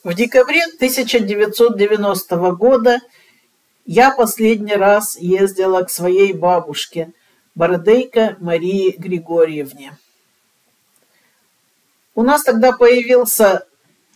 В декабре 1990 года я последний раз ездила к своей бабушке, Бородейко Марии Григорьевне. У нас тогда появился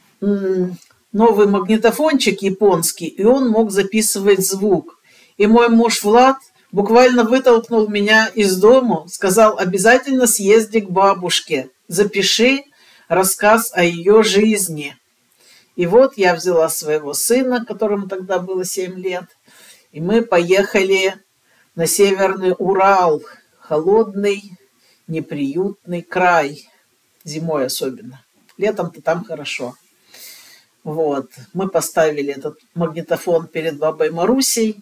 новый магнитофончик японский, и он мог записывать звук. И мой муж Влад буквально вытолкнул меня из дому, сказал: обязательно съезди к бабушке, запиши рассказ о ее жизни. И вот я взяла своего сына, которому тогда было 7 лет, и мы поехали на Северный Урал, холодный, неприютный край, зимой особенно. Летом-то там хорошо. Вот. Мы поставили этот магнитофон перед бабой Марусей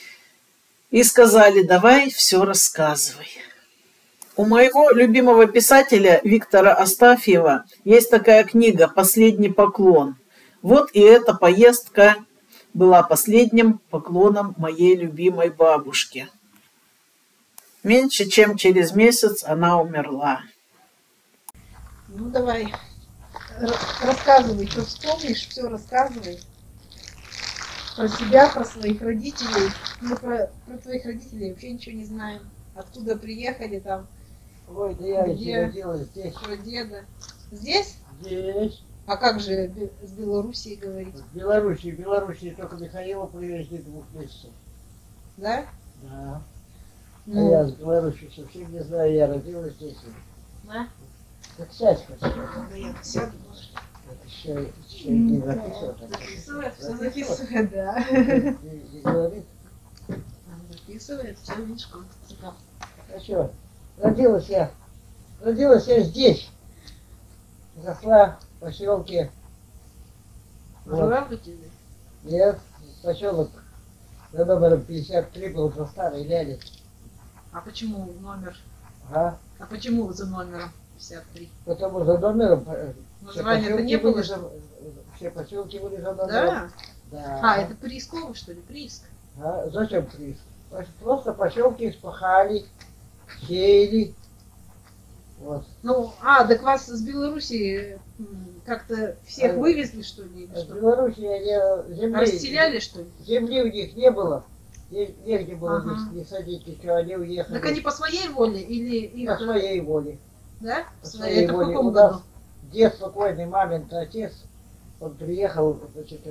и сказали: давай все рассказывай. У моего любимого писателя Виктора Астафьева есть такая книга «Последний поклон». Вот и эта поездка была последним поклоном моей любимой бабушке. Меньше чем через месяц она умерла. Ну давай, рассказывай, что вспомнишь, все рассказывай. Про себя, про своих родителей. Мы про твоих родителей вообще ничего не знаем. Откуда приехали там. Ой, да я где родилась здесь. Про деда. Здесь? Здесь. А как же с Белоруссией говорить? В Белоруссии только Михаила привезли 2 месяцев. Да? Да. Ну. А я с Белоруссии совсем не знаю, я родилась здесь. Да? Так сядь хоть. Да я сяду, может. Это еще не записывает. Записывает, все записывает, да. Не говорит. Записывает, все, видишь, как. А что, родилась я здесь. Росла в поселке. Журавлики? Нет, поселок за номером 53 был за старой ляли. А почему номер? А? А почему за номером 53? Потому за номером Названия-то не было, все поселки были за номером. Да? Да. А, это Приисково, что ли? Прииск? А, зачем Прииск? Просто поселки спахали, сеяли. Вот. Ну, так вас с Белоруссии как-то всех вывезли, что ли? Или С что? Белоруссии земли, Расселяли, что ли? земли у них не было. Негде было Ага. не садить, ничего, они уехали. Так они по своей воле или их... По своей воле. Да? По своей Это в воле. каком У нас году? дед покойный, мамин отец, он приехал, значит,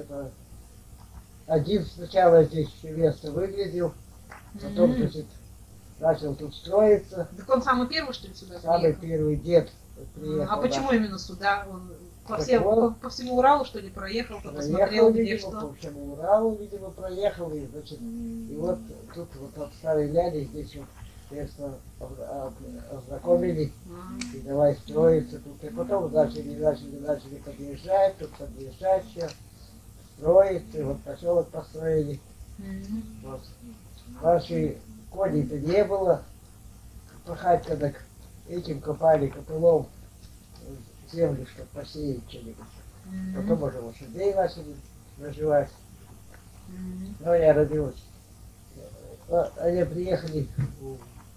один сначала здесь все место выглядел, потом, значит, начал тут строиться. Так он самый первый, что ли, сюда Самый приехал? первый дед приехал. А почему да. именно сюда? Он по всему Уралу, что ли, проехал, посмотрел, Проехал, где видимо, что? по всему Уралу, видимо, проехал, и, значит, и вот тут вот от старой ляли здесь вот место ознакомили, и давай строиться тут. И потом начали подъезжать, тут подъезжать все, строить, и вот поселок построили. Вот. Наши коней-то не было, пахать когда этим копали копылом землю, чтобы посеять что-нибудь. Потом уже лошадей начали наживать. Но я родилась. Они приехали в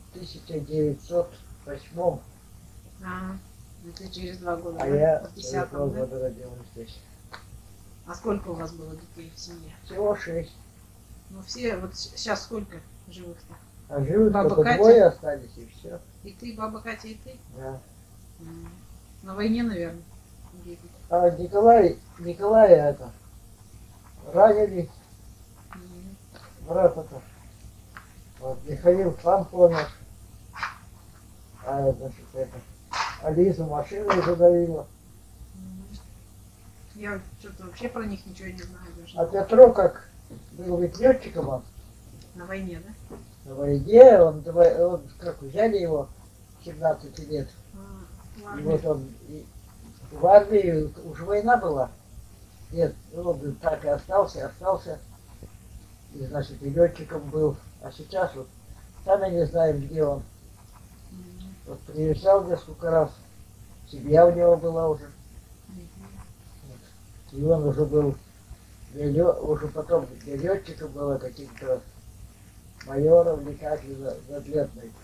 1908, Это через 2 года, а да? я В через 10-м, 2 да? года родилась здесь. А сколько у вас было детей в семье? Всего 6. Ну все, вот сейчас сколько живых-то? А живут Баба только Катя? 2 остались, и все. И ты, баба Катя, и ты? Да. На войне, наверное, бегали. А Николая это ранили, брата-то. Вот, Михаил сам помер. А значит, Алису машиной задавила. Я что-то вообще про них ничего не знаю даже. А Петро, как был ведь летчиком он, На войне, да? на войне, он как взяли его 17 лет. Ладно. И вот он в армии уже война была. Нет, он так и остался. И, значит, и летчиком был. А сейчас вот сами не знаем, где он. Вот приезжал несколько раз. Семья у него была уже. И он уже был, уже потом для летчика было каким-то майором или как, задлетный.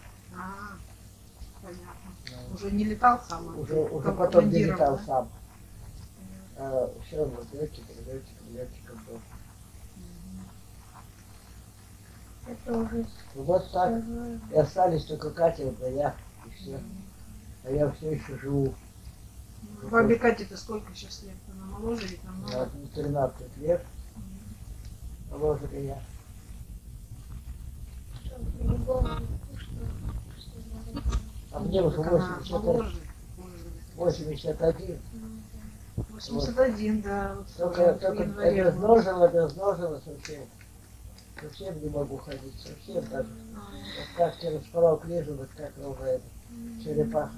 Понятно. Уже не летал сам, Уже потом не летал сам. А все, вот летчиком был. Это уже Вот так. чужое. И остались только Катя, да я, и все. А я все еще живу. Бабе Кате-то сколько сейчас лет? Она моложе или намного? 13 лет. Моложе я. А мне уже Так она 81. моложе. 81. 81, да. Вот Только в январе будет. обезножила совсем. Совсем не могу ходить, совсем даже. Вот как через порог лежу, вот как уже это, черепаха.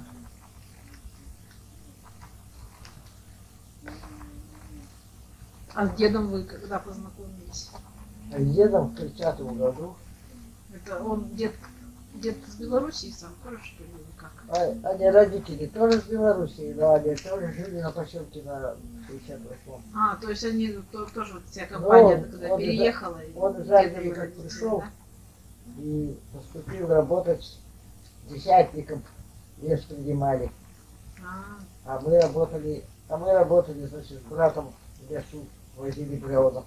А с дедом вы когда познакомились? А с дедом в 30-м году. Это он дед с Белоруссии сам тоже, что ли, или как? Они родители тоже с Белоруссии, но они тоже жили на поселке на 68-м. А, то есть они тоже вот вся компания он- туда он переехала. и он из деда Англии вы как родители, пришел. да? И поступил работать десятником, лес принимали. А мы работали, значит, с братом в лесу, возили бревна.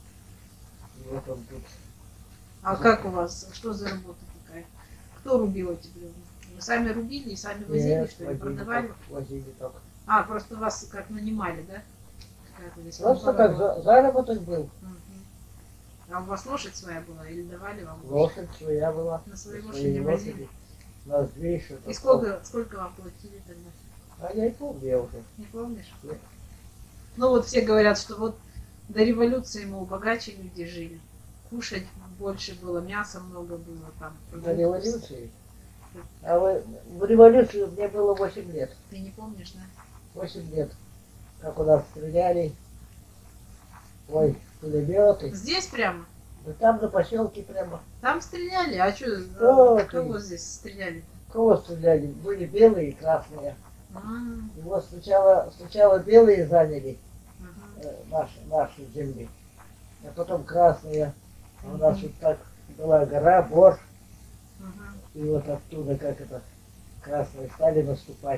И вот он тут. А как у вас, что за работа такая? Кто рубил эти бревна? Вы сами рубили и сами возили, Нет, что ли, возили продавали? только, возили только. А, просто вас как нанимали, да? Какая-то здесь Просто контора как была. заработок был. Мгм. А у вас лошадь своя была или давали вам? Лошадь своя была. На своей на лошади возили. Нас две еще. И сколько вам платили тогда? А я не помню, я уже. Не помнишь? Нет. Ну вот все говорят, что вот до революции, мол, богаче люди жили. Кушать больше было, мяса много было там. На революции. А в революцию мне было 8 лет. Ты не помнишь, да? 8 лет. Как у нас стреляли. Ой, пулеметы. Здесь прямо? Да там на поселке прямо. Там стреляли, а что, Что кого ты? здесь стреляли? Кого стреляли? Были белые и красные. А, И вот сначала белые заняли ага. наши земли, а потом красные. А у нас вот так была гора, бор, Ага. и вот оттуда, как это, красные стали наступать.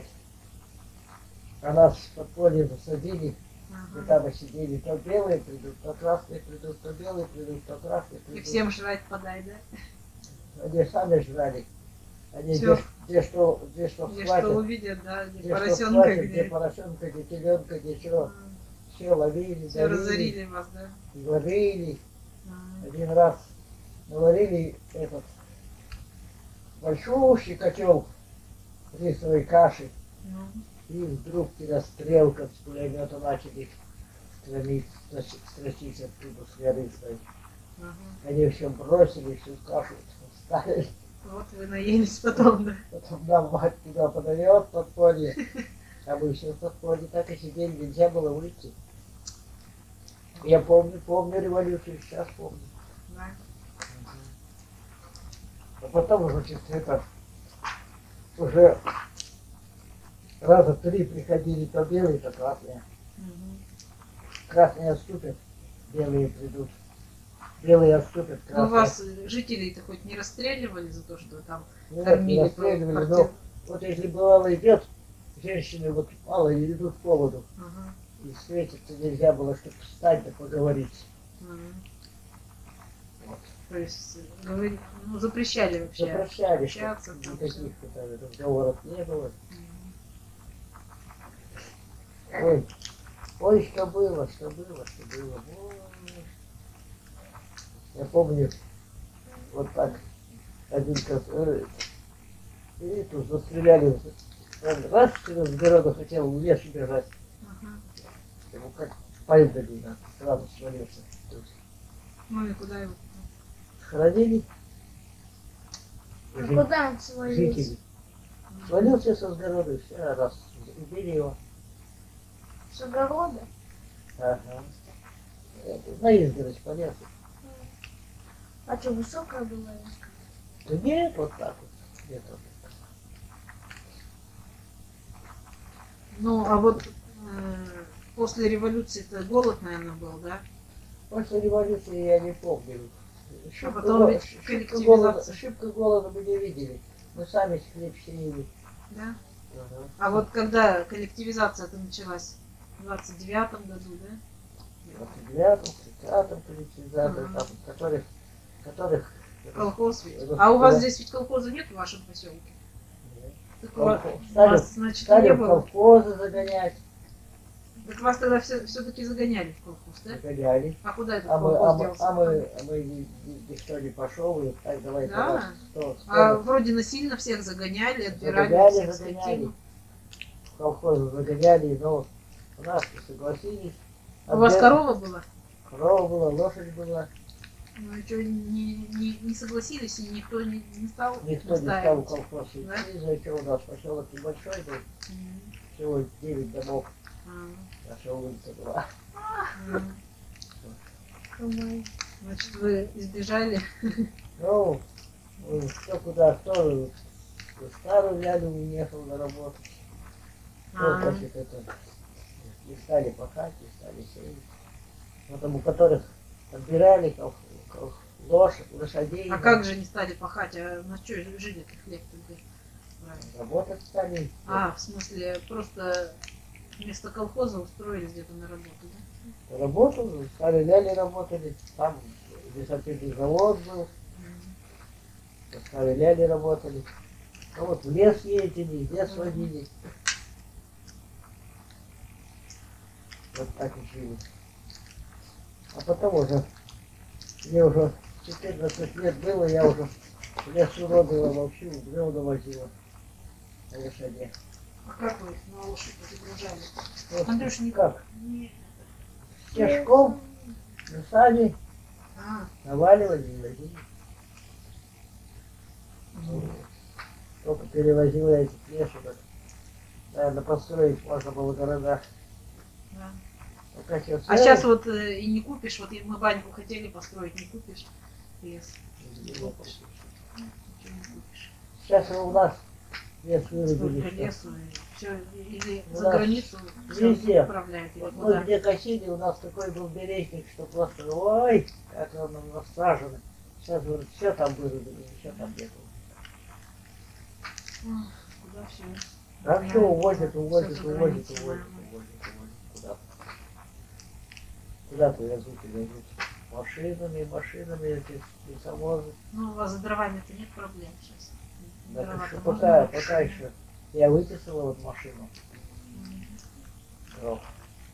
А нас в подполье засадили, и Ага. там и сидели, то белые придут, то красные придут, то белые придут, то красные И придут. всем жрать подай, да? Они сами жрали. Они Всё. где что Где что схватят, увидят, да, где где что поросенка, схватят, где где. поросенка, где теленка, где чего. Все ловили, Все давили, разорили вас, да? и варили. А, Один раз наварили этот большущий котел рисовой каши, ну, и вдруг перестрелка с пулемета начали строчить оттуда с горы своей. ага. Они все бросили, всю кашу вставили. Вот вы наелись потом, да? Потом нам мать туда подает подполье. А мы все в подполье так и сидели, нельзя было выйти. Я помню революцию, сейчас помню. Да. А потом, значит, это уже раза 3 приходили, то белые, то красные. Мгм. Красные отступят, белые придут. Белые отступят, Ну, красные. вас жителей-то хоть не расстреливали за то, что там Нет, кормили не расстреливали, партизан? но вот если бывало идет, женщины вот мало идут к поводу, Ага. и встретиться нельзя было, чтобы встать да поговорить. Мгм. Вот. То есть ну, запрещали вообще Запрещали, общаться. что там никаких разговоров не было. всё. Ой, что было. Ой. Я помню, вот так один и тут застреляли. Он раз через дорогу хотел в лес бежать. Ага. Ему как пальцами сразу свалился. Тут Ну и куда его? схоронили А куда он свалился? жители. Свалился со сгороды, все раз. Убили его. С огорода? Ага. На изгородь полез. А что, высокая была изгородь? Да нет, вот так вот. Где-то вот так. Ну, а вот после революции-то голод, наверное, был, да? После революции я не помню. потом ведь коллективизация. Шибко голода мы не видели. Мы сами хлеб сеяли. Да? Ага. А вот когда коллективизация-то началась, В 29-м году, да? В 29-м, 30-м, 39-м, там, которых Колхоз ведь. А у вас здесь ведь колхоза нет в вашем поселке? Так у вас, значит, стали не в было. колхозы загонять. Так вас тогда все-таки загоняли в колхоз, да? Загоняли. А куда этот А колхоз делся? мы никто не пошел, и так давай Да? сто А вроде насильно всех загоняли, отбирали загоняли, всех скотину. в колхозы загоняли, но у нас не согласились. У вас корова была? Корова была, лошадь была. Ну и что, не согласились, и никто не стал Никто не стал в настаивать? колхоз идти, Да? зачем у нас поселок небольшой был, всего 9 домов, наша улица была. Значит, вы избежали. Ну, кто куда, кто в старую Вялю уехал на работу, кто, значит, это, не стали пахать, не стали сеять. Потому которых отбирали лошадей. А как же не стали пахать? А на что жили-то хлеб тогда? Работать стали. А, в смысле, просто вместо колхоза устроились где-то на работу, да? Работал, в старой Вяле работали, там лесопильный завод был, в старой Вяле работали. Ну вот в лес ездили, в лес водили. Вот так и жили. А потом уже, мне уже 14 лет было, я уже в лес уродила вообще, бревна возила на лошади. А как вы их на лошадь загружали? Вот Андрюш, как? не... Тяжком, сами А, наваливали и возили. Только перевозила этих лесок. Наверное, построить можно было в городах. да. Пока сейчас А сейчас вот и не купишь, вот мы баньку хотели построить, не купишь лес. Ничего не купишь. Сейчас у нас лес Столько вырубили. лесу, и все, или У за нас границу везде. все отправляют, или Вот мы куда. где косили, у нас такой был березник, что просто, ой, как он нам насажен. Сейчас говорит, все там вырубили, ничего там нету. Ох, куда все? А все увозят, увозят, Всё за увозят, границу, увозят, наверное. увозят. Куда? Куда-то везут и везут. Машинами эти лесовозы. Ну, у вас с дровами-то нет проблем сейчас. Да, Дрова-то еще можно пока еще. Я выписала вот машину. Дров.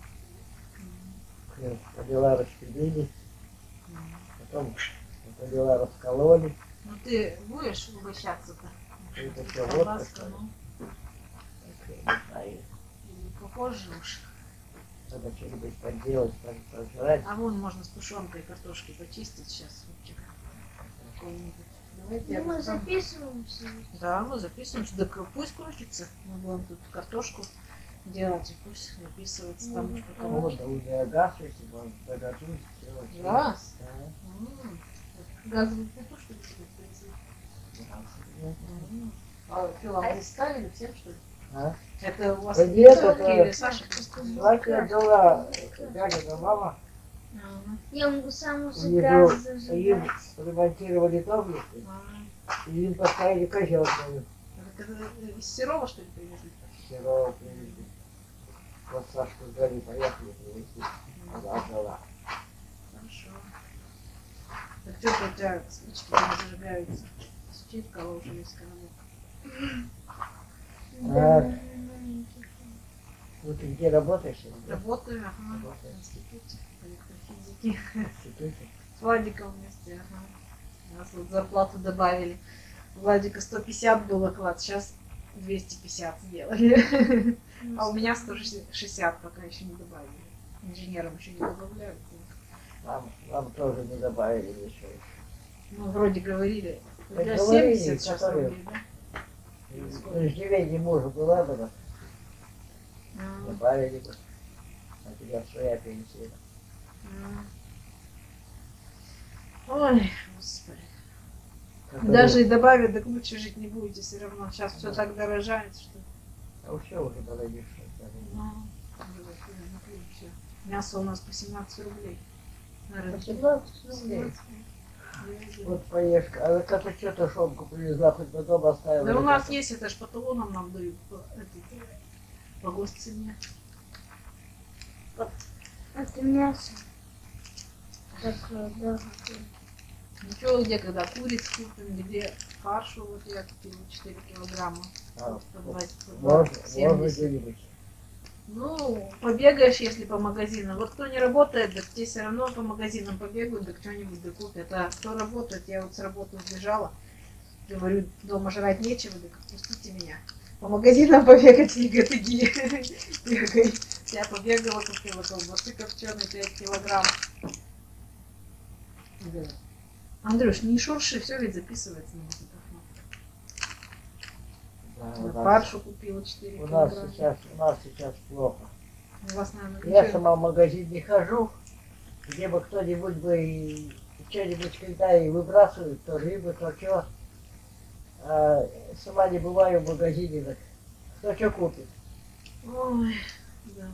Подела распилили, потом подела раскололи. Ну ты будешь угощаться-то? Это всё Колбаска, водка, ну, Я не знаю, или попозже уж. надо что-нибудь поделать, пожрать. А вон можно с тушенкой картошки почистить сейчас. Какой-нибудь. Давайте я Ну, мы потом- записываемся. Да, мы записываемся. Да пусть крутится. Мы будем тут картошку делать, и пусть записывается там уж пока. Вот, да уже газ, если бы доготовить, сделать. Газ? Да. Газовую плиту, что ли, себе привезли? А филам не ставили всем, что ли? А? Это у вас Да нет, тетки это- или Саша? Давайте отдала Галя мама, Ага. Я могу саму у же них газ им зажигать. ремонтировали дом, А, и им поставили козел. это из Серова, что ли, привезли? Серова привезли. Вот Сашка с Галей поехали привезли. Она отдала. Хорошо. Так что у тебя спички не зажигаются? Стучит, кого уже есть коробок. Да, Ну ты где работаешь? Работаю, ага, в Работаю. институте по электрофизике. В институте. С Владиком вместе, ага. У нас вот зарплату добавили. У Владика 150 был оклад, сейчас 250 сделали. А у меня 160 пока еще не добавили. Инженерам еще не добавляют. Нам тоже не добавили ничего. Ну, вроде говорили, Так для говорили, 70 сейчас которые- рублей, да? Иждивение мужа была бы, А, добавили бы. А тебя своя пенсия. а. Ой, господи. Которая- Даже и добавят, так лучше жить не будете все равно. Сейчас все так дорожает, что... А все уже дорогишь. Ну, всё. Мясо у нас по 17 рублей. На рынке. 18 рублей. Вот поешь. А вот это что тушенку привезла, хоть бы дома оставила. Да у нас есть, это ж по талонам нам дают, по госцене. Это мясо. Так, да. Ничего, где когда куриц купим, где фаршу, вот я купила 4 килограмма. А, По 20, по можно 70. где-нибудь. Ну, побегаешь, если по магазинам. Вот кто не работает, так те все равно по магазинам побегают, так что-нибудь да купят. А кто работает, я вот с работы сбежала. Говорю, дома жрать нечего, так отпустите меня. По магазинам побегать, не гатыги. Бегай. Я побегала, купила колбасы копченой 5 килограмм. Да. Андрюш, не шурши, все ведь записывается на магнитофон. Да, у На нас- фаршу купила 4 У нас килограмма. сейчас плохо. У вас, наверное, Я ничего. сама в магазин не хожу, где бы кто-нибудь бы и что-нибудь когда и выбрасывает, то рыбы, то что. А сама не бываю в магазине, так кто что купит. Ой, да.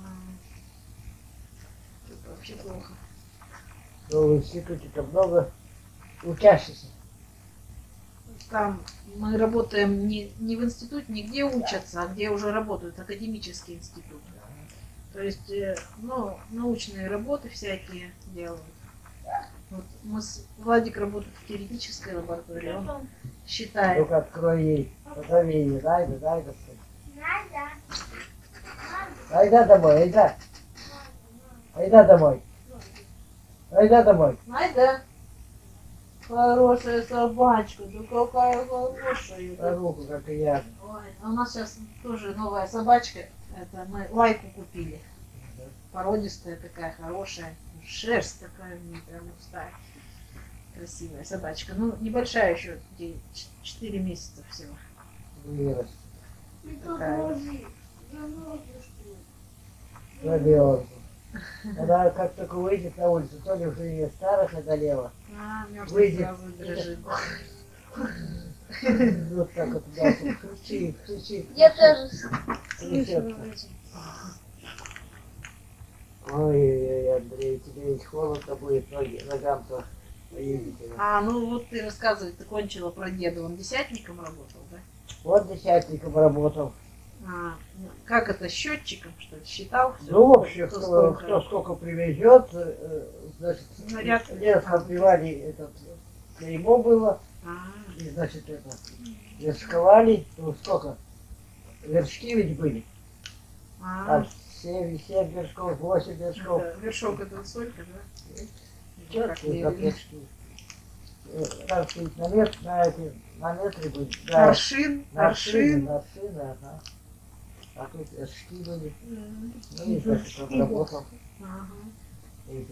Это вообще плохо. Но в институте-то много учащихся. Там мы работаем не в институте, не где учатся, а где уже работают, академический институт. То есть, ну, научные работы всякие делают. Вот Владик работает в теоретической лаборатории, он считает. Ну-ка открой ей, позови ее, дай, Господи. Айда домой, айда. Айда домой. Айда домой. Найда, хорошая собачка, да какая хорошая. На руку, как и я. Ой, а у нас сейчас тоже новая собачка. Это мы лайку купили. Породистая такая, хорошая. Шерсть такая у нее прям густая. Красивая собачка. Ну, небольшая еще, 4 месяца всего. Вырос. Такая. Пробелку. Она как только выйдет на улицу, то ли уже ее старых одолела. А, мертвый Выйдет. сразу дрожит. Вот так вот мясом кричит. Я тоже Трясется. слышу. Ой, Андрей, тебе ведь холодно будет, ногам-то поедете. А, ну вот ты рассказывай, ты кончила про деда. Он десятником работал, да? Вот десятником работал. А, ну, как это, счетчиком, что ли, считал? всё? Ну, в общем, Кто кто сколько привезет, значит, Наряд. лес отбивали, этот, клеймо было, А, и, значит, это, вершковали, ну, сколько, вершки ведь были, а, там 7 вершков, 8 вершков, это вершок это солька, да? чё Как это как левый. вершки. Там стоит на метре были, да, Аршин, аршин. аршины, ага. А тут вершки были, М, ну, и, значит, он работал. ага. Этих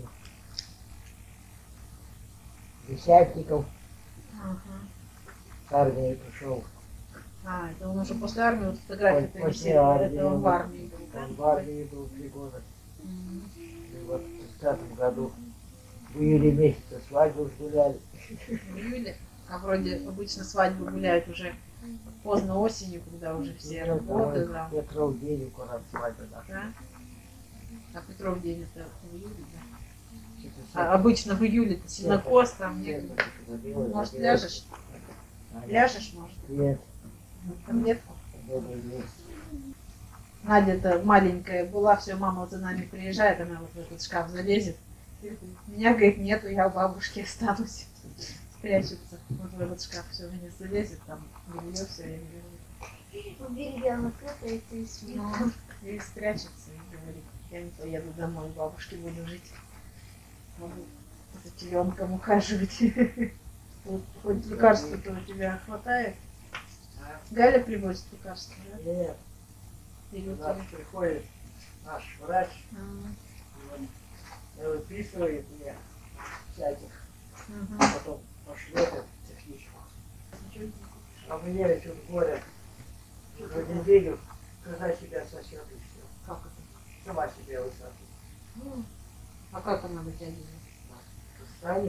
десятников Ага. с армии пришел. А, это он уже после армии, вот фотографию После принесли, армии это он он в армии был, да? Он в армии был 3 года. М. И вот в 30 году в июле месяце свадьбу гуляли. В июле. А вроде обычно свадьбы гуляют уже поздно осенью, когда уже все работы, да. Петров день у нас свадьба наша. Да? А Петров день это в июле, да? Что-то А обычно в июле-то сенокос там нет, некуда. забилось, Может, забилось. ляжешь? А, Ляжешь, может? Нет, Таблетку? добрый день. Надя-то маленькая была, все, мама за нами приезжает, она вот в этот шкаф залезет. Меня, говорит, нету, я у бабушки останусь. Спрячется вот в этот шкаф, все, не залезет, там белье все время лежит. Уберегала катается и смех. Ну, и спрячется и говорит, я не поеду домой, у бабушки буду жить. Буду за теленком ухаживать. Вот хоть лекарства-то у тебя хватает? Галя привозит лекарства, да? Нет, Или у у нас тебя? приходит наш врач, А, вот, выписывает мне всяких, ага. а потом пошлет эту техничку. Ничего не купишь. А мне ведь вот говорят, что в неделю, когда себя сосет и все. Как это? Сама себя высосет. Ну, а как она вытягивает? Встанет.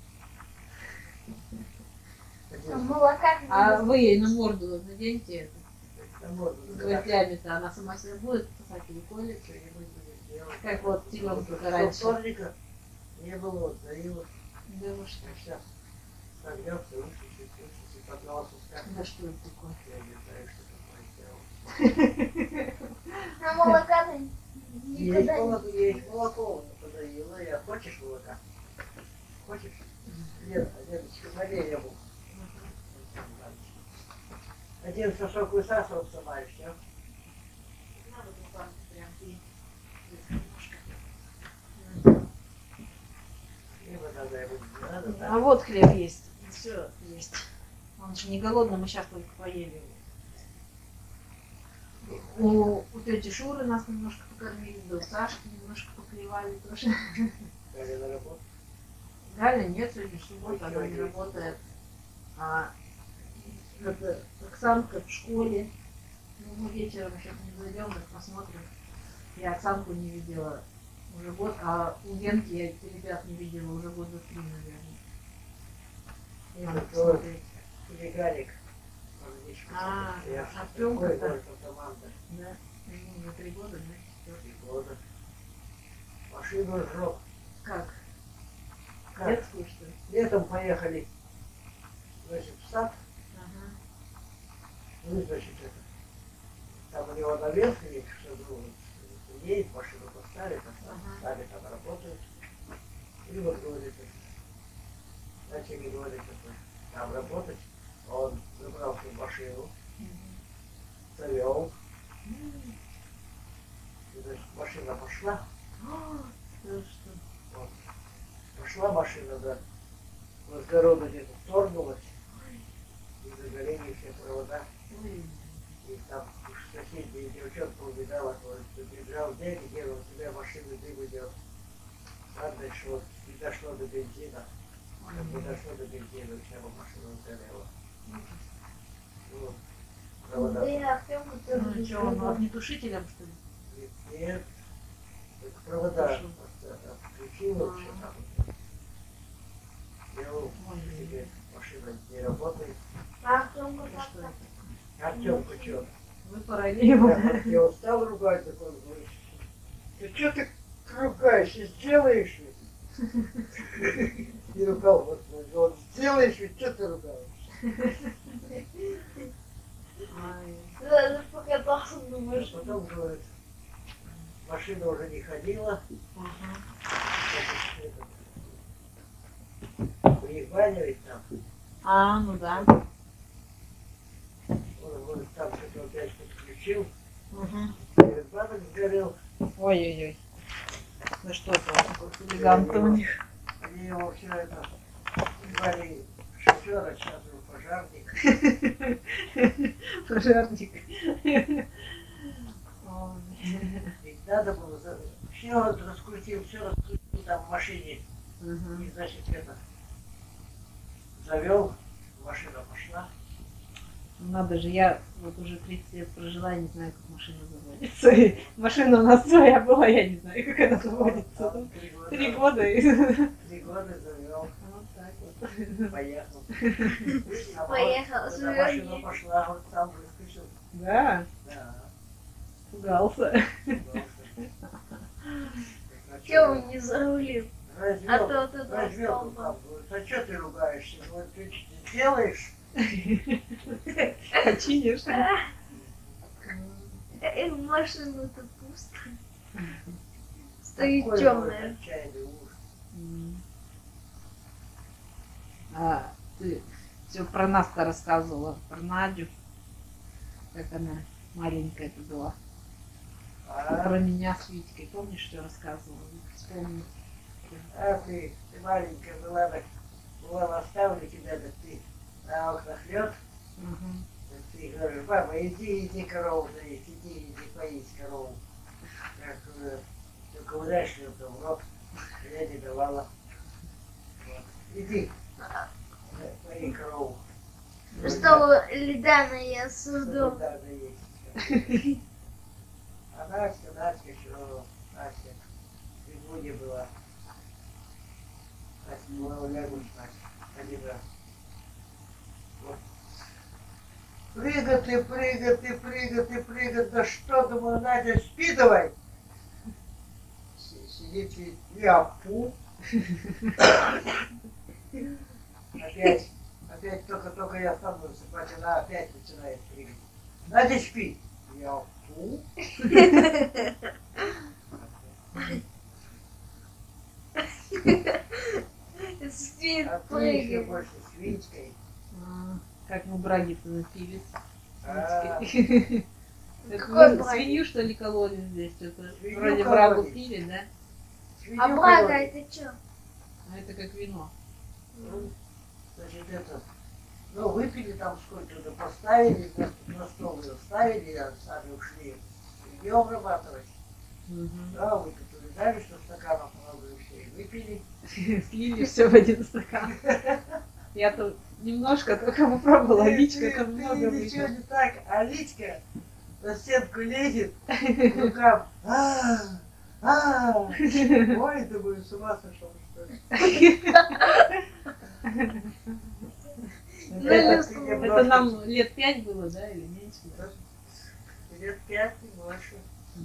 А молока А вы ей на морду наденьте это. С С гвоздями-то она сама себя будет писать или колется, или будет как вот теленка раньше. Вторника не было, вот, да и вот Да вы что? сейчас согнется, учится, под носом скажет. Да что это такое? Я не знаю, что такое сделал. а молока Никогда не... Есть молоко подоила. Я хочешь молока? Хочешь? Деточка, налей ему. Один сосок высасывал сама и все. Надо было прям и Хлеба надо ему, не надо, А да? вот хлеб есть. Все есть. Он же не голодный, мы сейчас только поели. У тети Шуры нас немножко покормили, да у Сашки немножко поклевали тоже. Галя на работу. Галя нет, сегодня суббота, она не работает. А это Оксанка в школе. Ну, мы вечером еще не зайдем, так посмотрим. Я Оксанку не видела уже год, а у Генки я этих ребят не видела уже года 3, наверное. Надо посмотреть. Или Гарик. Артемка, Ой, да. только команда. Да. Ему 3 года, да? 3 года. Машину сжег. Как? Как? Детскую, что ли? Летом поехали, значит, в сад. Ага. Ну, значит, это. Там у него навес есть, что думают. Едет, машину поставит, а там Ага. сами там работают. И вот говорит, начали говорить, что там работать. Он забрался в машину, завел. И, значит, машина пошла. Ну что? Вот. Пошла машина, да. Вот с города где-то торнулась. И загорели все провода. Ой. И там уж соседняя девчонка увидала, говорит, что бежал дядя, где у тебя машина дым идет. Ладно, что не дошло до бензина. Как не дошло до бензина, вся бы машина сгорела. Ну, провода. Да и Артемка тоже Ну не что, он сказал. огнетушителем, что ли? Нет, только провода Хорошо. отключила, все там. Делал себе, машина не работает. А Артемка И что как-то... это? Артемка что? Вы породили его. Я устал ругать, так он говорит, ты что ты ругаешься, сделаешь ведь? И ругал, вот, он сделаешь ведь, что ты ругаешься? Ай. Даже покатался, думаешь, А потом, говорит, машина уже не ходила, Ага. у них баня ведь там, А, ну да. он говорит, там что-то опять подключил, Угу. говорит, банок сгорел, Ой-ой-ой. Ну что это, такой хулиган-то у них. они его все это, звали шофера, сейчас он пожарник. Пожарник. Ой. Ведь надо было, все раскрутил там в машине. Мгм. И, значит, это, завел, машина пошла. Надо же, я вот уже 30 лет прожила, я не знаю, как машина заводится. И машина у нас своя была, я не знаю, как она заводится. Там 3 года. и- 3 года завел, Вот так вот. поехал. Поехал, Когда живет машина здесь. пошла, вот сам выскочил. Да, Да. пугался. Чего он не зарулил? Развел, А то туда развел стал. там, говорит, а что ты ругаешься? Говорит, ты что делаешь? Починишь. Машина-то пусто. Стоит Такой, темная. говорит, отчаянный ужас. А ты все про нас-то рассказывала, про Надю, как она маленькая-то была. А, Про меня с Витькой, помнишь, что рассказывала? Вспомни. ты маленькая была, так, бывало, оставлю тебя, так ты на окнах лед. Мгм. Ты говоришь, мама, иди корову доить, иди поить корову. Я говорю, только удачно в рот, я не давала. Вот. Иди, пои корову. Что Лидана я создал. Да, есть. А Настя, что Настя, в Лигуне была. Настя была у Лягуш, Настя, один раз. Вот. Прыгать, да что, думаю, Надя, спи давай. Сидит, я пу. Опять только я сам засыпать, она опять начинает прыгать. Надя, спи. Я пу. Свет А ты еще прыгает. больше с Витькой. Как мы браги-то напились. А, Это Какой вы браг? свинью, что ли, кололи здесь? Что-то Свинью вроде кололи. брагу пили, да? свинью А брага кололи. это что? А это как вино. Ну, значит, это, ну, выпили там сколько-то, поставили на стол, ее ставили, а сами ушли. Ее обрабатывать. Да, выкатали, дали, что стаканов много и все, и выпили. Слили все в один стакан. Я-то немножко только попробовала, а Вичка там много ничего выпила. не так, а Личка на стенку лезет, к рукам, ой, думаю, с ума сошел, что ли. Это нам лет 5 было, да, или меньше? Лет 5 и больше.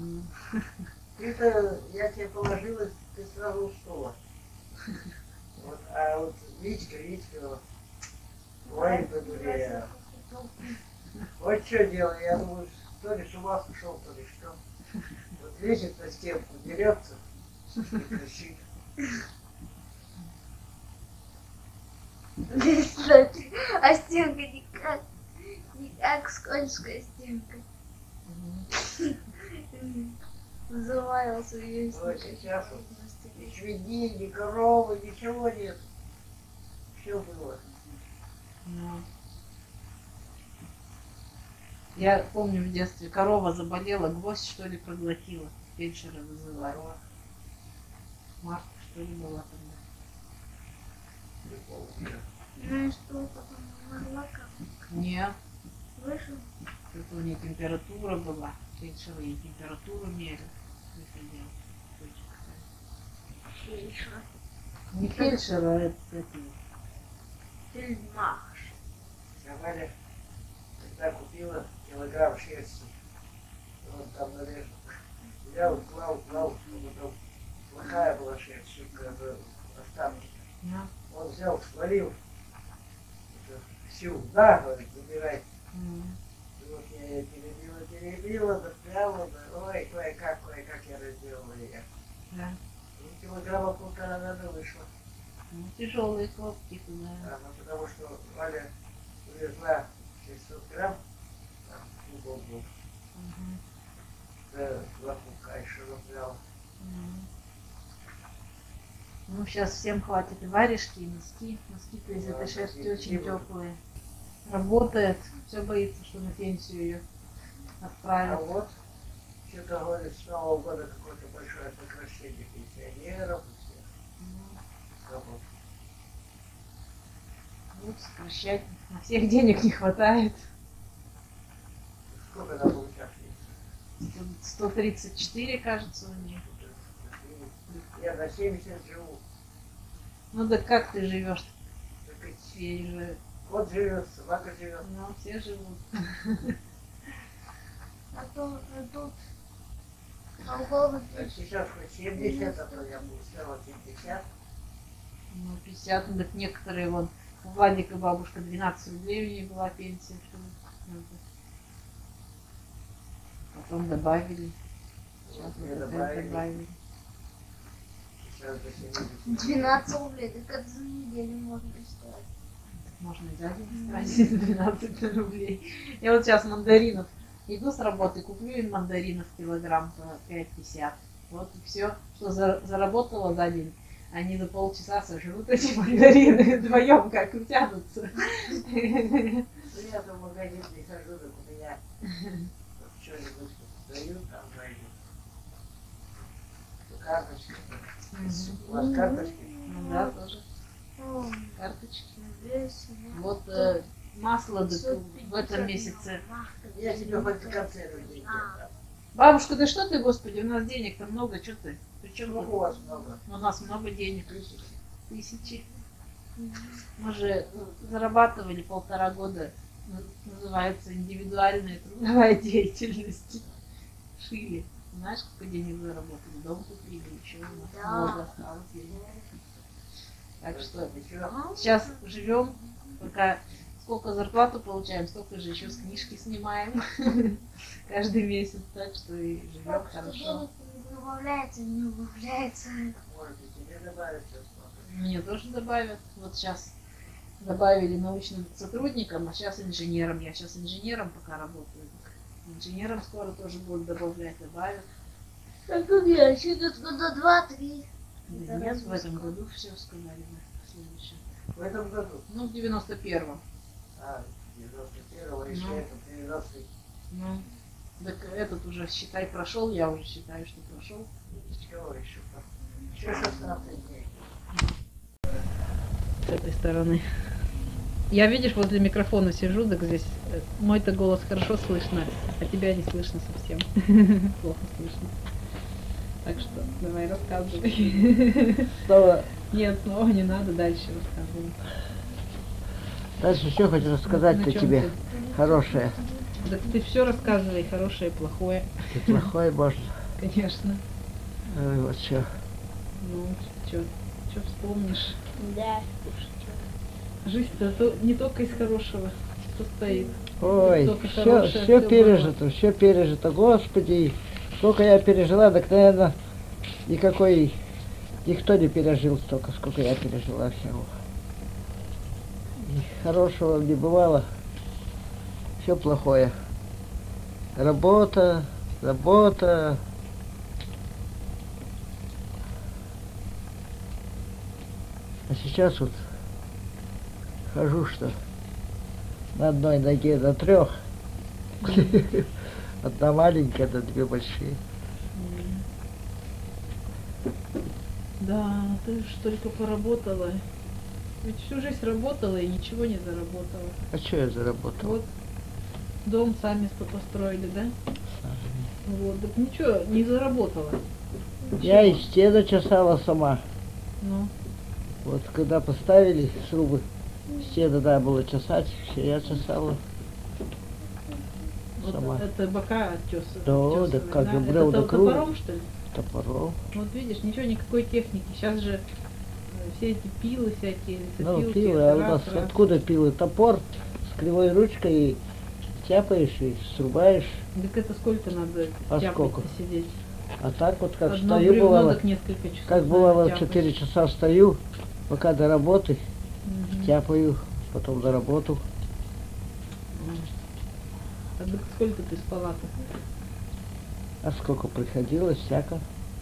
Это я тебе положила, ты сразу уснула. Вот, а вот Вичка, вот, ой, бабуля. Вот что дело, я думаю, то ли с ума сошел, то ли что. Вот лезет на стенку, дерется и кричит. А стенка никак скользкая стенка. Взрывала свою Вот сейчас вот ни свиньи, ни коровы, ничего нет. Все было. Ну. Я помню в детстве, корова заболела, гвоздь что ли проглотила. Фельдшера вызывали. Марта что ли была тогда. Не помню. Ну и что потом? Могла как? Нет, Вышел? это у нее температура была. Фельдшер ей температуру мерил. Выходил. Фельдшер. Не фельдшер, а это Фельдмарш. А Валя, когда купила килограмм шерсти, он там нарежет. Взял, клал, потом плохая была шерсть, как бы остатки. да. Он взял, свалил всю, да, говорит, забирай. И вот я ее теребила, допряла, ой, кое-как я разделала ее. Да. Ну, килограмма 1,5, наверное, вышло. Ну, тяжелые хлопки туда. Да, ну, потому что Валя увезла 600 грамм, там, угол был, да, 2 пука еще взяла. Ну, сейчас всем хватит и варежки, и носки. Носки-то из этой шерсти очень теплые. Работает, все боится, что на пенсию ее А отправят. вот, что-то говорит, с Нового года какое-то большое сокращение пенсионеров и всех. Работ. Вот сокращать. На всех денег не хватает. Сколько там получаешь? 134, кажется, у нее. Я на 70 живу. Ну да как ты живешь? Так и Ей же, кот живет, собака живет. ну, все живут. А то тут торговый Так сейчас хоть 70, а то я бы сказала 50. Ну, 50, ну, так некоторые, вон, у Владика бабушка 12 рублей у нее была пенсия. Что ли. Потом добавили. Сейчас Мне вот добавили. опять добавили. Сейчас до 70. 12 рублей, так это за неделю можно сделать. Можно и за день тратить 12 рублей. Я вот сейчас мандаринов иду с работы, куплю им мандаринов килограмм по 5,50. Вот и все, что заработала за день. Они за полчаса сожрут эти мандарины вдвоем, как утянутся. Ну, я в магазин не хожу, так у меня что-нибудь дают, там найду. Карточки. У вас карточки? Ну да, тоже О, карточки. весело. Вот масло в этом месяце. Я тебе хоть концерты деньги отдам. Бабушка, да что ты, господи, у нас денег-то много, что ты? Причем Ну, у вас много. у нас много денег. Тысячи. Тысячи. Мы же зарабатывали 1,5 года, называется индивидуальная трудовая деятельность. Шили. Знаешь, сколько денег заработали? Дом купили, еще у нас Да. много осталось денег. Так что Ничего. сейчас живем, пока сколько зарплату получаем, столько же еще с книжки снимаем каждый месяц, так что и живем Так что хорошо. денег не убавляется, не убавляется. Может, и тебе добавить сейчас. Мне тоже добавят. Вот сейчас добавили научным сотрудникам, а сейчас инженерам. Я сейчас инженером пока работаю. Инженерам скоро тоже будут добавлять, добавят. Как я, еще года 2-3. Да нет, в этом году все сказали, да, в следующем. В этом году. Ну, в 91-м. А, 91-го, еще Ну. это 90-й. Ну, так этот уже, считай, прошел, я уже считаю, что прошел. Ничего, еще 16 дней. С этой стороны. Я, видишь, возле микрофона сижу, так здесь мой-то голос хорошо слышно, а тебя не слышно совсем. Плохо слышно. Так что давай рассказывай. Снова. Нет, снова не надо, дальше рассказывай. Дальше еще хочу рассказать-то На чём тебе ты? хорошее. Да ты все рассказывай, хорошее, плохое. И плохое можно. Конечно. Ой, вот что. Ну, что вспомнишь? Да. Жизнь-то не только из хорошего состоит. Ой, Только все, хорошее, все всё пережито, все пережито. Господи, сколько я пережила, так, наверное, никто не пережил столько, сколько я пережила всего. И хорошего не бывало, все плохое. Работа, работа. А сейчас вот хожу, что на одной ноге на 3. Одна маленькая, да 2 большие. Да, ты ж только поработала. Ведь всю жизнь работала и ничего не заработала. А что я заработал? Вот дом сами построили, да? Вот, так ничего, не заработала. Я и Ничего. стену чесала сама. Ну, Вот когда поставили срубы, стены надо было чесать, все я чесала вот сама. это бока оттес. Да, как же, это бревна кругом. топором, что ли? Топором. Вот видишь, ничего, никакой техники. Сейчас же все эти пилы всякие, Ну, лесопилки, пилы, а у раз, нас раз. откуда пилы? Топор с кривой ручкой, и тяпаешь и срубаешь. Так это сколько надо А тяпать сколько? сидеть? А так вот как Одно стою бревно, бывало, так несколько часов. как надо бывало тяпать. 4 часа стою, пока до работы, Мгм. тяпаю, потом до работы. А так сколько ты спала-то? А сколько приходилось, всяко.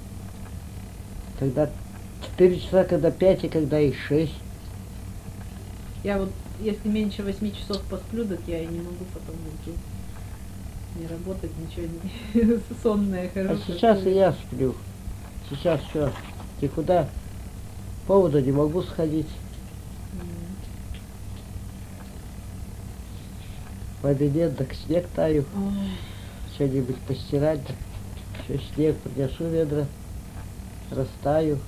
Когда 4 часа, когда 5 и когда и 6. Я вот, если меньше 8 часов посплю, так я и не могу потом уйти. Не работать, ничего не... Сонная, А хорошая. сейчас и я сплю. Сейчас все. Никуда повода не могу сходить. Воды нет, так снег таю. Ой, Что-нибудь постирать, так все снег, принесу ведра, растаю.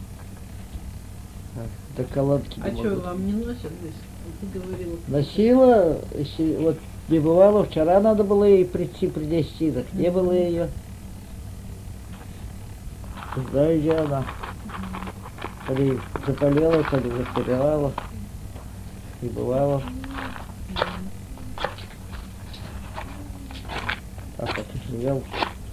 До колодки а не что, могу. вам не носят здесь? Ты говорила. Носила, вот не бывало, вчера надо было ей прийти, принести, так не было ее. Не знаю, где она. То ли заболела, то ли заперевала. Не бывало. Так вот и живем.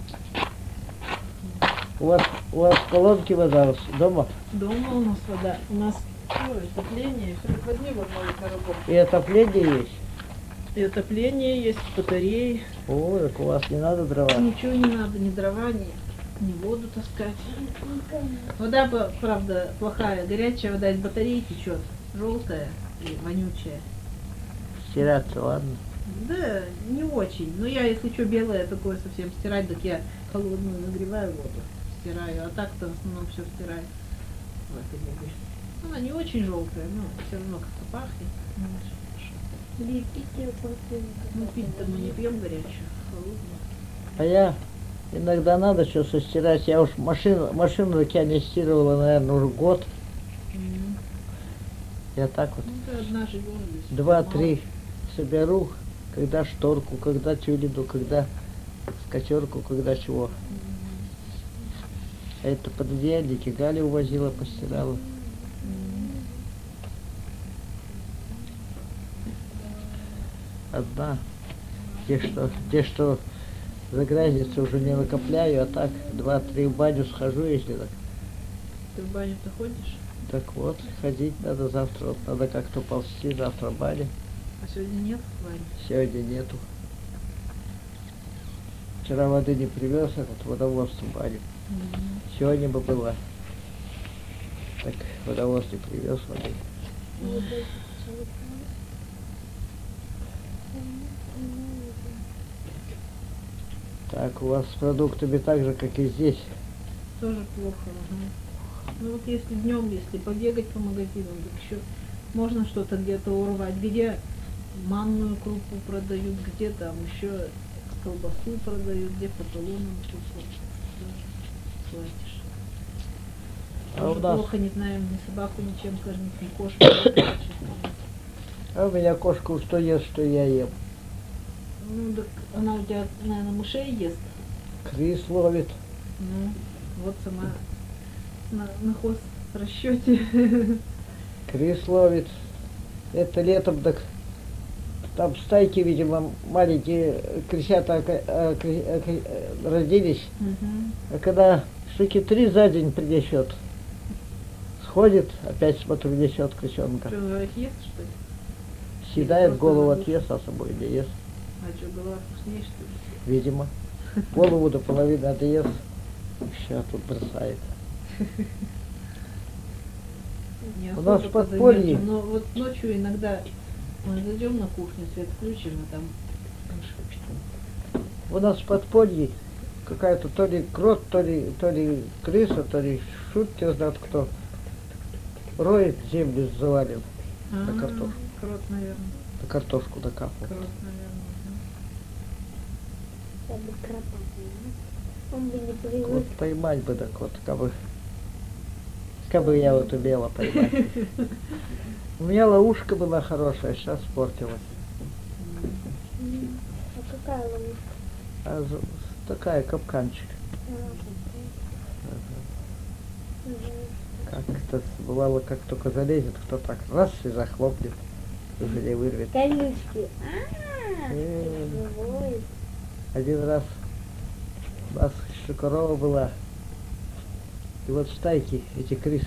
У вас в колонке вода дома? Дома у нас вода. У нас отопление, все возьми вот мою коробку. И отопление есть? И отопление есть, батареи. Ой, так у вас не надо дрова. Ничего не надо, ни дрова, ни воду таскать. Вода, правда, плохая. Горячая вода из батареи течет. Желтая и вонючая. Стираться, ладно? Да, не очень. Но я, если что, белое такое совсем стирать, так я холодную нагреваю воду, стираю. А так-то в основном все стираю в этой воде. Она не очень желтая, но все равно как-то пахнет. Ну, пить-то мы не пьем горячую, холодную. А я иногда надо что состирать. Я уж машину так я не стирывала, наверное, уже год. Я так вот Ну, ты одна живешь здесь. 2-3 соберу, когда шторку, когда тюлиду, когда скатерку, когда чего. А это пододеяльники Галя увозила, постирала. Одна. Где что За границей уже не накопляю, а так 2-3 в баню схожу, если так. Ты в баню-то ходишь? Так вот, ходить надо завтра, вот надо как-то ползти, завтра баня. А сегодня нет бани? Сегодня нету. Вчера воды не привез, этот водовоз в баню. Сегодня бы была. Так водовоз не привез воды. Так, у вас с продуктами так же, как и здесь. Тоже плохо. Ага. Ну вот если днем, если побегать по магазинам, так еще можно что-то где-то урвать, где манную крупу продают, где там еще колбасу продают, где по талонам крупу платишь. А у Тоже нас- плохо, не знаем ни собаку, ничем кормить, ни кошку. А у меня кошка что ест, что я ем. Ну, так она у тебя, наверное, мышей ест. Крыс ловит. Ну, вот сама на хозрасчете. Крыс ловит. Это летом так там стайки, видимо, маленькие крысята родились. Мгм. А когда штуки 3 за день принесет, сходит, опять смотрю, несет крысенка. Что, их ест, что ли? Съедает просто голову, забыл? отъест, а собой не ест. А что, голова вкуснее, что ли? Видимо. Голову до половины отъест. Все тут бросает. Не У нас особо в по подполье. занятиям, но вот ночью иногда мы зайдем на кухню, свет включим, и там У нас в подполье какая-то то ли крот, то ли крыса, то ли шут, не знает кто. Роет землю, завалил. картошку. Крот, наверное. На картошку накапал. Крот, наверное. Я бы кропа поймал. Он бы не привык. Вот поймать бы так вот, как бы я вот умела поймать. У меня ловушка была хорошая, сейчас спортилась. А какая ловушка? Такая капканчик. Как это бывало, как только залезет, кто так раз и захлопнет, уже не вырвет. Колючки. Э. Живой. Один раз у нас еще корова была, и вот в стайке эти крысы.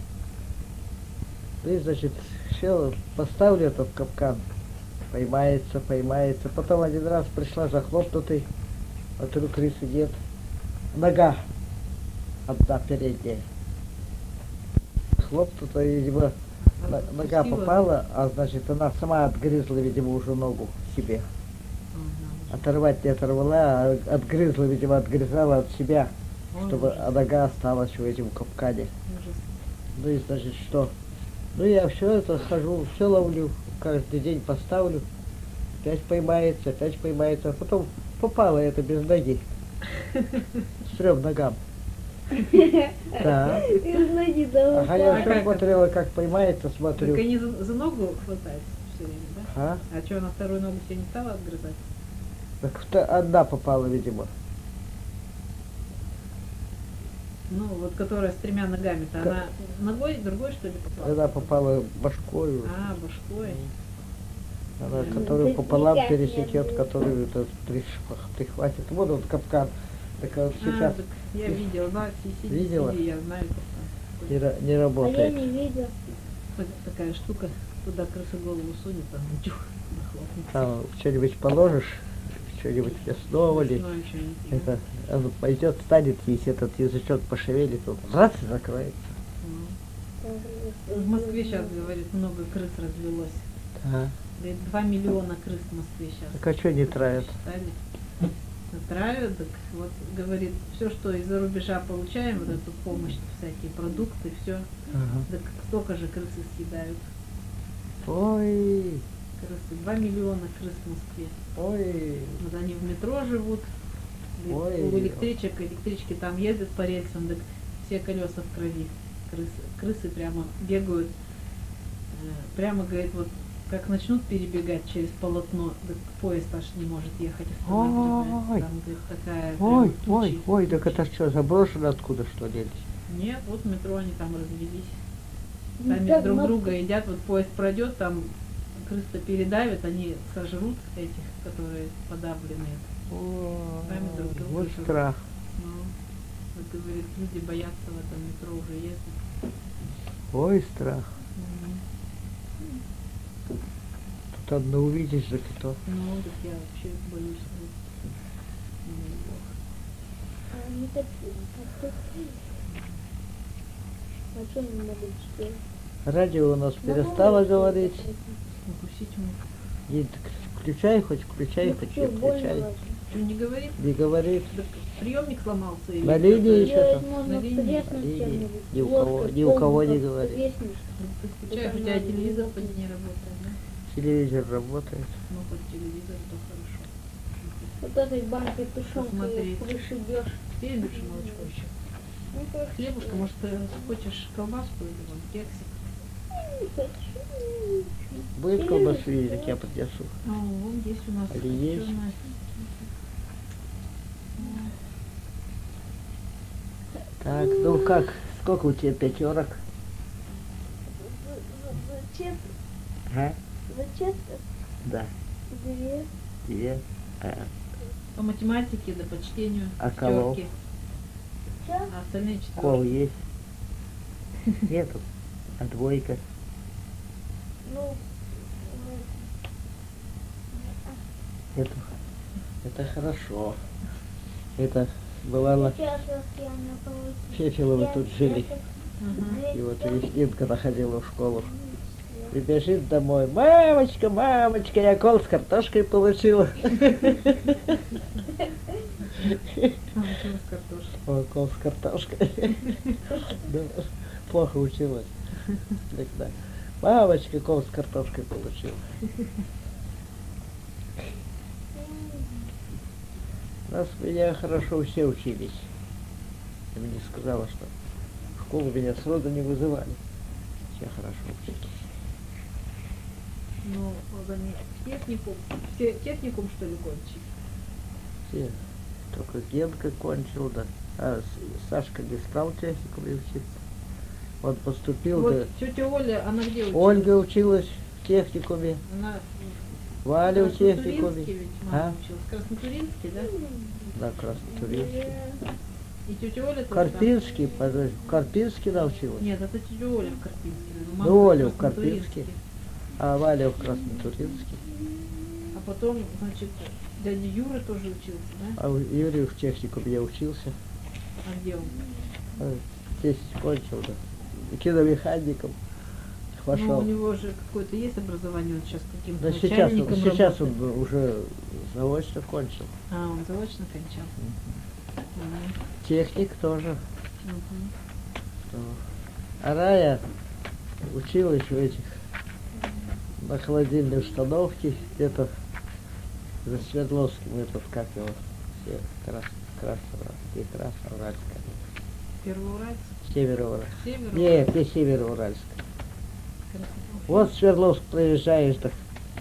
И, значит, все, поставлю этот капкан, поймается. Потом один раз пришла захлопнутый, вот у крысы нет. Нога одна передняя. Хлопнутая, видимо, нога Отпустила? попала, а значит она сама отгрызла, видимо, уже ногу себе. Оторвать не оторвала, а отгрызла, видимо, отгрызала от себя, чтобы нога осталась в этом капкане. Ну и значит что? Ну я все это хожу, все ловлю, каждый день поставлю, опять поймается, а потом попало это без ноги. С 3 ногам. Да. Из ноги до Ага, я А все как смотрела, как поймается, Так смотрю. они за ногу хватаются все время, да? А? А что, на вторую ногу тебе не стала отгрызать? Так одна попала, видимо. Ну, вот которая с 3 ногами-то, она ногой, другой, что ли, попала? Она попала башкой. А, башкой. Она, Мгм. которую Ты пополам никак не пересекет, отбил. которую это прихватит. Вот он капкан. Так вот сейчас Так я видела, да, сиди, Видела? я знаю, как там. не А я работает. не видел. Вот такая штука, туда крыса голову сунет, там ничего, нахлопнется. Там что-нибудь положишь, что-нибудь мясного ли. Весной что-нибудь. Это, он пойдет, станет, если этот язычок пошевелит, он раз и закроется. В Москве сейчас, говорит, много крыс развелось. Да. Говорит, 2 миллиона крыс в Москве сейчас. Так а что не травят? Считали? Травят, так вот, говорит, все, что из-за рубежа получаем, вот эту помощь, всякие продукты, все, Ага. так столько же крысы съедают. Ой, Крысы, 2 миллиона крыс в Москве. ой, Вот они в метро живут, Ой. у электрички там ездят по рельсам, так все колеса в крови. Крысы прямо бегают, прямо, говорит, вот как начнут перебегать через полотно, так поезд аж не может ехать, останавливается. Ой. Там, говорит, такая ой, прям ой, тучи, ой, так тучи. это что, заброшено откуда что делись? Нет, вот в метро они там развелись. Ну, Сами так, друг ну, друга едят, вот поезд пройдет, там крыс-то передавят, они сожрут этих, которые подавленные. О, Сами друг друга вот живут. страх. Ну, вот говорит, люди боятся в этом метро уже ездить. Ой, страх. Тут одно увидишь, так и то. Ну, так я вообще боюсь. Не дай бог. А не такие, как такие. А что не могут сделать? Радио у нас Ну, перестало можно говорить. сделать. Укусить меня. Ей так включай, хоть включай, Ну, хоть что, не больно включай. разве? Что, не говорит? Не говорит. Так приемник сломался или На линии что-то? еще Делать там. можно На линии. треснуть Линии. чем-нибудь. Ни у кого- Ложкой ни у кого полбу не как говорит. треснешь. Ну, ты включаешь, Это у тебя надо телевизор не хоть не работает, да? Телевизор работает. Ну, хоть телевизор, то хорошо. Вот этой банкой тушенкой Посмотреть. пришибешь. Перебежи молочко еще. Ну, как Хлебушка, может, ты хочешь колбаску или вон, кексик? не хочу. Будет колбасу видеть, так я поднесу. А, вон есть у нас. Или есть? копченая. Так, ну как? Сколько у тебя пятерок? Зачем? А? Зачем? Да. Две. Две. По математике, да по чтению. А кого? пятерки, Чё? а остальные Кол четверки. есть? Нету. А двойка? Ну, Это хорошо. Это бывало, сейчас вот я на получу. Фефиловы тут жили. Ага. И вот Вестинка находила в школу. И бежит домой. Мамочка, мамочка, я кол с картошкой получила. Получилась картошка. О, кол с картошкой. Да, плохо училась. Тогда. Мамочка, кол с картошкой получила. Нас меня хорошо все учились. Я мне сказала, что в школу меня сроду не вызывали. Все хорошо учились. Ну, вот они техникум. Все техникум, что ли, кончили? Все. Только Генка кончил, да. А Сашка не стал техникум учиться. Он поступил, Вот да. тетя Оля, она где училась? Ольга училась в техникуме, Она Валя в Краснотуринске техникуме. ведь А? мама училась. Краснотуринске, да? На Краснотуринске. И тетя Оля тоже там? Карпинский, подожди, Карпинский научилась. Нет, это тетя Оля в Карпинске. Ну, Мама Оля в Краснотуринске. Карпинске. А Валя в Краснотуринске. А потом, значит, дядя Юра тоже учился, да? А Юрий в техникуме я учился. А где он? Здесь кончил, да. И киномехаником Ну, у пошел. него же какое-то есть образование, он сейчас каким-то Да сейчас, начальником сейчас он работает. уже заочно кончил. А, он заочно кончал. Мгм. Техник тоже. Мгм. А Рая училась в этих на холодильной установке где-то за Свердловским, этот как его, Красноуральск, Первоуральск? Североуральск. Север? Нет, не Североуральск. Вот в Свердловск проезжаешь, так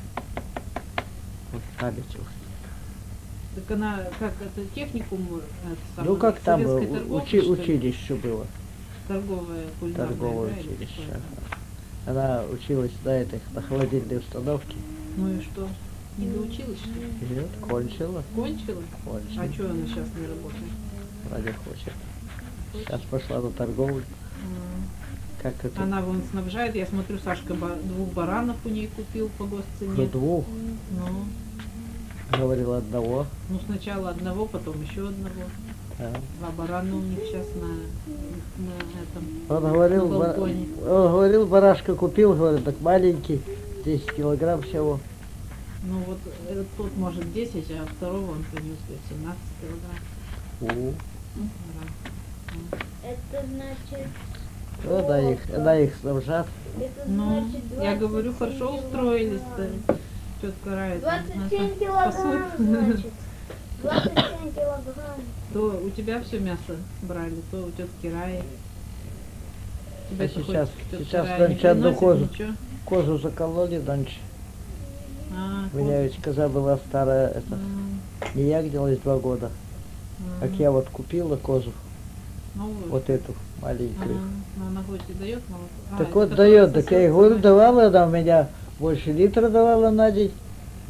вот память уж. Так она, как, это техникум? Это самое, Ну как там было, советской торговли, что ли? училище было, Торговое, кулинарное, торговое да, или училище. какое-то? Она училась на этих, на холодильной установке. Ну и что? Не доучилась, что ли? Нет, кончила. Кончила? Кончила. А что она сейчас не работает? Вроде хочет. Сейчас пошла на торговлю. Как это? Она вон снабжает, я смотрю, Сашка 2 баранов у ней купил по Уже госцене. двух, Ну, говорил одного. ну, сначала одного, потом еще одного. Да. 2 барана у них сейчас на этом. Он говорил, На балконе. он говорил, барашка купил, говорит, так маленький, 10 килограмм всего. Ну вот тот может 10, а второго он принес 17 килограмм. Да. Это значит, Она их снабжат. это Ну, значит я говорю, 27 хорошо килограмм. устроились-то. Тетка Рая. там, 27 это, килограмм, пасут. значит. 27 килограмм. То у тебя все мясо брали, то у тетки Раи. Тебя А то хоть сейчас- тетка сейчас Рая не раньше одну приносит, козу. ничего? Козу закололи раньше. А, У меня ведь коза была старая, это, не ягнилась 2 года. Так я вот купила козу, новую. вот эту маленькую. Но она хоть и дает молоко. Так это вот которая дает, так я ей сосётся, говорю, да? давала, она у меня больше литра давала на день.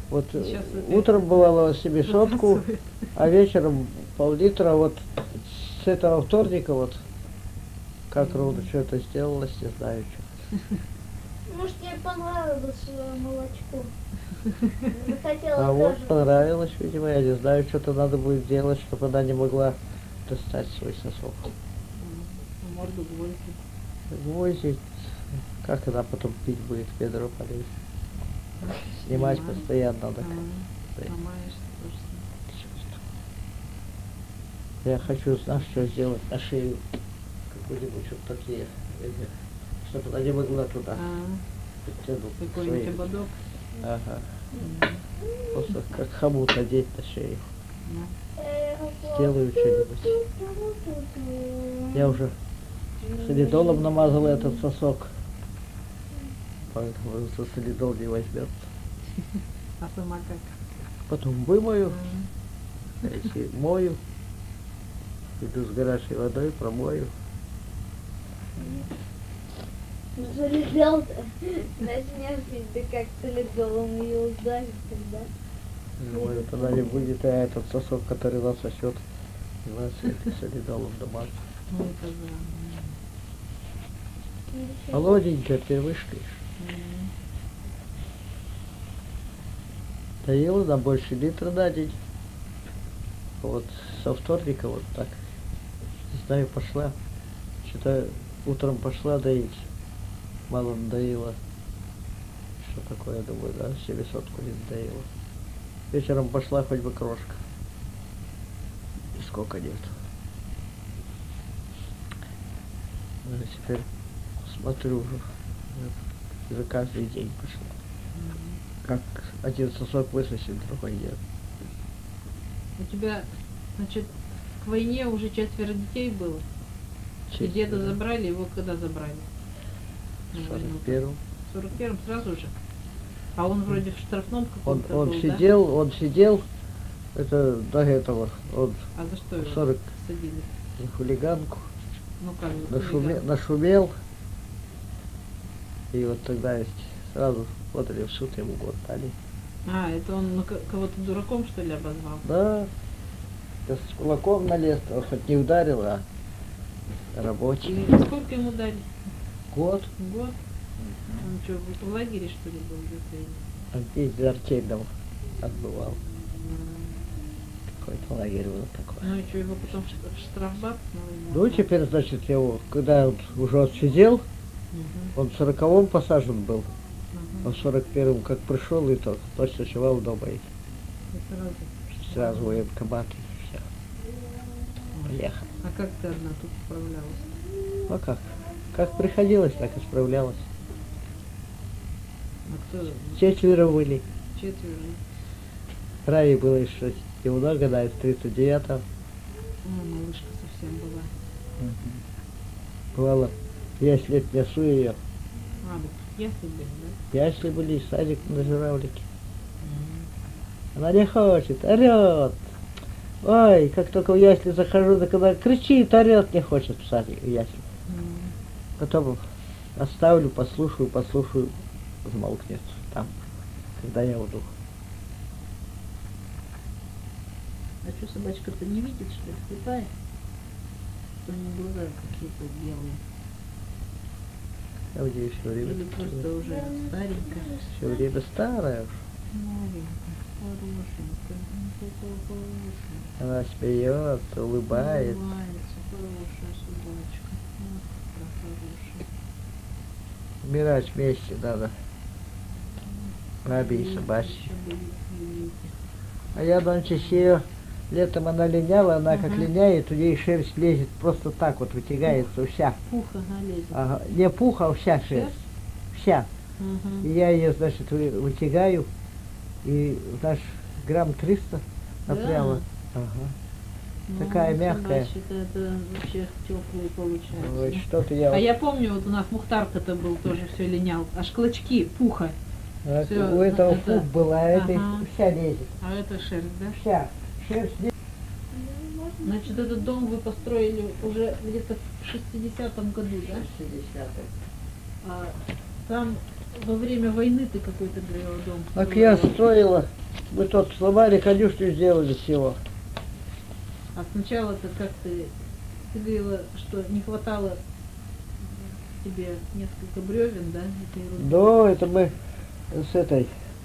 Вот Сейчас это утром бывало себе сотку, танцует. а вечером пол-литра. Вот с этого вторника вот как ровно что-то сделалось, не знаю что. Может, тебе понравилось молочко? Захотела А вот тоже. понравилось, видимо, я не знаю, что-то надо будет делать, чтобы она не могла достать свой сосок. А морду гвозди. Гвозди, как она потом пить будет, ведро полезет. Снимать Снимаю. постоянно надо. Ломаешься просто. Я хочу, знаешь, что сделать на шею, какую-нибудь вот такие, чтобы она не могла туда подтянуть Какой-нибудь свои. ободок. Ага. Просто как хомут надеть на шею. Ну, Сделаю что-нибудь. Я уже солидолом намазал этот сосок. Поэтому за солидол не возьмет. а сама как? Потом вымою, А, если мою, иду с горячей водой, промою. Залетел-то. Начнешь пить, да как солидолом ее ударит тогда. Мою тогда не будет, а этот сосок, который насосет, и нас солидолом домашний. ну это да. Молоденькая, ты вышкаешь. Доела на больше литра на день. Вот со вторника вот так. Не знаю, пошла. Что-то утром пошла доить. Мало надоело. Что такое, думаю, да, себе сотку не доела. Вечером пошла хоть бы крошка. И сколько нет. Ну, и теперь смотрю уже каждый день пошла. Как один сосок высосет, другой нет. У тебя, значит, к войне уже 4 детей было. И деда забрали, его когда забрали? На В войну? 41-м. В 41-м сразу же. А он вроде в штрафном Он каком-то был, сидел, это до этого, он да? А за что его 40 садили? за хулиганку, Ну как же, хулиган. нашумел. И вот тогда сразу подали в суд, ему год дали. А, это он ну, кого-то дураком, что ли, обозвал? Да, я с кулаком налез, он хоть не ударил, а рабочий. И сколько ему дали? Год, Год? Он что, в лагере, что ли, был где-то? а здесь за артельным отбывал. Какой-то лагерь был такой. Ну и что, его потом в штрафбат на войну? Ну, теперь, значит, его, когда он уже отсидел, Мгм. он в 40-м посажен был, а Ага. в 41-м, как пришел, и то ночевал дома, и И сразу. сразу военкомат, и все. Поехал. А как ты одна тут справлялась? А как? Как приходилось, так и справлялась. А кто? 4 были. 4. Раве было еще немного, да, из 39-го. Малышка совсем была. Бывало, если лет несу ее. А, да, ясли были, да? Ясли были, и садик на журавлике. Она не хочет, орет. Ой, как только в ясли захожу, так она кричит, орет, не хочет в садик, в ясли. Потом оставлю, послушаю, замолкнет там, когда я уйду. А что, собачка-то не видит, что ли? Слепая? У нее глаза какие-то белые. Я где все время, Или просто уже старенькая. все время старая уж. Маленькая, хорошенькая. Ну, какая хорошая. Она смеется, улыбается. Улыбается, хорошая собачка. Вот какая хорошая. Умирать вместе надо. Бабе и собаке. Еще были великие. А я ночью ее, летом она линяла, она как Ага. линяет, у нее шерсть лезет просто так вот, вытягается вся. Пуха налезет. Ага. Не пух, а вся шерсть. Вся. Ага. И я ее, значит, вытягаю, и наш грамм 300 напрямо. Ага. Ну, Такая мягкая. собачьи-то это вообще теплые получается. Ой, что-то я... А вот- я помню, вот у нас Мухтарка-то был тоже все линял. Аж клочки пуха. а, всё, у этого это- пух была, а этой Ага. вся лезет. А это шерсть, да? Вся. Шерсть лезет. Значит, этот дом вы построили уже где-то в 60-м году, да? 60-й. А там во время войны ты какой-то говорила дом. Так я строила, мы тут сломали, конюшню сделали всего. А сначала-то как ты говорила, что не хватало тебе несколько бревен, да? этой ерунды? Да, это мы с этой...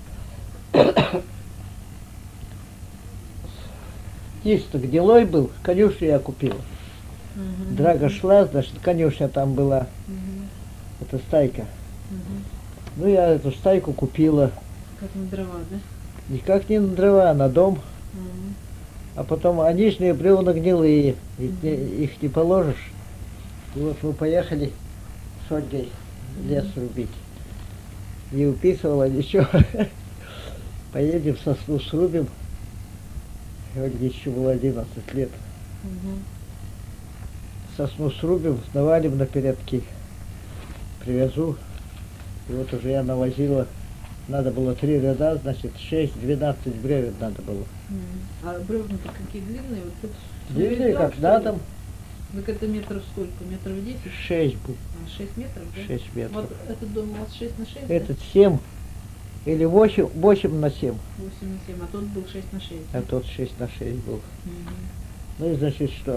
Есть-то гнилой был, конюшню я купила. Мгм. Драга шла, значит, конюшня там была, Мгм. это стайка. Мгм. Ну, я эту стайку купила, Как на дрова, да? никак не на дрова, а на дом. Мгм. А потом они ж бревна гнилые, их не положишь. И вот мы поехали с Ольгой лес рубить. Не уписывала ничего. Поедем, сосну срубим. Ольге еще было 11 лет. Мгм. Сосну срубим, навалим на передки. Привезу. И вот уже я навозила. Надо было 3 ряда, значит 6-12 бревен надо было. Мгм. А бревна-то какие длинные? Вот тут Длинные, ведром, как что на ли? дом, Так это метров сколько? Метров 10? 6 будет. 6 метров, да? 6 метров. Вот этот дом у вас 6 на 6, Этот 7 или 8 на 7. 8 на 7, а тот был 6 на 6. А тот 6 на 6 был. Мгм. Ну и значит, что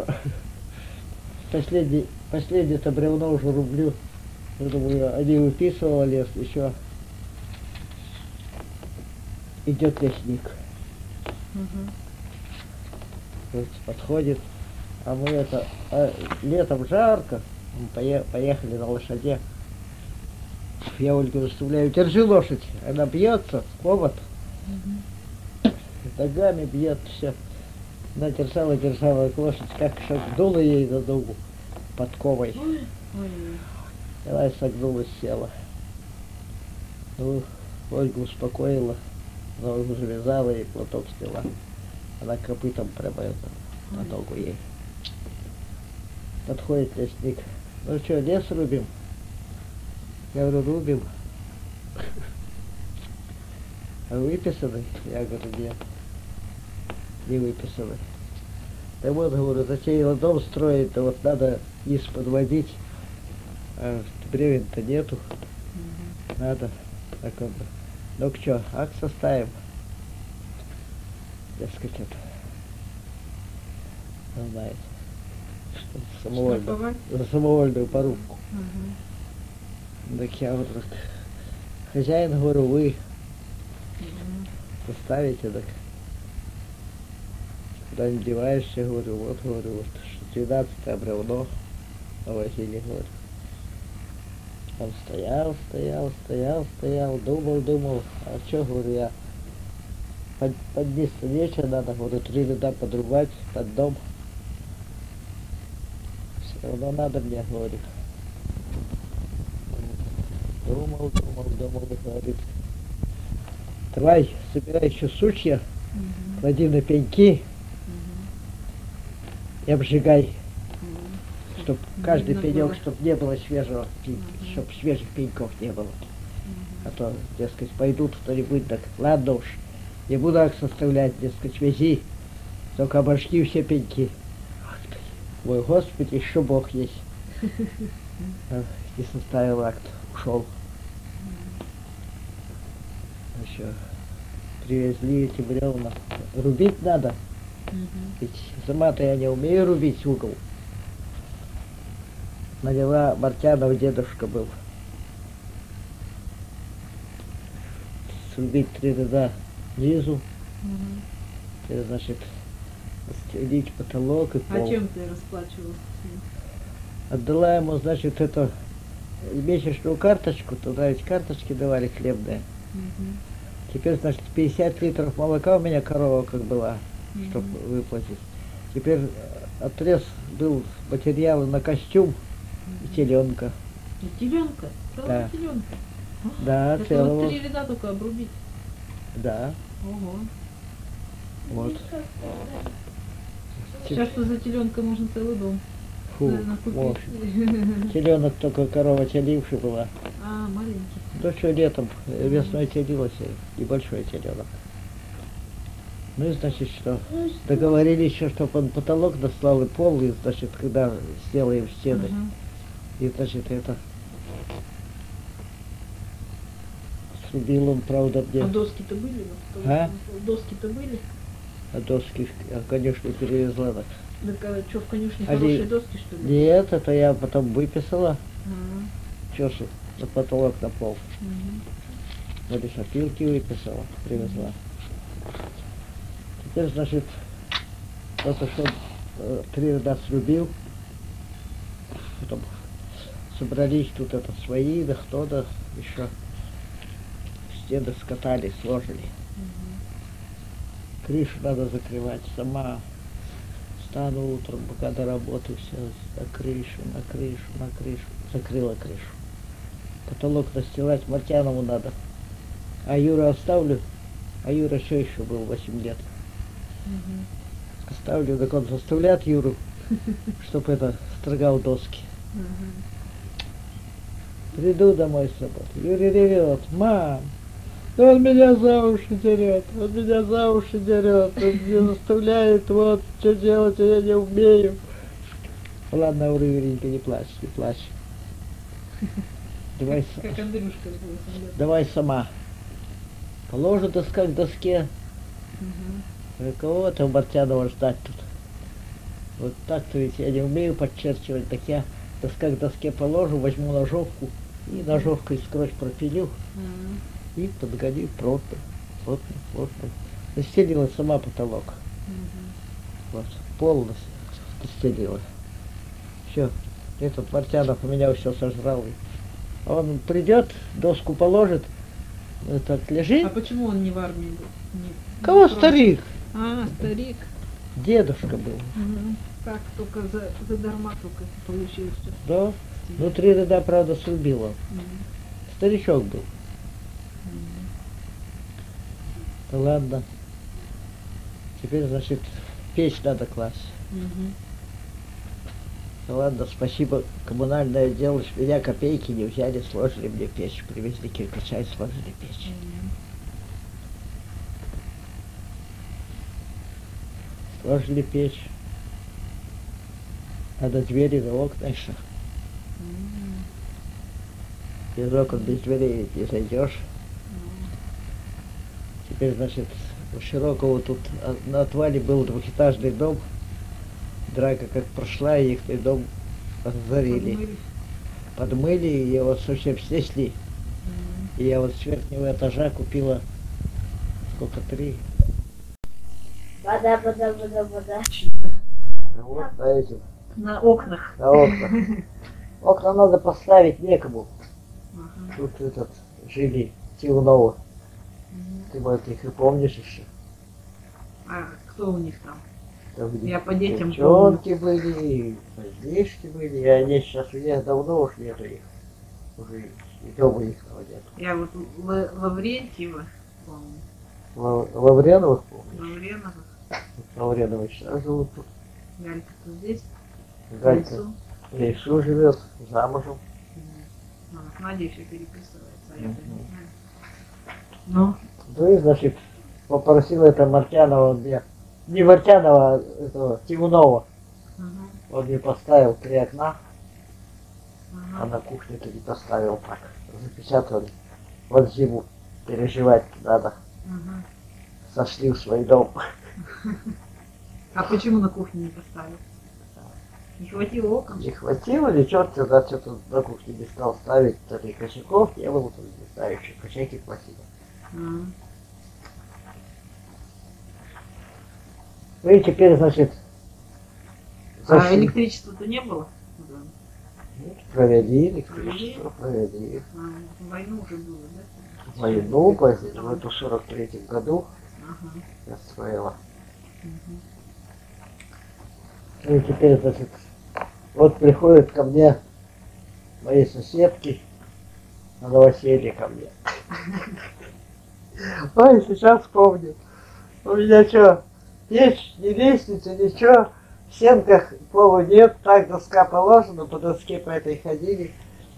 последнее-то бревно уже рублю. Я думаю, они выписывала лес, еще идет лесник. Мгм. Вот подходит. А мы летом жарко. Мы поехали на лошаде. Я Ольгу выставляю, держи лошадь. Она бьется, хобот. Мгм. Ногами бьет все. Она держала лошадь, как согнула ей на ногу подковой. Ой, ой. И она согнулась, села. Ну, Ольга успокоила, ногу завязала и платок сняла. Она копытом прямо на ногу ей. Подходит лесник. Ну что, лес рубим? Я говорю, рубим. А выписаны? Я говорю, нет. Не выписаны. Да вот, говорю, затеяла дом строить, да вот надо низ подводить. А бревен-то нету. Мгм. Надо. Так он, ну что, акт составим. Дескать, это. Он знает. Что самовольно. Штрафовать? За самовольную порубку. Мгм. Так я вот так. Хозяин, говорю, вы Мгм. составите, так. Куда не деваешься, говорю, вот, 12-е бревно навозили, говорю. Он стоял, думал, а что, говорю, я под низ-то нечего надо, говорю, 3 ряда подрубать под дом. Все равно надо мне, говорит. Думал, и говорит, давай, собирай еще сучья, Мгм. клади на пеньки Мгм. и обжигай, Мгм. чтоб каждый Видно пенек, было. чтоб не было свежего, Мгм. чтоб свежих пеньков не было. Мгм. А то, дескать, пойдут кто-нибудь, так ладно уж, не буду так составлять, дескать, вези, только обожги все пеньки. Господи, мой Господи, еще Бог есть. И составил акт, ушел. Еще привезли эти бревна. Рубить надо, Мгм. ведь сама-то я не умею рубить угол. Наняла Мартянов дедушка был. Срубить 3 ряда низу, Мгм. это значит стелить потолок и пол. А чем ты расплачивался с ним? Отдала ему, значит, эту месячную карточку, туда ведь карточки давали хлебные. Мгм. Теперь, значит, 50 литров молока у меня корова как была, чтобы Мгм. выплатить. Теперь отрез был материалы на костюм и теленка. И теленка? Целая Да. теленка? Да, Это целого. вот 3 ряда только обрубить. Да, Ого. вот. Сейчас что за теленка можно целый дом, Фу, наверное, купить. может. Теленок только корова телившая была. А, маленький. Ну что, летом, весной телилась, небольшой теленок. Ну и значит что, договорились еще, чтобы он потолок дослал и пол, и значит, когда сделаем стены, Ага. и значит это, Срубил он, правда, А мне. доски-то были? А? Доски-то были? А доски, конечно, перевезла. Так. Так а что, в конюшне Они- хорошие доски, что ли? Нет, это я потом выписала. Ага. Чёсу на потолок, на пол. Мгм. Вот и шапилки выписала, привезла. Теперь, значит, то, что 3 ряда срубил. Потом собрались тут это свои, да кто-то еще стены скатали, сложили. Крышу надо закрывать сама. Встану утром, пока до работы все, на крышу, на крышу, на крышу. Закрыла крышу. Потолок настилать Мартянову надо. А Юра оставлю. А Юра еще был 8 лет. Мгм. Оставлю, так он заставляет Юру, чтобы это строгал доски. Мгм. Приду домой с работы. Юрий ревет: мам, он меня за уши дерет, он меня за уши дерет, он меня заставляет, вот, что делать, а я не умею. Ладно, Юренька, не плачь, не плачь. Давай, Как Андрюшка был. давай сама. Положу доска к доске. Мгм. Кого-то Мартянова ждать тут. Вот так-то ведь я не умею подчерчивать, так я доска к доске положу, возьму ножовку и ножовкой сквозь пропилю Мгм. и подгоню плотно, плотно, плотно. Настелила сама потолок. Мгм. Вот, полностью настелила. Все, этот Мартянов у меня все сожрал. Он придет, доску положит, так А лежит. почему он не в армии был? Кого просто- старик? А, старик. Дедушка был. Мгм. Так, только за дарма только получилось всё. Да? Ну, 3 ряда, правда, срубил он. Мгм. Старичок был. Мгм. Да ладно. Теперь, значит, печь надо класть. Мгм. Да ладно, спасибо, коммунальное дело, с меня копейки не взяли, сложили мне печь. Привезли кирпича и сложили печь. Мгм. Сложили печь. Надо двери на окна еще. Мгм. Без окон, без дверей не зайдешь. Теперь, значит, у Широкого тут на отвале был двухэтажный дом. Драка как прошла, и их дом разорили. Подмыли. Подмыли, и его совсем снесли. Мгм. И я вот с верхнего этажа купила, сколько, 3. Вода, вода, вода, вода. Вот на этих, На окнах. на окнах. Окна надо поставить некому. Ага. Тут этот, жили Тивнова. Мгм. Ты, может, их и помнишь еще. А кто у них там? Там, где Я по детям девчонки были, и мальчишки были, и они сейчас у них давно уж нету их. Уже и дома их нету. Я вот Лаврентьева помню. Лавреновых помнишь? Лавренова. Лавреновы сейчас живут тут. Галька-то здесь. в Галька лесу. в лесу живет, замужем. Мгм. А, с Надей все переписывается, а я Мгм. не знаю. Ну, Ну и, значит, попросил это Мартянова мне. Не Мартянова, а этого Тивнова. мгм. Он мне поставил 3 окна, а Ага. на кухне-то не поставил так. Запечатали. Вот зиму переживать надо. Мгм. Сошли в свой дом. А почему на кухне не поставил? Не хватило окон? Не хватило ли, черт тогда что-то на кухне не стал ставить, то ли косяков не было, то ли не знаю, еще косяки хватило. Мгм. Ну и теперь, значит, А зашли. электричества-то не было? Да. Ну, провели электричество, провели. А, в войну уже было, да? Войну в эту 43-м году Ага. я строила. Мгм. Ну и теперь, значит, вот приходят ко мне мои соседки на новоселье ко мне. Ой, сейчас помню. У меня что, есть ни лестницы, ничего. В стенках пола нет, так доска положена, по доске по этой ходили.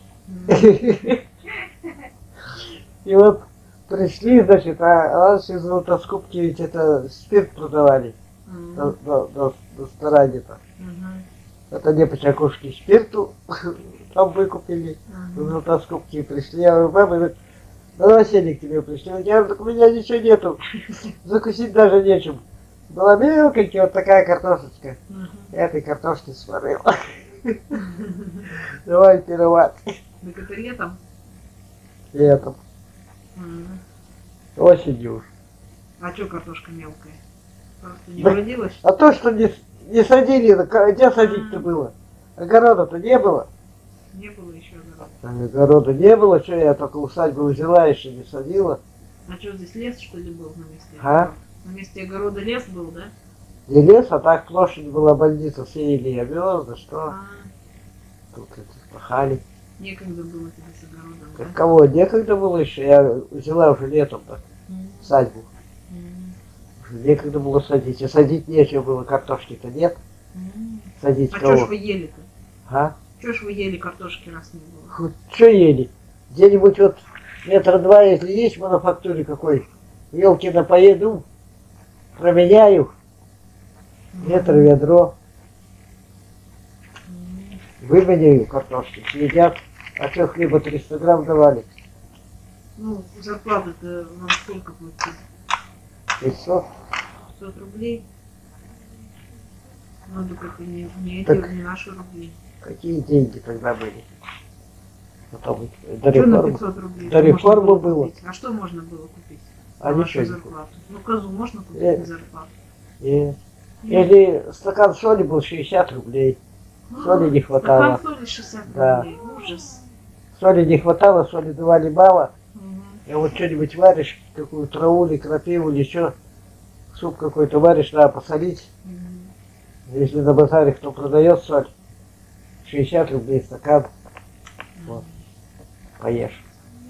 И вот пришли, значит, а раньше из Золотоскупки ведь это спирт продавали Мгм. до стороне-то. Мгм. Это не по чакушке спирту там выкупили. В Мгм. Золотоскупке пришли, я говорю, мама, На новоселье к тебе пришли. Я говорю, так у меня ничего нету. Закусить даже нечем. Была мелкая вот такая картошечка. Я этой картошки сварил. Давай пировать. Так это летом? Летом. Мгм. Осенью уж. А что картошка мелкая? Просто не Да. уродилась? А то, что не садили, где садить-то было? Огорода-то не было. Не было еще огорода. Огорода не было, что я только усадьбу взяла, еще не садила. А что, здесь лес, что ли, был на месте? А? огорода? На месте огорода лес был, да? Не лес, а так площадь была, больница, сеяли овес, да что. А, Тут это пахали. некогда было тебе с огородом, да? Как кого, некогда было еще, я взяла уже летом-то М, усадьбу. м, Уже некогда было садить, и садить нечего было, картошки-то нет. м. Садить А что кого? ж вы ели-то? А? Что ж вы ели картошки, раз не было? Хоть что ели? Где-нибудь вот метра два, если есть в мануфактуре какой, елки напоеду, променяю, метр ведро, выменяю картошки, съедят. А что хлеба 300 грамм давали? Ну, зарплата-то вам сколько платили? 500. 500 рублей? Ну, так это не эти, Так. не наши рубли. Какие деньги тогда были? Потом до Что на реформы. 500 рублей? До Что можно реформы было. купить? А что можно было купить? А на ничего вашу не было. зарплату? Ну, козу можно купить Э. на зарплату? Нет. Нет. Или стакан соли был 60 рублей. Соли не хватало. Стакан соли 60 Да. рублей. Ужас. Соли не хватало, соли давали мало. Мгм. И вот что-нибудь варишь, какую траву или крапиву или что, суп какой-то варишь, надо посолить. Мгм. Если на базаре кто продает соль, 60 рублей стакан, вот, поешь.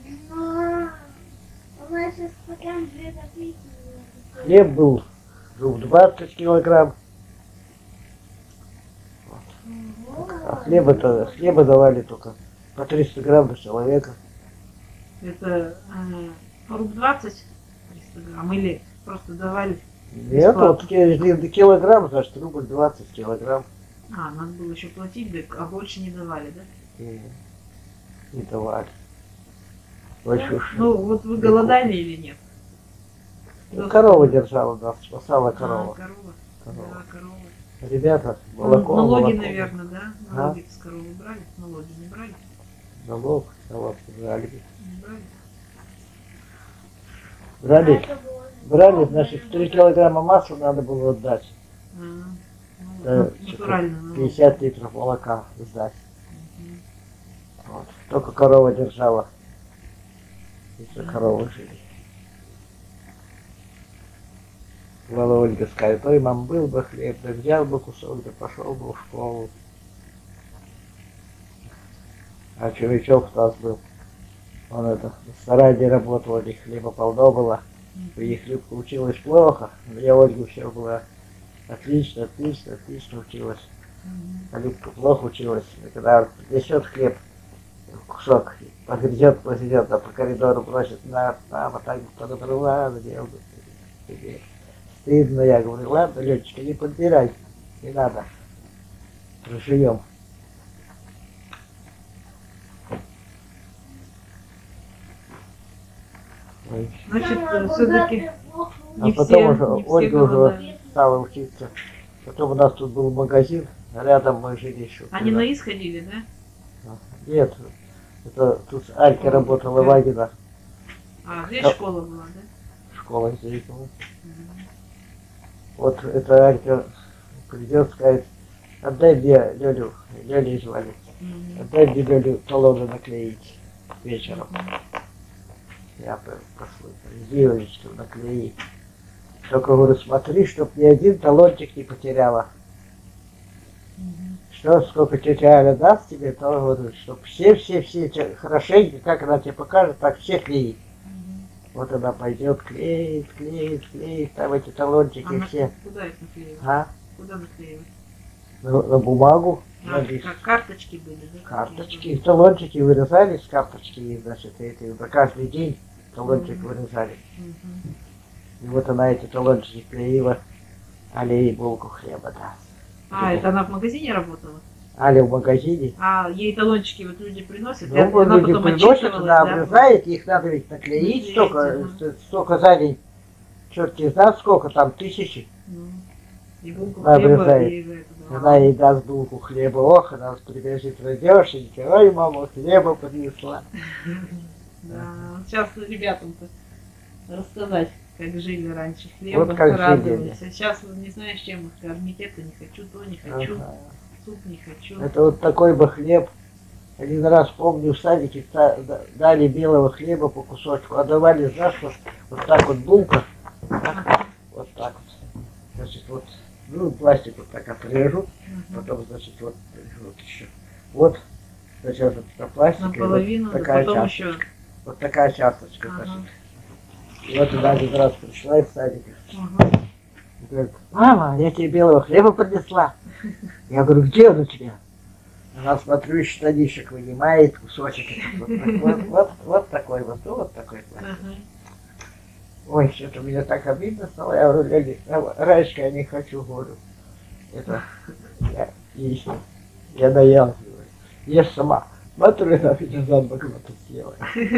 У нас сейчас стакан 2 копейки. Хлеб был, 20 килограмм. А хлеба давали только по 300 грамм на человека. Это руб 20 300 грамм или просто давали? Нет, вот килограмм, значит, рубль 20 килограмм. А, надо было еще платить, да, а больше не давали, да? Не давали. Больше уж. Ну, вот вы голодали или нет? Ну, корова держала нас, спасала корова. А, корова. Корова. Да, корова. Ребята, молоко, Налоги, молоко. наверное, да? Налоги с коровы брали? Налоги не брали? Налог, брали. Не брали? Брали, брали, значит, 3 килограмма масла надо было отдать. А, ну, Да, натурально налог. 50 литров молока сдать. Мгм. Вот. Только корова держала. Если коровы жили. Бывало, Ольга скажет, ой, мам, был бы хлеб, да взял бы кусок, да пошел бы в школу. А Чувачок у нас был. Он это, в сарае работал, и хлеба полно было. И хлебка училась плохо. У меня Ольга все была отлично, отлично, отлично училась. Мгм. А Любка плохо училась. И когда несет хлеб, кусок, погрызет, да по коридору бросит, вот так подобрала, сделал. Стыдно, я говорю, ладно, Лёнечка, не подбирай, не надо. Проживем. Ой. Значит, все-таки А не потом все, уже не все Ольга уже голодали. стала учиться. Потом у нас тут был магазин, рядом мы жили еще. Они на ИС ходили, да? Нет, это тут Алька работала, Вагина, А, здесь Да. школа была, да? школа здесь была. Мгм. Вот эта Алька придет, скажет, отдай мне Лёлю, Лёлей звали, Мгм. отдай мне Лёлю талоны наклеить вечером. Я послушаю, девочку наклеить. Только говорю, смотри, чтоб ни один талончик не потеряла. Мгм. Что, сколько тетя Аля даст тебе, то говорю, чтоб все хорошенько, как она тебе покажет, так все клеить. Мгм. Вот она пойдет, клеит, клеит, клеит, там эти талончики А все. куда их наклеивать? А? Куда наклеивать? На бумагу, А, на лист. как карточки были, да? Карточки, талончики вырезались, карточки, и, значит, эти, на каждый день талончик Мгм. вырезали. Мгм. И вот она эти талончики клеила, а ей булку хлеба даст. А, это она в магазине работала? Аля в магазине. А ей талончики вот люди приносят, и Ну, она люди потом приносят, отчитывалась, она да? обрезает, их надо ведь наклеить, столько за день. Черт не знает сколько, там тысячи. Ну, и булку Она хлеба, обрезает. и за это Она давала. ей даст булку хлеба, ох, она прибежит, радешенька, ой, мама, хлеба принесла. Да, вот сейчас ребятам-то рассказать, как жили раньше, хлеба Вот как радовались. жили. А сейчас вот не знаешь, чем их кормить, это не хочу, то не хочу, Ага. суп не хочу. Это вот такой бы хлеб. Один раз помню, в садике дали белого хлеба по кусочку, а давали, знаешь, вот так вот булка, вот так вот. Значит, вот, ну, пластик вот так отрежут, потом, значит, вот еще. Вот, значит, вот на пластике, Наполовину, вот да такая потом часточка. еще. Вот такая часточка, Ага. значит. И вот она один раз пришла из садика. Ага. И говорит, мама, я тебе белого хлеба принесла. Я говорю, где он у тебя? Она, смотрю, из штанишек вынимает кусочек. Вот такой вот, вот такой пластик. Ага. Ой, что-то мне так обидно стало. Я говорю, Леди, раньше я не хочу, говорю. Это, я наелась, говорю. Ешь сама. Смотрю, она меня за два глота съела.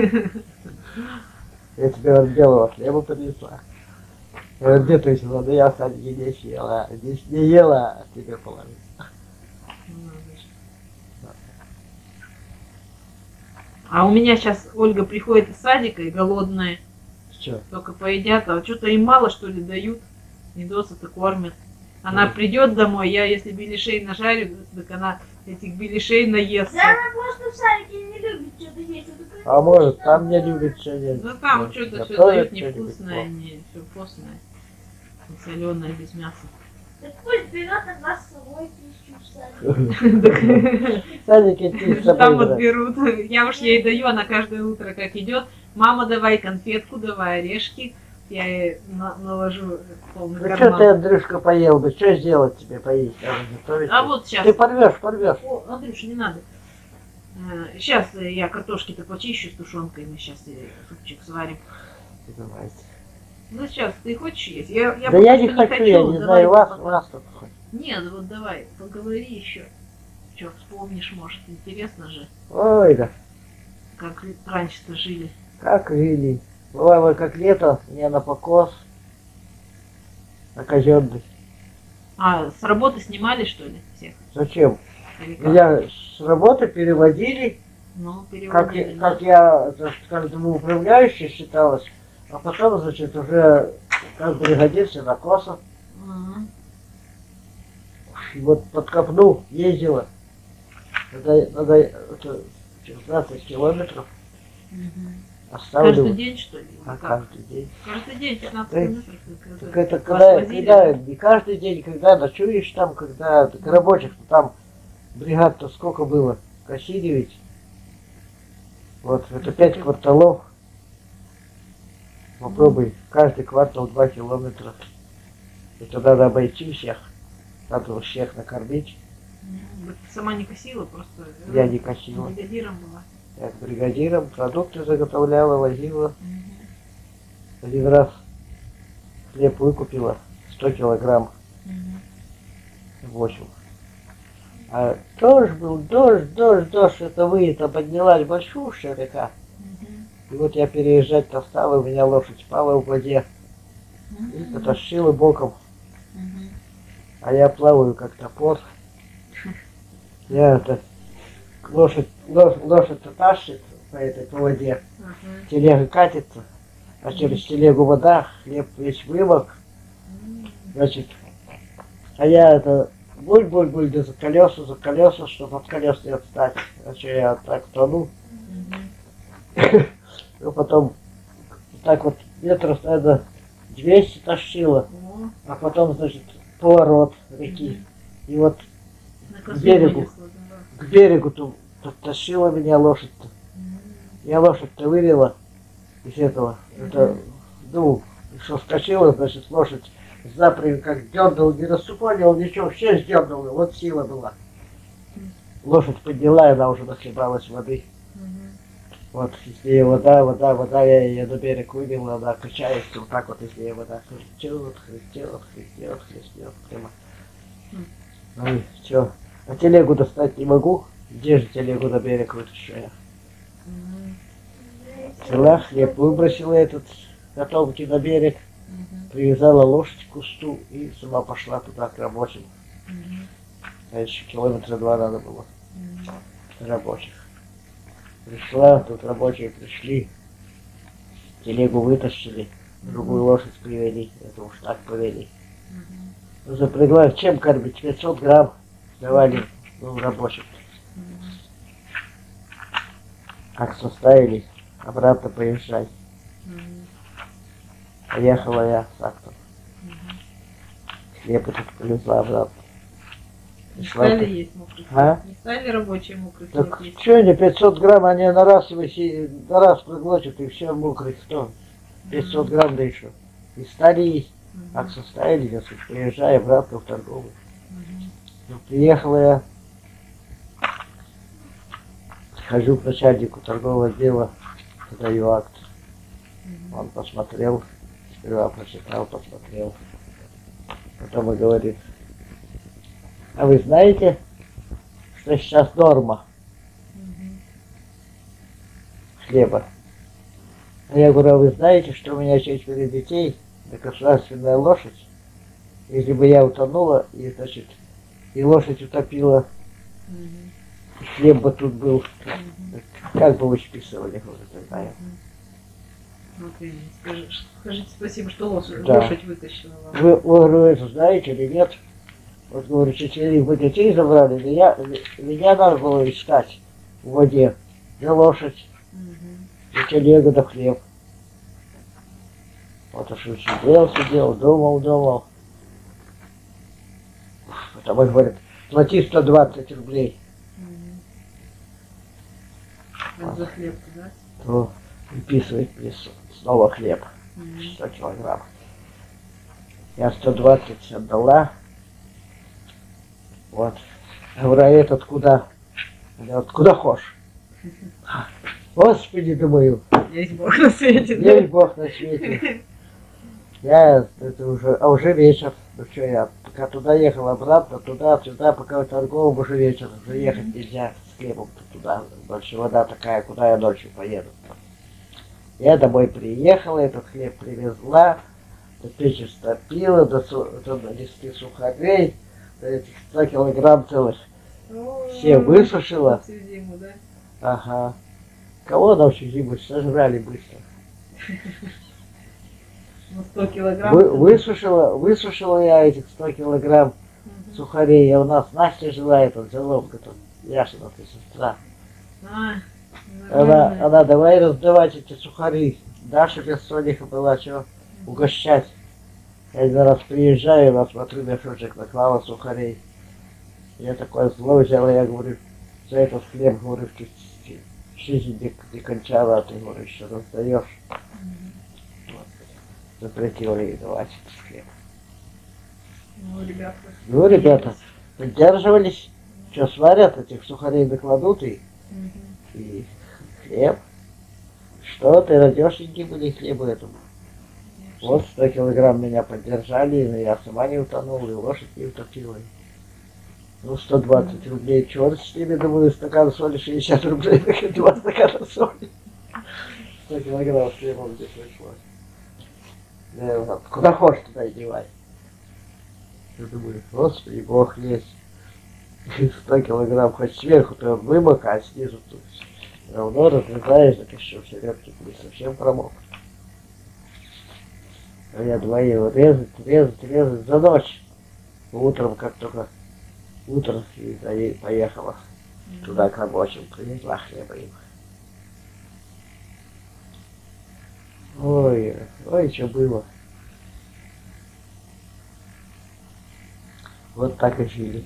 Я тебе вот белого хлеба принесла. Я говорю, где ты взяла? Да я сам не съела. Здесь не ела, а тебе половину. А у меня сейчас Ольга приходит из садика и голодная, Что? только поедят, а что-то им мало что ли дают, не досыта кормят. Она придет домой, я если беляшей нажарю, так она этих беляшей наестся. Да, она просто в садике не любит что-то есть. А может, там не любит что-нибудь. Ну там Может, что-то все готовят дают что-нибудь невкусное, не все вкусное, не соленое, без мяса. Так пусть берет от вас с собой пищу в садик. В садике ты с Там собой вот брать. берут, я уж ей даю, она каждое утро как идет, мама давай конфетку, давай орешки, я ей наложу полный Ну что ты, карман. Андрюшка, поел бы? Что сделать тебе поесть? Надо готовить. А вот сейчас, Ты порвешь. о, Андрюша, не надо. Сейчас я картошки-то почищу с тушенкой, мы сейчас супчик сварим. Давайте. Ну сейчас, ты хочешь есть? Я Да пока я не что хочу, я не давай знаю вас, пока. вас тут хоть. Нет, вот давай, поговори еще. Что, вспомнишь, может, интересно же, Ой, да, как раньше-то жили. как жили. Бывало, как лето, не на покос, на казенный. А с работы снимали, что ли, всех? Зачем? Или как? Меня с работы переводили, Ну, как переводили. да. я, так скажем, управляющий считалось, а потом, значит, уже как бригадир на косо. Ага. И вот под Копну ездила. Надо это, 16 километров Мгм. оставлю. Каждый день, что ли? А Или как? каждый день. Каждый день 15 Да. километров. Так это Вас когда, возили? не каждый день, когда ночуешь там, когда так рабочих, там бригад-то сколько было? Косили ведь. Вот, это 5 кварталов. Попробуй, каждый квартал 2 километра. Это надо обойти всех. Надо всех накормить. Вот ты сама не косила, просто Я не косила. бригадиром была. Я с бригадиром продукты заготовляла, возила. Мгм. Один раз хлеб выкупила 100 килограмм, Мгм. 8. А дождь был, дождь, это выйдет, поднялась большущая река. Мгм. И вот я переезжать-то стал, и у меня лошадь спала в воде, и Мгм. потащила боком, Мгм. а я плаваю как топор. Я это, лошадь-то тащит по воде, Ага. телега катится, а через телегу вода, хлеб весь вымок, значит, а я это буль-буль-буль, да за колеса, чтобы от колес не отстать, иначе я так тону. Мгм. Ну, потом так вот метров, наверное, 200 тащила, О, а потом, значит, поворот реки. И вот на косу берегу. вынесла, да. к берегу-то тащила меня лошадь-то. Мгм. Я лошадь-то вывела из этого. Это, ну, что вскочила, значит, лошадь запрыг как дернул, не рассупонил, ничего, все сдернула, вот сила была. Лошадь подняла, и она уже нахлебалась воды. Мгм. Вот, из нее вода, я ее на берег вывела, она качается, вот так вот из нее вода хрустет прямо. Ну и что? А телегу достать не могу. Где же телегу на берег вытащу я? Взяла хлеб, выбросила этот котомки на берег, привязала лошадь к кусту и сама пошла туда к рабочим. А еще километра 2 надо было рабочих. Пришла, тут рабочие пришли, телегу вытащили, другую лошадь привели, это уж так повели. Запрягла, чем кормить? 500 грамм давали рабочим. Как составили, обратно поезжай. Поехала я с актом. Хлеб этот повезла обратно. Не Пришла стали тут. есть мокрый хлеб? А? Не стали рабочие мокрый хлеб Так есть? что они 500 грамм, они на раз проглотят, и все мокрый кто? 500 грамм да еще. И стали есть. Как составили, я приезжаю обратно в торговую. Ну, приехала я, схожу к начальнику торгового отдела, подаю акт. Он посмотрел, сперва прочитал, посмотрел. Потом и говорит: а вы знаете, что сейчас норма хлеба? А я говорю: а вы знаете, что у меня 4 детей, да государственная лошадь? Если бы я утонула, и, значит, и лошадь утопила, и хлеб бы тут был, как бы вы списывали, говорю, тогда я. Вот именно. Скажите спасибо, что лошадь, Да. лошадь вытащила вам. Вы, говорю, это знаете или нет? Вот, говорю, 4 бы детей забрали, меня надо было искать в воде. Да лошадь, и телега, да хлеб. Вот уж и сидел, думал. Потом он говорит: плати 120 рублей. Это за хлеб, да? То выписывает мне снова хлеб. 100 килограмм. Я 120 отдала. Вот. Говорю: а этот куда? Вот, куда хочешь? Господи, думаю, Есть Бог на свете, да? есть Бог на свете. Я это уже вечер. Ну что, я пока туда ехал, обратно, туда-сюда, пока в торговом уже вечер. Уже ехать нельзя с хлебом туда. Дольше вода такая, куда я дольше поеду. Я домой приехала, этот хлеб привезла, до печи стопила, до листы сухарей, до этих 100 килограмм целых. Все высушила. Всю зиму, да? Ага. Кого на всю зиму сожрали быстро. Ну, 100 килограмм. Высушила я этих 100 килограмм сухарей. А у нас Настя жила, этот заломка тут, Яшина, ты сестра. Нормально. Она давай раздавать эти сухари. Даша без сониха была, что угощать. Я один раз приезжаю, она смотрю, мешочек наклала сухарей. Я такое зло взял, я говорю: за этот хлеб, говорю, жизнь не кончала, а ты, говорю, еще раздаешь. Вот. Запретил ей давать этот хлеб. Ну, ребята, поддерживались. Что, сварят, этих сухарей накладут и хлеб. Что ты, радешенькие были хлебу этому. Вот 100 килограмм меня поддержали, но я сама не утонула, и лошадь не утопила. Ну, 120 рублей, черт с ними, думаю, стакан соли 60 рублей, 2 стакана соли. 100 килограмм хлеба здесь пришлось. Да, вот, куда хочешь, туда и девай. Я думаю: господи, Бог есть. 100 килограмм хоть сверху ты вымок, а снизу тут равно разрезаешь, так еще все ветки были совсем промок. А я два его резать за ночь. Утром, как только утром, и поехала туда к рабочим, привезла хлеба им. Ой, что было. Вот так и жили.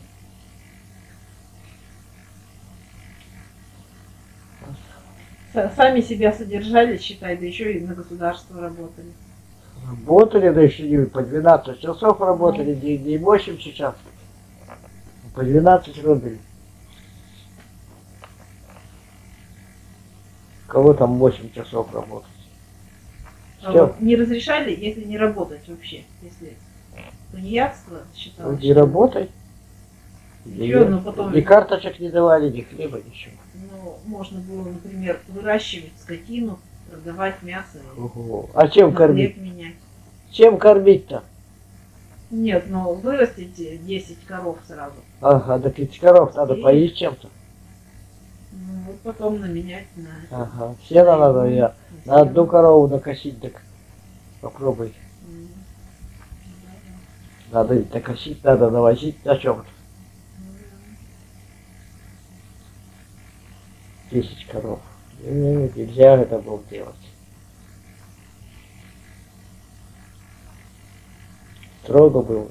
Сами себя содержали, считай, да еще и на государство работали. Работали, да еще не по 12 часов работали, не 8 сейчас. По 12 рублей. Кого там 8 часов работать? А Всё. вот не разрешали, если не работать вообще, если тунеядство считалось. Не работай. Ничего, но потом... Ни карточек не давали, ни хлеба, ничего. Ну, можно было, например, выращивать скотину, продавать мясо. Ого. А чем на кормить? хлеб менять. Чем кормить-то? Нет, ну вырастите 10 коров сразу. Ага, да 5 коров надо И- поить чем-то. Ну, вот потом наменять на... Ага, сено надо, я на одну корову накосить, так попробуй. М. Надо ведь накосить, надо навозить на чем-то. 10 коров. Нельзя это было делать. Строго было.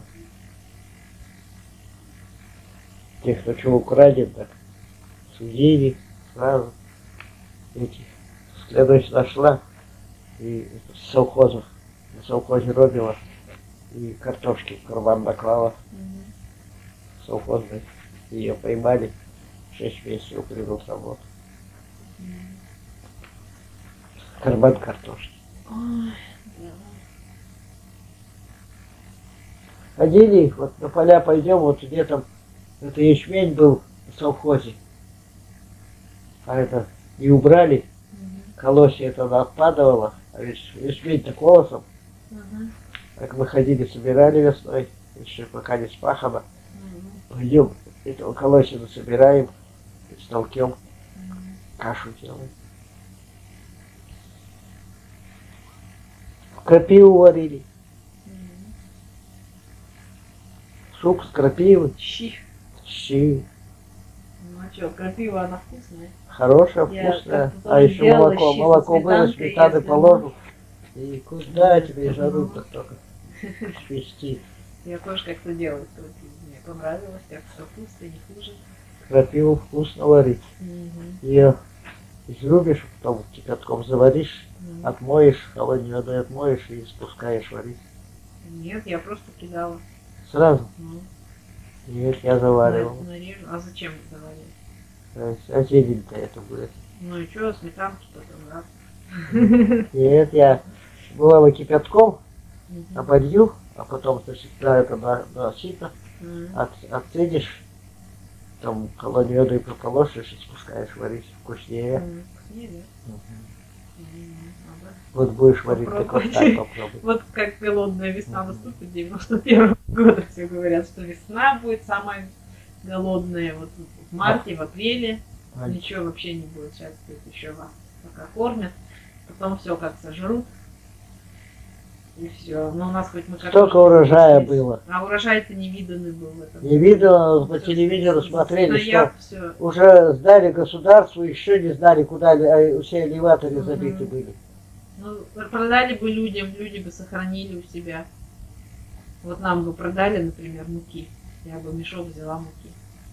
Тех, кто чего украдет, так судили сразу. Этих. Следующая нашла и с совхоза. На совхозе робила и картошки в карман наклала. Мгм. Совхозной. Ее поймали. 6 месяцев упрягал в работу. Карман картошки. Ой, да. Ходили, вот на поля пойдем, вот где там, это ячмень был в совхозе. А это не убрали, Мгм. колосья это отпадывало, а ведь ячмень-то колосом. Мгм. Как мы ходили, собирали весной, еще пока не спахано. Мгм. Пойдем, этого колосья собираем, столкнем, Мгм. кашу делаем. Крапиву варили, Мгм. суп с крапивы, Щи. щи. Ну а что, крапива, она вкусная. Хорошая, Я вкусная. как-то А тоже еще делала молоко. щи со Молоко было, сметанкой, сметаны если положил. И куда тебе и жару Мгм. только свести. Я тоже как-то делаю с крапивой. Мне понравилось, как с капустой, не хуже. Крапиву вкусно варить. Мгм. Ее изрубишь, потом кипятком заваришь, Мгм. отмоешь, холодной водой отмоешь и спускаешь варить. Нет, я просто кидала. Сразу. Ну, Нет, я заваривал. нарежу. А зачем заваривать? А зелень-то это будет. Ну и что, сметанку-то там, да? Нет, я бывало кипятком Мгм. оболью, а потом, значит, на это на сито Мгм. отцедишь, там холодной водой прополошишь и спускаешь варить. Вкуснее. Вкуснее, да? Мгм. Надо. Вот будешь варить, так вот Попробовать. так попробуй. Вот как голодная весна наступит 91 года, все говорят, что весна будет самая голодная. Вот в марте, в апреле А, ничего вообще не будет. Сейчас тут еще вас пока кормят, потом все как сожрут. И все. Но у нас хоть мы Столько урожая было. А урожай-то невиданный был в этом. Не видно, по телевизору смотрели, что Стоят все. уже сдали государству, еще не знали, куда все элеваторы Мгм. забиты были. Ну, продали бы людям, люди бы сохранили у себя. Вот нам бы продали, например, муки. Я бы мешок взяла муки.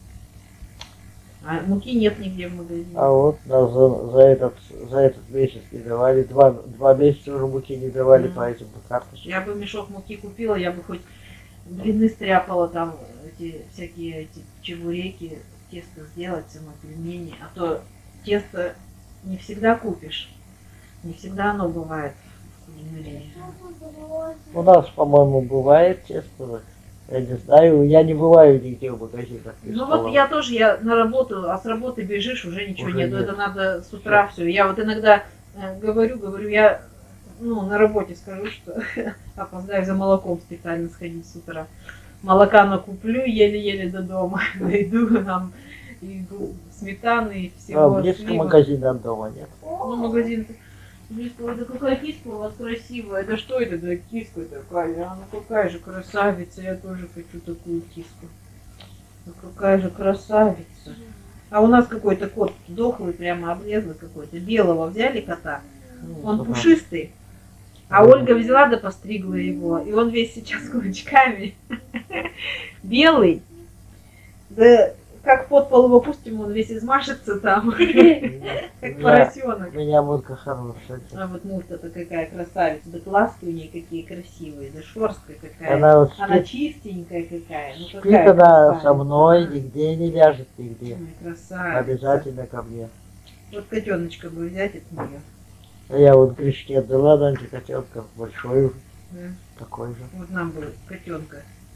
А муки нет нигде в магазине. А вот нас за этот месяц не давали, два месяца уже муки не давали Мгм. по этим карточкам. Я бы мешок муки купила, я бы хоть блины стряпала, там эти всякие эти чебуреки, тесто сделать, самопельмени. А то тесто не всегда купишь. Не всегда оно бывает в кулинарии. У нас, по-моему, бывает тесто. Я не знаю, я не бываю нигде в магазинах. Ну вот я тоже, я на работу, а с работы бежишь, уже ничего Уже нет. нет. Это надо с утра все. Я вот иногда говорю, я на работе скажу, что опоздаю за молоком специально сходить с утра. Молока накуплю еле-еле до дома. Найду там и сметаны, и всего. А близко сливок. магазина от дома нет. Ну, магазин. Это какая киска у вас красивая. Это что это за киска такая? Она какая же красавица. Я тоже хочу такую киску. Ну, какая же красавица. А у нас какой-то кот дохлый, прямо облезлый какой-то. Белого взяли кота. Он пушистый. А Ольга взяла да постригла его. И он весь сейчас клочками. Белый. Да как под пол его пустим, он весь измашется там. Как поросенок. У меня мутка хорошая. А вот муфта-то какая красавица. Да глазки у нее какие красивые. Да шерстка какая. Она вот Она спит, чистенькая какая. Ну, спит какая она красавица. со мной, нигде не ляжет, нигде. Ой, красавица. Обязательно ко мне. Вот котеночка бы взять от нее. А я вот Гришке отдала Данте котенка, большой уже, Да. такой же. Вот нам бы котенка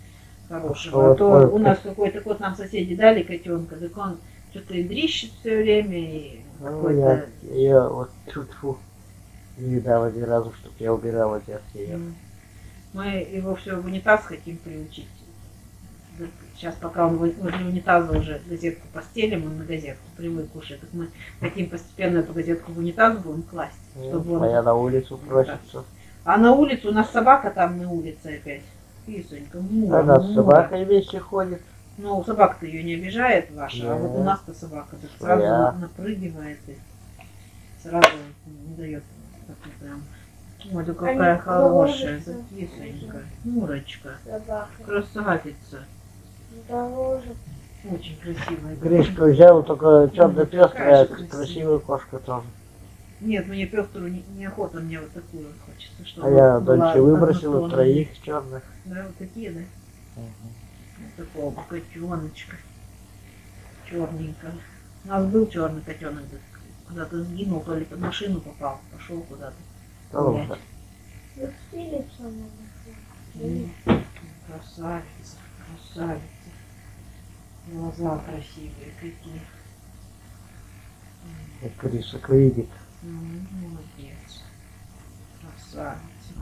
хорошего. Вот, А то вот. у нас какой-то кот, нам соседи дали котенка, так он что-то и дрищет все время, и Ну, какой-то... я вот тьфу-тьфу не видала ни разу, чтоб я убирала от ее. Мы его все в унитаз хотим приучить. Сейчас пока он возле унитаза уже газетку постелим, он на газетку привык кушать. Так мы хотим постепенно эту газетку в унитаз будем класть, чтобы А я он... на улицу просится. А на улицу, у нас собака там на улице опять. Кисонька, Мура, Она с Мура. собакой вместе ходит. Ну, собака-то ее не обижает ваша, а вот у Нет. нас-то собака так сразу Своя. напрыгивает и сразу не дает такой прям. Ой, да какая Они хорошая, дружатся. кисонька, Мурочка, Собака. красавица. Дороже. Очень красивая. Гришка взял, только черно-пестрая, Какая же красивая. красивая кошка тоже. Нет, мне пеструю неохота, мне вот такую вот хочется, чтобы А я была дальше выбросила однотонная. троих черных. Да, вот такие, да? Вот такого котеночка. Черненького. У нас был черный котенок, да, куда-то сгинул, то ли под машину попал, пошел куда-то. Тоже. Вот Филипсона нашла. Красавица, красавица. Глаза красивые какие. Как крысок видит. Молодец. Красавица.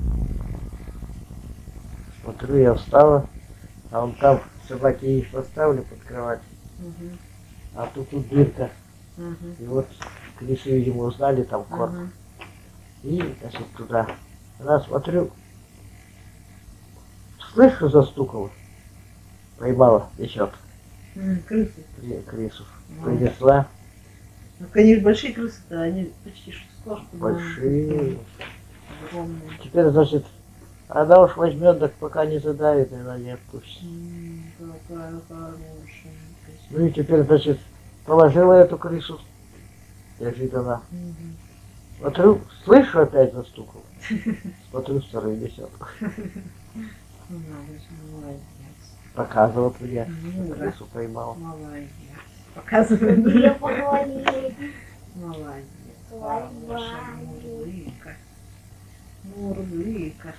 Смотрю, я встала, а он там собаки их поставили под кровать, Мгм, а тут дырка. мгм, И вот крысы, видимо, узнали там корм. мгм. И, значит, туда. Она, смотрю, слышу, застукала. Поймала, несет Крысы. крысу. Молодец. Принесла. Ну, конечно, большие крысы-то, они почти что с кошку. да, Большие. огромные. Теперь, значит, она уж возьмет, так пока не задавит, она не отпустит. Какая хорошая. Ну и теперь, значит, положила эту крысу. Лежит она. Мгм. Смотрю, слышу, опять застукал. Смотрю, второй несет. Молодец. Показывает мне, Ну, что крысу поймал. Молодец. Показывай. Ее поговорили. Молодец. Ой, Хорошая мурлыка. Мурлыка.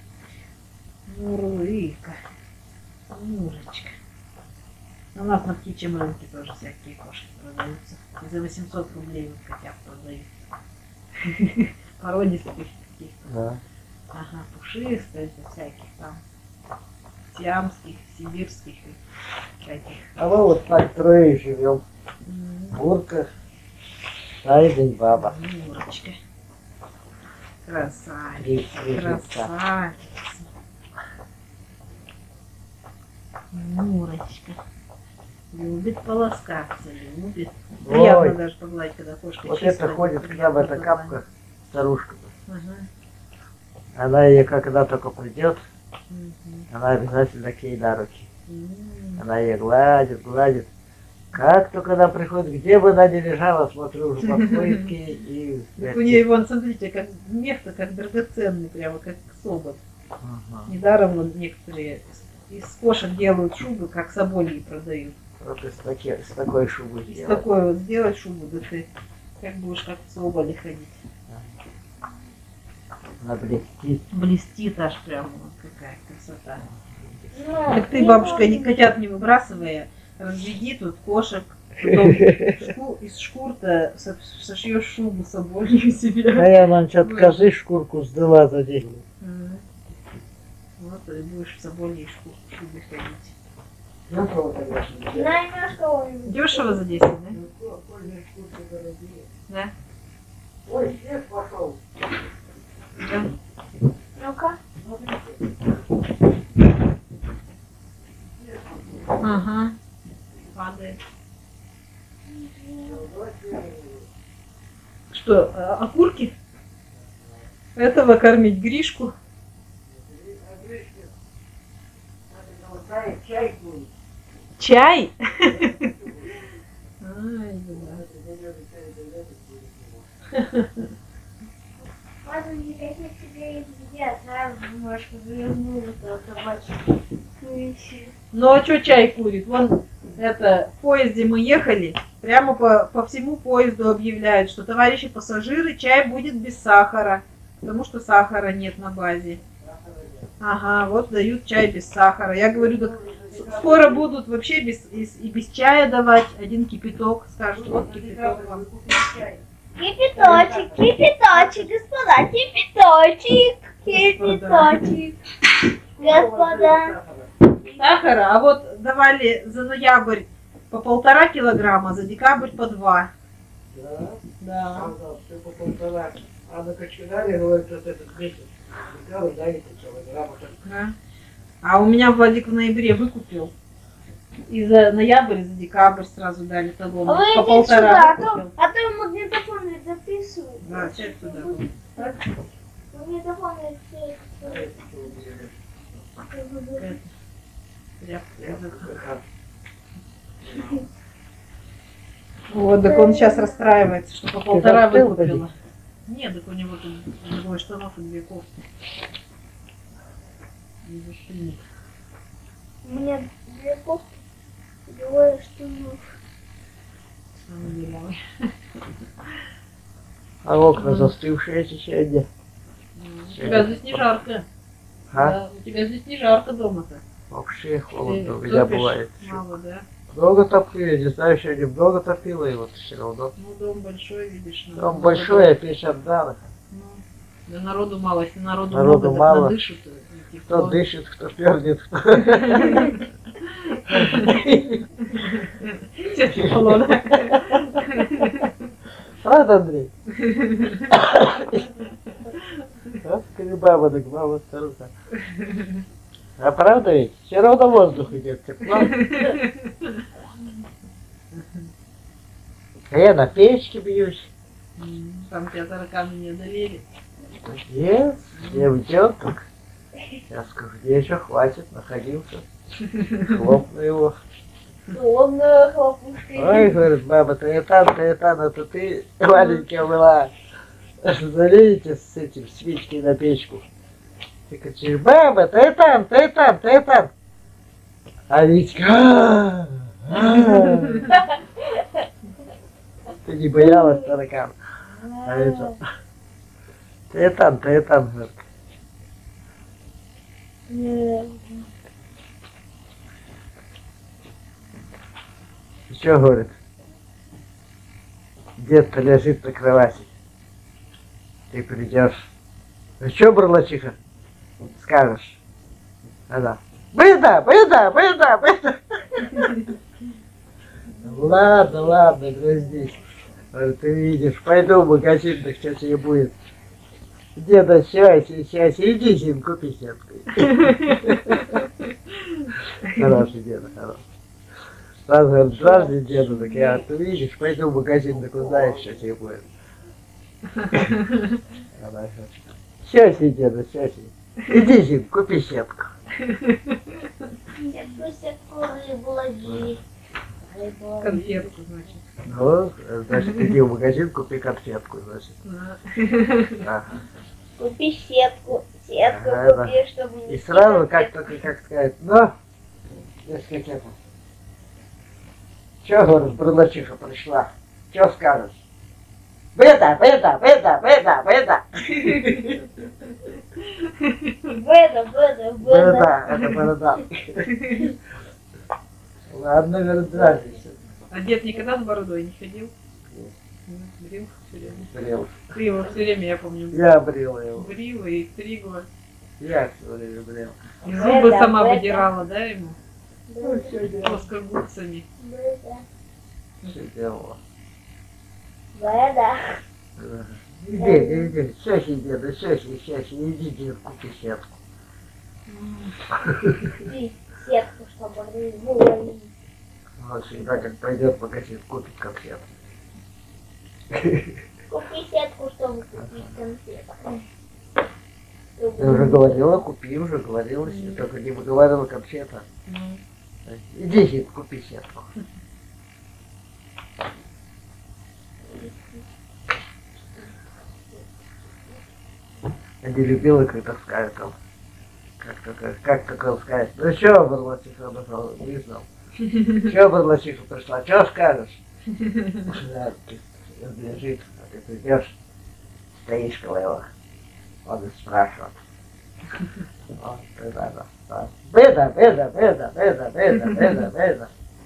Мурлыка. Мурочка. У нас на птичьем рынке тоже всякие кошки продаются. И за 800 рублей вот котят продают. Породистых каких-то. Да. Ага, пушистых, всяких там. Сиамских, сибирских и всяких. А мы вот так трое живем. Бурка, Сайдень, баба. Мурочка. Красавица. Красавица. Красавица. Мурочка. Любит полоскаться, любит. Ой. Приятно даже погладить, когда кошка Вот чистая. это ходит к нам, приятно эта погладить. капка, старушка. Ага. Она ее, когда только придет, Мгм. она обязательно к ней на руки. М. Она ее гладит, гладит. Как только она приходит, где бы она ни лежала, смотрю уже под плитки и... Так у нее, вон, смотрите, как мех-то как драгоценный, прямо как соболь. Ага. Недаром вот некоторые из кошек делают шубы, как собольи продают. Вот из такой шубы Из сделать. такой вот сделать шубу, да ты как будешь как соболи ходить. Она блестит. Блестит аж прям, вот какая красота. Ну, Так ты, бабушка, не котят не выбрасывая, разведи тут кошек, потом из шкур-то сошьешь шубу соболью себе. А я нам что-то козы шкурку сдала за день. Мгм. Вот и будешь в собольей шубе ходить. Дешево, конечно. Наймешь кого-нибудь. Дешево за 10, да? Да? Ой, снег пошел. Да. Ну-ка. Ага. Падает. Что, окурки? Этого кормить Гришку? Чай будет. Чай? Ай, да. Ладно, если тебе едят, сразу немножко завернула табачку. Ну а что чай курит? Вон это, в поезде мы ехали, прямо по всему поезду объявляют, что товарищи пассажиры, чай будет без сахара, потому что сахара нет на базе. Ага, вот дают чай без сахара. Я говорю, так Скоро будут вообще без чая давать. Один кипяток. Скажут, вот кипяток вам. Кипяточек, кипяточек, господа, кипяточек, кипяточек, господа. Сахара. А вот давали за ноябрь по 1,5 килограмма, за декабрь по 2. Да? Да. Все по 1,5. А на Кочегаре, говорит, вот этот месяц. Декабрь, да, это килограмма. Да. А у меня Владик в ноябре выкупил. И за ноябрь, и за декабрь сразу дали талон. А вы По идите 1,5 сюда, выкупил. а то я магнитофон не записываю. Да, сядь туда. Магнитофон я все Вот, так он сейчас расстраивается, что по 1,5 застыл, выкупила. Нет, так у него тут двое штанов и 2 кофты. Не зашумит. У меня 2 кофты, 2 штанов. Самый белявый. А окна застывшие сегодня. У тебя здесь не жарко. А? Да, у тебя здесь не жарко дома-то. Вообще холодно у Ты меня топишь бывает. мало, да? Много топлю, я не знаю, сегодня много топило, и вот все равно. Ну, дом большой, видишь. Дом большой, а печь отдана. Ну, да народу мало, если народу Народу много, мало. так надышат. И Кто тепло. дышит, кто пернет, кто... Всё тепло, да? Правда, Андрей? Вот баба, так баба старуха. А правда ведь? Все равно воздух идет тепло. А я на печке бьюсь. Там тебя тараканы не одолели. Нет, не уйдет так. Я скажу, мне еще хватит, находился. Хлопну его. Удобно хлопушкой. Ой, говорит, баба, Таятан, это ты маленькая была. Залейте с этим свечкой на печку. Ты кричишь, баба, Таятан. А Витька, ты не боялась таракан? А это, Таятан, говорит. И что, говорит? Дед-то лежит на кровати. Ты придешь. Ну что, бурлачиха, скажешь? Она. Быда. Ладно, груздись. Говорит, ты видишь, пойду в магазин, так что тебе будет. Деда, сейчас, иди зим, купи сетку. Хороший деда, хороший. Сразу говорит, здравствуй, деда, так я, ты видишь, пойду в магазин, так узнаешь, что тебе будет. Сейчас, деда, сейчас. Иди зим, купи сетку. Сетку рыбу лови. Конфетку, значит. Ну, значит, иди в магазин, купи конфетку, значит. Ага. Купи сетку. Ага, Купи, чтобы... И сразу, как только, как сказать, ну, так сказать, это. Че, говорит, бурлачиха пришла? Че скажешь? Беда. Беда. Борода, это борода. Ладно, говорит, здравствуйте. А дед никогда с бородой не ходил? Брил все время. Брил. Ты его все время, я помню, Я брил его. брила и стригла. Я все время брил. И зубы Беда, сама беда. выдирала, да, ему? Ну, все делал. Плоскогубцами. Все делала. Беда. Иди, щаси, деда, щаси, иди, дед, купи сетку. Купи сетку, чтобы рыбу ловить. Он всегда, как пойдет в магазин, купит конфету. Купи сетку, чтобы купить конфетку. Я уже говорила, купи, уже говорила, я только не выговаривала конфета. Иди, дед, купи сетку. Я не любила, когда скажет он. Как только он скажет, ну что, бурлачиха, не знал. Что, бурлачиха пришла, что скажешь? Да, он лежит, а ты придешь, стоишь около его. Он и спрашивает. О, беда, да. Беда, беда, беда, беда, беда, беда, беда.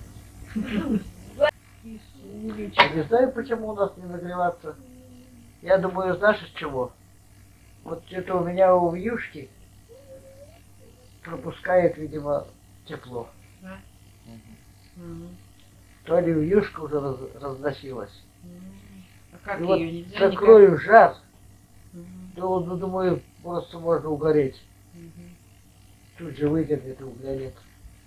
Я не знаю, почему у нас не нагреваться. Я думаю, знаешь, из чего? Вот это у меня у вьюшки пропускает, видимо, тепло. Да? Мгм. То ли вьюшка уже разносилась. А как И вот ее нельзя закрою жар, Мгм. то, ну, думаю, просто можно угореть. Мгм. Тут же выгорит, и угля нет.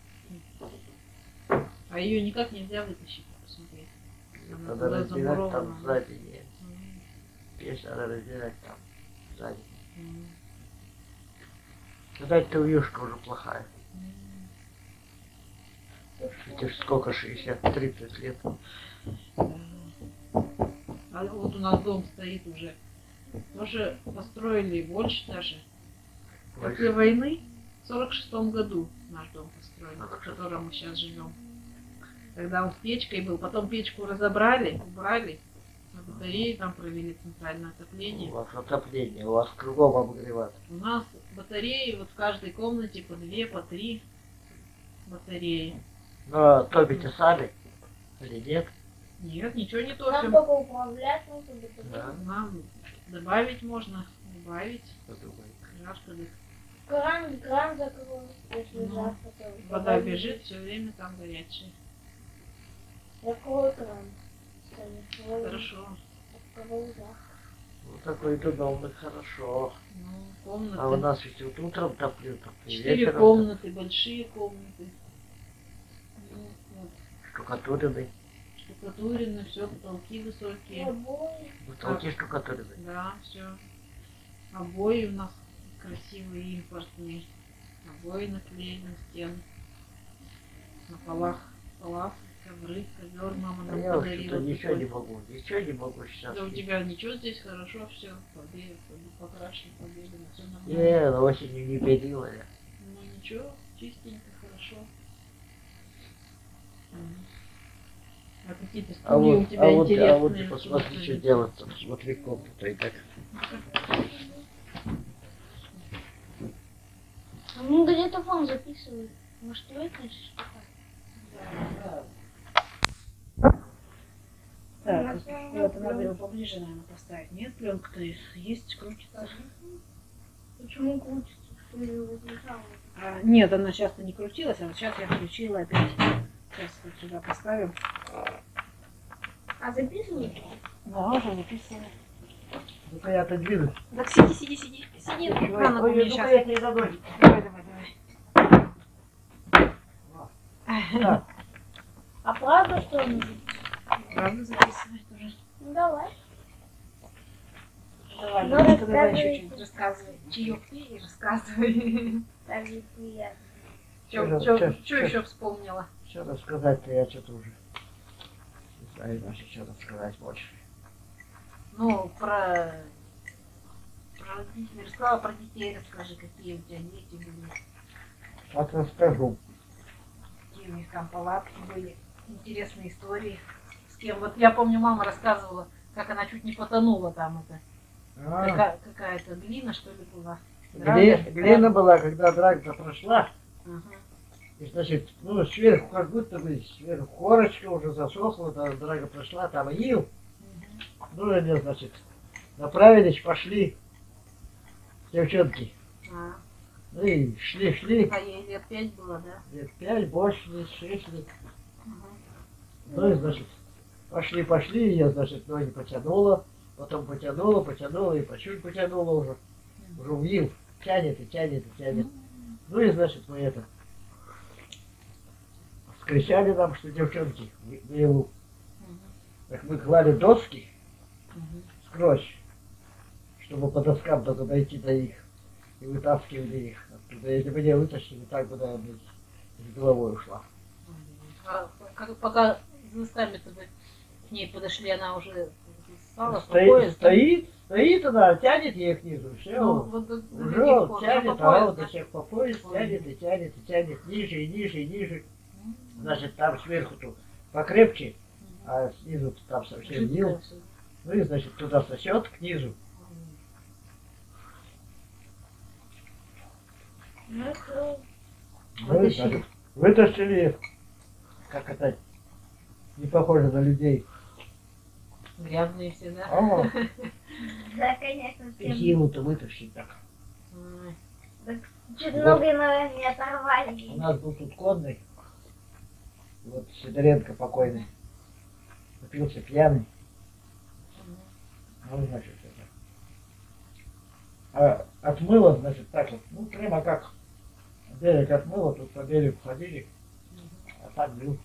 А ее никак нельзя вытащить, посмотреть. Она Надо туда разбирать там замурована. сзади. Нет. Мгм. Печь надо разбирать там сзади. Мгм. Кстати-то вьюшка уже плохая. Мгм. Это ж сколько, 60-30 лет. Да. А вот у нас дом стоит уже. Тоже построили больше даже. После войны в 46-м году наш дом построили, в котором мы сейчас живем. Когда он с печкой был, потом печку разобрали, убрали, на батареи там провели центральное У отопление. вас отопление, у вас кругом обогреват. У нас батареи вот в каждой комнате по 2, по 3 батареи. Но топите сами или нет? Нет, ничего не Нам топим. только управлять нужно будет. Да. Нам добавить можно, добавить. Подумай. Жарко, да. Кран закрой, если Ну, жарко, то Вода бежит, все время там горячая. Закрой кран. Скажи, Хорошо. открой жарко. Вот такой-то дом, это хорошо. Ну, комнаты. А у нас ведь вот утром топлю, и 4 вечером комнаты, большие комнаты. Ну, вот. штукатуренный. Штукатурено, все, потолки высокие. Обои. Потолки штукатуренный. Да, все. Обои у нас красивые, импортные. Обои наклеены на стены. На полах ковры, ковер мама А нам я, в подарила. общем-то, ничего такой. ничего не могу сейчас. Да у тебя ничего здесь хорошо, все покрашено, побелено, все нормально. Не, ну, осенью не белила я. Ну ничего, чистенько, хорошо. А какие-то стулья у тебя интересные. а вот ты посмотри, что делать там, смотри комнату и так. Ну, где-то фон записывает. Может, выключишь что-то? Так, это надо его поближе, наверное, поставить. Нет, пленка-то есть, крутится. Почему крутится? Что я выключала? Нет, она часто не крутилась, а вот сейчас я включила опять. Сейчас вот сюда поставим. А записываешь? Да, уже записывали. Ну-ка я отодвину. Так сиди. Сиди, на ногу мне ну-ка сейчас. я тебе дадим. Давай. Так, А правда, что он? Правда записывать уже? Ну, давай. Давай, Ну, Леночка, давай рассказывай. еще что-нибудь рассказывай. Чаек пей и рассказывай. Так же приятно. Что еще вспомнила? что рассказать-то я что-то уже не знаю даже, что рассказать больше. Ну, про родителей. Рассказала про детей, расскажи, какие у тебя дети были. Так расскажу. Какие у них там палатки были. Интересные истории. С кем? Вот я помню, мама рассказывала, как она чуть не потонула там. Это. Какая-то глина, что ли, была. Глина была, когда драка прошла. Ага. И, значит, ну, сверху как будто бы, сверху корочка уже засохла, драга прошла, там ил. Ну, они, значит, направились, пошли девчонки. А. Ну и шли, А ей лет 5 было, да? лет 5, больше, лет 6 лет. Ага. Ну и, значит, пошли, я, значит, ноги потянула, потом потянула, и по чуть потянула уже в ил, тянет. Ну и, значит, мы это, скричали нам, что девчонки в илу. Так мы клали доски скрозь, чтобы по доскам даже дойти до их, и вытаскивали их оттуда. Если бы не вытащили, так бы, наверное, с головой ушла. А пока с досками-то вы к ней подошли, она уже стала спокойно. Стоит она, тянет ее к низу, все. Ну, вот до Уже каких пор? тянет, До а пояса, вот да? до всех по пояс тянет, ниже. Значит, там сверху-то покрепче, а снизу там совсем Жидкое нил. всё. Ну и, значит, туда сосет к низу. Ну, круто. Значит, вытащили, как это, не похоже на людей. Грязные все, да? О, Да, конечно, всем. силу-то вытащить так. Ой. Так, чуть Вот. ноги, наверное, не У оторвали. нас был тут конный, вот Сидоренко покойный, напился пьяный. Ну, значит, это. А отмыло, значит, так вот, ну, прямо как берег отмыло, тут по берегу ходили, а так бил.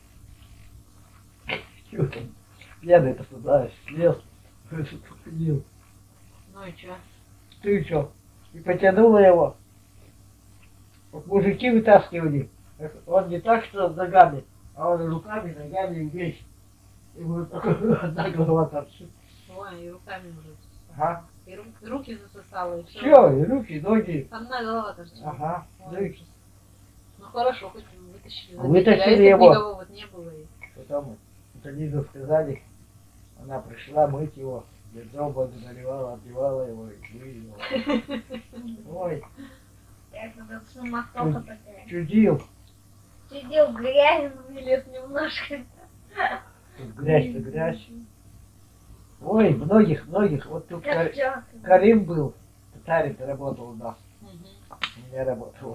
Чё там? Пьяный-то туда слез, ходил. Ну и чё? Ты чё? И потянула его. Вот мужики вытаскивали. Он не так, что с ногами, а он руками, ногами весь. И вот такой одна голова торчит. Ой, и руками уже. Ага. И руки засосало, и все. Все, и руки, ноги. Одна голова торчит. Ага. Ой, Ну и ужас. Ну хорошо, хоть вытащили. Вытащили А если б его. никого вот не было. И... потом Лизу сказали, она пришла мыть его. Ведром воду наливала, отбивала его и вылила. Ой, Я когда суматоха такая. чудил. Сидел в грязь, вылез немножко. Тут грязь-то грязь. Ой, многих. Вот тут Как чё? Карим был. Татарин работал у нас. Мгм. У меня работал.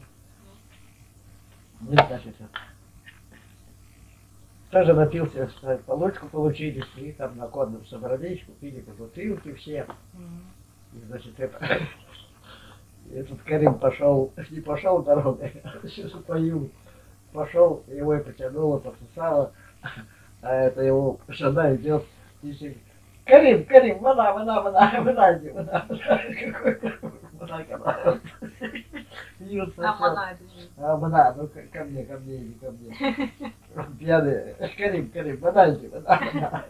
Ну, значит, тоже напился, что получку получили, и там на конном собрались, купили по бутылке все. Мгм. И, значит, этот Карим пошел, не пошел дорогой, а сейчас пою. Пошел, его и потянуло, пососало, а это его жена идет и сидит. Карим, вода, иди, вода. Какой Бьются А всё. мана это же. А, вода, ну ко мне, иди ко мне. Пьяный, Карим, вода иди, вода.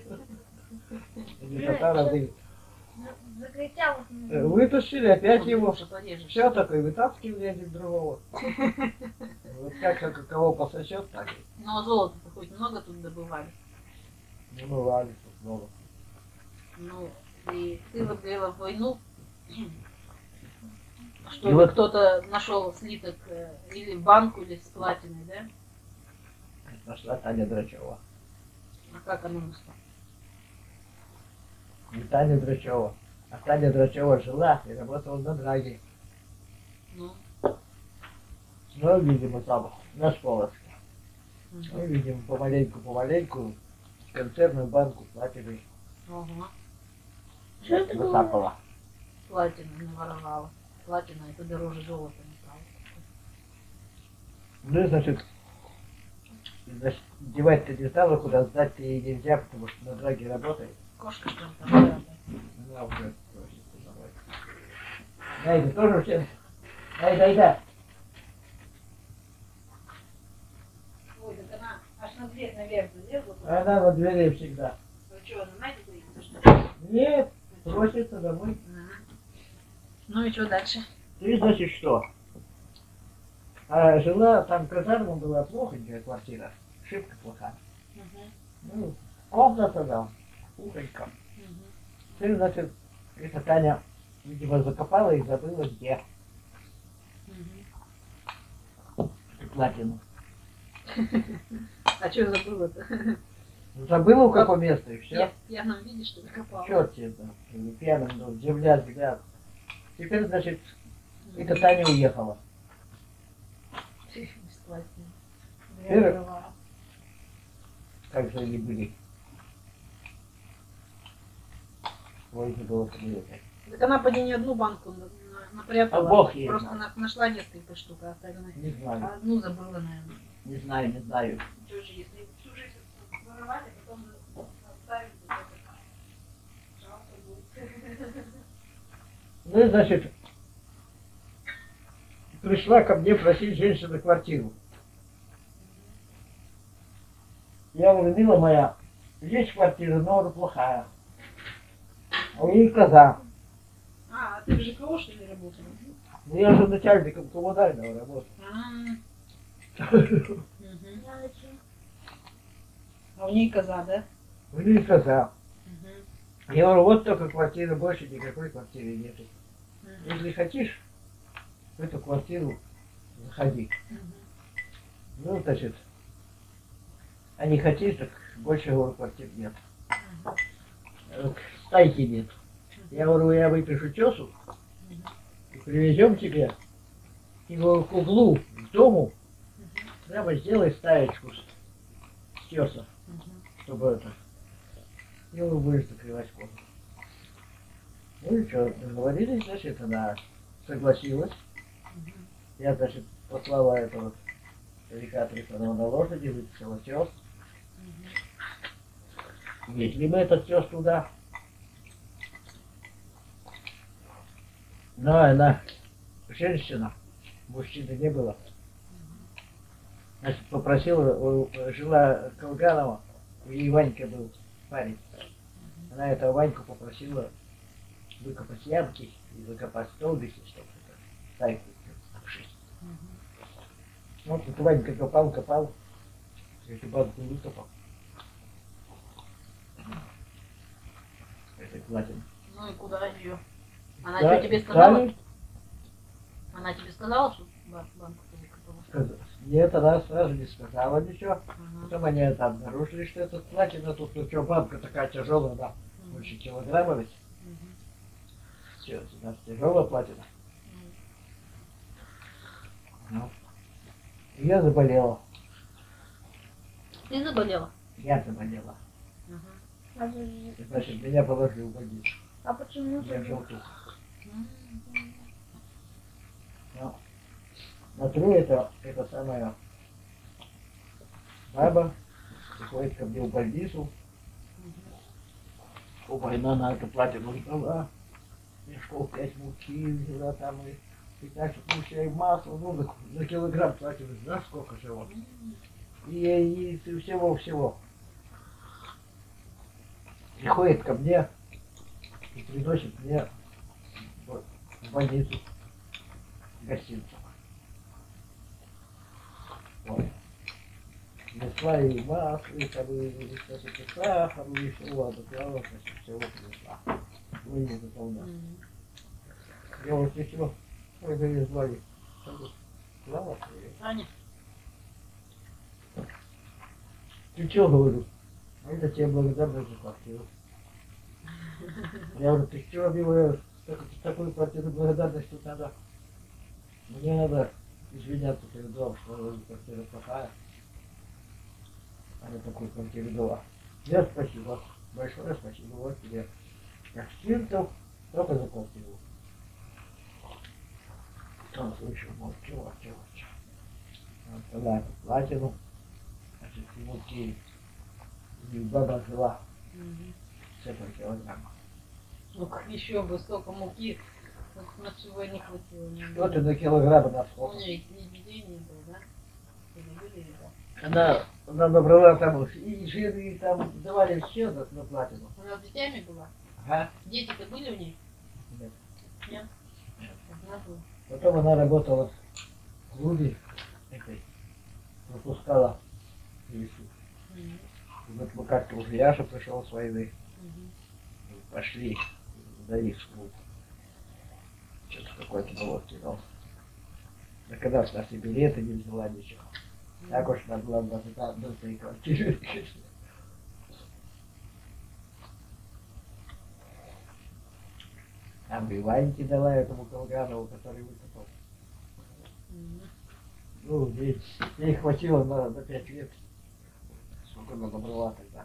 Или татара, ты. Закричал. Вытащили опять его. Что порежешь. Все такое, вытаскивали один другого. Вот как кого пососет, так и Ну а золота-то хоть много тут добывали. намывали тут много. Ну, и ты вот говорила в войну, что И вот- кто-то нашел слиток или в банку, или с платиной, да? Нашла Таня Драчева. А как оно нашло? Не Таня Драчева. А Таня Драчева жила и работала на драге. Ну, Ну, видимо, там, на Сполоске. мгм. Ну, видимо, помаленьку консервную банку платили. Ага. Что это было? Насапала. Платину наворовала. Платина это дороже золота, неправда. Ну, и, значит, девать-то не знала, куда сдать-то ей нельзя, потому что на драге работает. Кошка что ли там? Да, да. Она уже просится давай. Найда тоже всем. Найда. Ой, так она аж на дверь наверх залезла. Она на двери всегда. Вы что, она знаете, боится, что ли? Нет, просится домой. Ага. Ну и что дальше? Ты, значит, что? А жила, там казарма была плохонькая квартира. Шибко плохая. Мгм. Ну, комната там, кухонька. Мгм. Ты, значит, эта Таня, видимо, закопала и забыла где. Мгм. Эту платину. А что забыла-то? Забыла в каком месте, и Я все. в пьяном виде, что ли, копала? Черт тебе, да. Или пьяным, ну, земля, взгляд. Теперь, значит, эта Таня уехала. Бесплатно. Теперь, как же они были. Ой, не было приехать. Так она поди не одну банку напрятала. А Бог ей Просто знает. нашла несколько штук, а остальные. Не знаю, А одну забыла, наверное. не знаю. Что же, если всю жизнь воровали, потом оставили, то это жалко будет. Ну и, значит, пришла ко мне просить женщина квартиру. Я говорю, мила моя, есть квартира, но она плохая. А у нее коза. А ты в ЖКО, что ли, работала? Ну я же начальником коммунального работаю. Мгм. А у ней коза, да? У нее коза. Мгм. Я говорю, вот только квартира, больше никакой квартиры нету. Мгм. Если хотишь, в эту квартиру заходи. Ну, значит, а не хотишь, так больше, говорю, квартир нет. Стайки нет. Я говорю, я выпишу тесу и привезем тебе его к углу, к дому, прямо сделай стаечку с теса, чтобы это, и вы будешь закрывать комнату. Ну и что, договорились, значит, она согласилась. Я, значит, послала этого старика Трифонова на лошади, выписала тес. Везли мы этот тес туда. Но она женщина, мужчины не было. Значит, попросила, жила Колганова, и Ванька был парень. Она этого Ваньку попросила выкопать ямки и закопать столбики, чтобы это стайку обшить. Вот тут Ванька копал, эту банку выкопал. Это платин. Ну и куда ее? Она Да, что тебе сказала? да, Она тебе сказала, что банку ты выкопала? Нет, она сразу не сказала ничего. Ага. Потом они там обнаружили, что этот платина, тут, ну что, банка такая тяжелая, да, больше килограмма ведь. Все, у нас тяжелая платина. Ну. И я заболела. Ты заболела? Я заболела. Ага. Значит, меня положили в больницу. А почему Я же? желтух. Ну, смотрю, это самая баба приходит ко мне в больницу. Оба, она эту платину взяла. Мешков 5 муки взяла там и 15 мучей масла, ну, за килограмм платину, знаешь, сколько же вот. И всего-всего. Приходит ко мне и приносит мне в больницу гостинцев. Ой. Принесла и масло, и там, и сахар, и все, ладно, всего принесла. Ну, не заполнял. Я вот еще, ой, да не звали. Слава тебе. Аня? Ты что, говорю? А это тебе благодарность за квартиру. Я говорю, ты что, милая, такую квартиру благодарность тут надо. Мне надо извиняться перед домом, что квартира плохая. Она такую квартиру дала. Я спасибо. Большое спасибо. Вот тебе гостинцев только за квартиру. В том случае, вот, чего. Вот тогда платину. Значит, муки. И баба жила. С этого килограмма. Ну как еще бы, столько муки, на всего не хватило. Что ты на килограмм на У сколько? нее и детей не было, да? Ты не были, да? Она набрала там и жир, и там давали все на платину. Она с детьми была? Ага. Дети-то были у нее? Нет. Нет? Одна была. Потом она работала в клубе этой, выпускала лесу. И вот мы как-то уже Яша пришел с войны, пошли на их клуб. Что-то какой-то налог кидал. Да когда ж наши билеты не взяла ничего. Так уж надо было до своей квартиры. Там и Ваньке дала этому Колганову, который выкопал. Ну, ей хватило на 5 лет. Сколько она набрала тогда.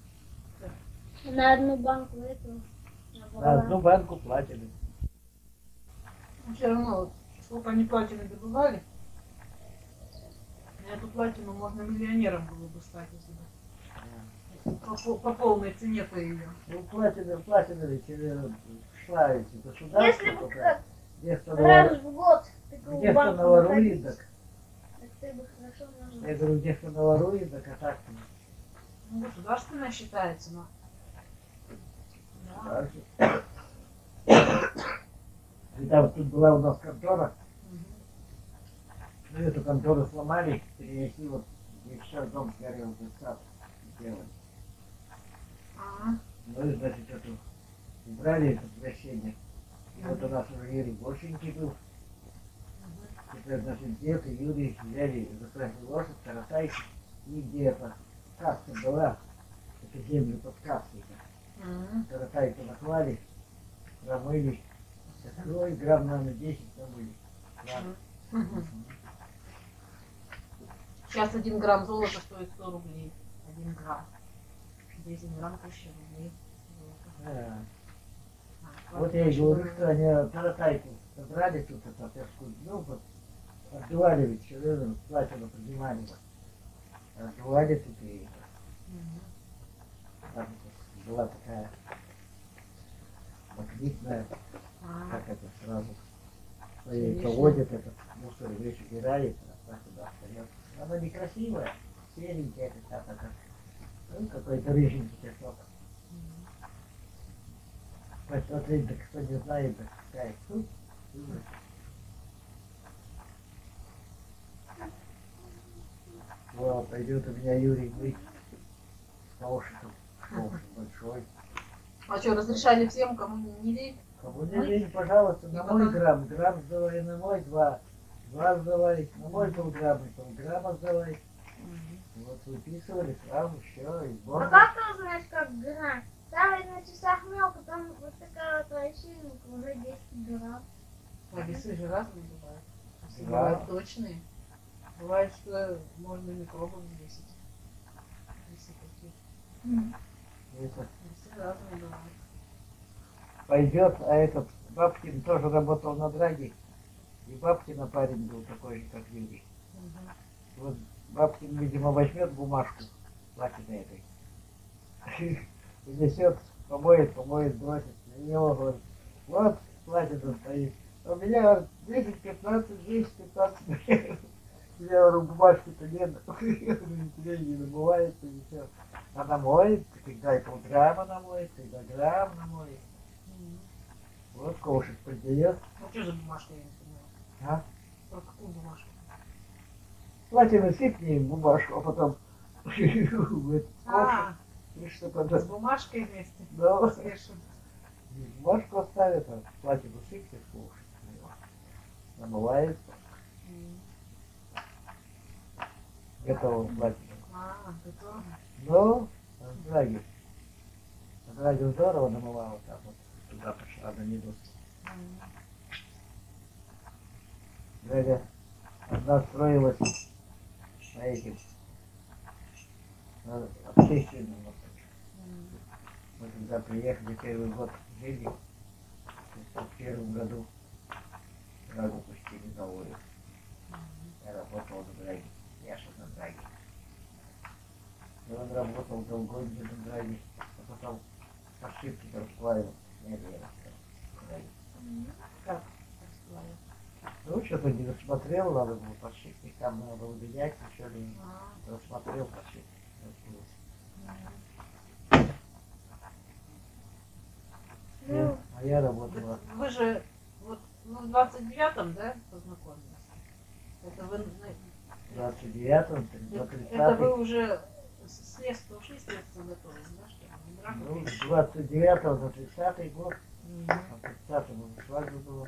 На одну банку эту На одну банку платили. Ну, все равно, вот, сколько они платины добывали, на эту платину можно миллионером было бы стать, если бы. По полной цене-то ее. Ну, платина ведь шла ведь государство. Если бы только. Где-то раз в год такую где-то банку наворует, находить, так. так ты бы хорошо нажил. Я говорю, где-то наворует, так а так. Ну, государственная считается, но. Да. И там тут была у нас контора. Ну, эту контору сломали, перенесли вот, и все, дом сгорел, сад сделали. Ага. Ну и, значит, эту убрали это помещение. И вот у нас уже Юрий Борщенький был. Это, значит, дед и Юрий взяли, запрягли лошадь, Таратайки, и где-то каска была, это землю под каской. Таратайку наклали, промыли. Ой, грамм, наверное, 10 промыли. Сейчас 1 грамм золота стоит 100 рублей. 1 грамм. 10 грамм 1000 рублей. Да. Вот я и говорю, что они Таратайку собрали тут, это перскую, ну вот, отдували ведь все время, платину поднимали. Отдували тут и там была такая магнитная, как это сразу, проводит этот мусор, весь убирает, а так туда остается. Она некрасивая, серенькая какая-то, ну, какой-то рыженький часок. Посмотреть, да кто не знает, да какая. Вот, пойдет у меня Юрий мыть с ковшиком. Ковшик большой. А что, разрешали всем, кому не лень? Кому не лень, пожалуйста, на мой грамм. Грамм сдавай на мой, два сдавай, на мой полграмма сдавай. Вот выписывали сразу, все, и А сбор. как ты узнаешь, как грамм? Ставить на часах мел, потом вот такая вот расчинка, уже 10 грамм. А весы же разные бывают. Весы Да. бывают точные. Бывает, что можно микробом взвесить. Весы такие. Это Весы разные бывают. пойдет, а этот Бабкин тоже работал на драге. И Бабкина парень был такой же, как Юрий. Вот Бабкин, видимо, возьмет бумажку платиной этой. Несет, помоет, бросит. На него говорит, вот платина стоит. У меня 10-15, 10-15. Я говорю, бумажки-то нет. Тебе не намывается, ничего. Она моет, когда и полграмма намоет, когда грамм намоет. Вот ковшик поддает. Ну что за бумажка, я не понимаю. А? Про какую бумажку? Платина сыпни бумажку, а потом в этот ковшик. И что-то С да. бумажкой вместе? Да. Смешивают. Бумажку оставит, а платину сыпни в ковшик. Намывается. Готово платину. Готово. Ну, драги. Драги здорово намывала там вот. Туда пошла на минус. Драга одна строилась на этим. На общественном. Мы когда приехали, первый год жили, в первом году Драгу пустили новую. Я работал на драге. Яша на драге. И он работал долгое на драге, а потом ошибки расплавил. Нет, я расплавил. Как расплавил? Ну, что-то не рассмотрел, надо было подшипник, там надо было менять, еще не рассмотрел подшипник. Ну, А я работала. Вы же вот в 29-м, да, познакомились? Это вы, В 29-м, на это вы 30-м. уже с леса ушли, с леса готовились, да, что ли? Драку Ну, пишете? с 29-го на 30-й год. Мгм. А 30-м уже свадьба была.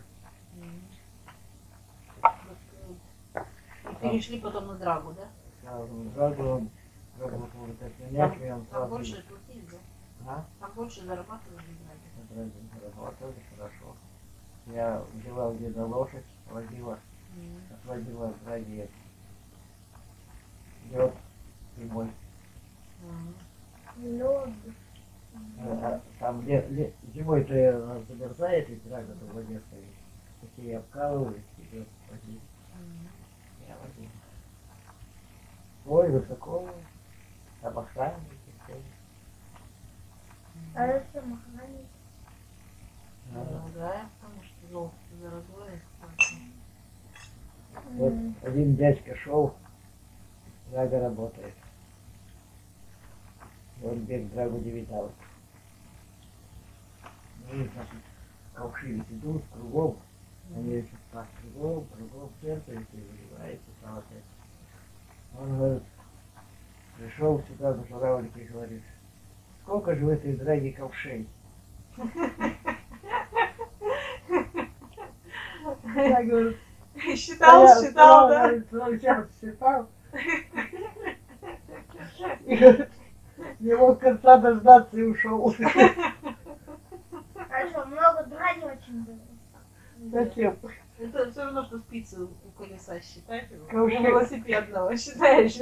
И перешли потом на драгу, да? Сразу он работал вот так менять, и он Там сразу... больше платили, да? А? Там больше зарабатывали на драге. На драге работали хорошо. Я взяла где-то лошадь, водила, отводила в драге лед зимой. лед. Там зимой-то она замерзает, и драга в воде стоит. Такие обкалывают, идет водить. Я водил. Ой, высоко, там охранники. Все. А это махани. Ну да, потому что золото за развоем. Вот один дядька шел, драга работает. И он бег драгу не видал. Ну и, значит, ковши ведь идут кругом. Они еще так кругом, сердце и выливается, там опять. Он говорит, пришел сюда на журавлик и говорит, сколько же в этой драге ковшей? Я говорю, Считал, считал, да? Сейчас считал. И говорит, не мог конца дождаться и ушел. Хорошо, много драни очень было. Зачем? Это все равно, что спицы у колеса считать. У Ковши. велосипедного. Считаешь.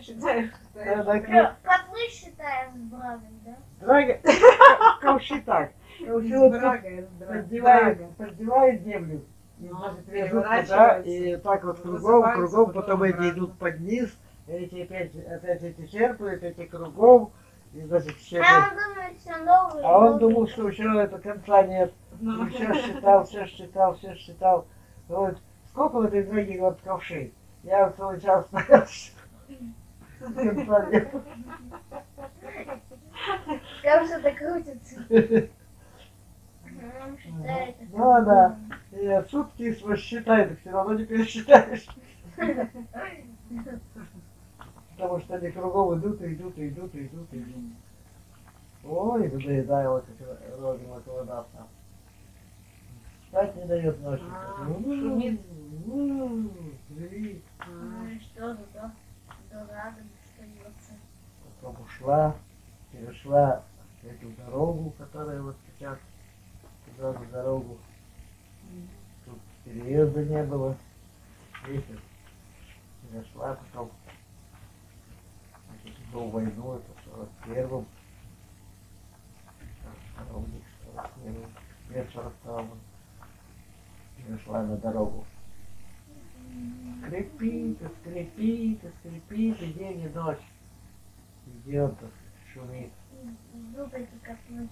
Как мы считаем с Брагой, да? Драга, ковши так. Ковши вот тут поддевают землю. И, Ну, значит, вяжут туда, переворачиваются. и так вот кругом, Высыпаются, потом потом эти обратно. идут под низ, эти опять эти черпают, эти кругом, и, значит, А щепят. он думает, все новые. А он новые. думал, что еще это конца нет. Ну. И все считал. Говорит, сколько в этой дороге вот ковшей? Я вот целый час стоял. Конца нет. Как что-то крутится. Он считает. Ну да. И сутки считает, все равно не пересчитаешь. Потому что они кругом идут. Ой, надоедаю, как родина околодаться. Спать не дает ночью. Шумит. Живи. Ну и что, зато дорога достается. Потом ушла, перешла эту дорогу, которая вот сейчас, туда на дорогу. Тут переезда не было. Ветер. Перешла, потом значит, был войну, это в 41-м. 41-м. Вечер там перешла на дорогу. Скрипит, и день, и ночь. Идет, шумит. Зубы как мы.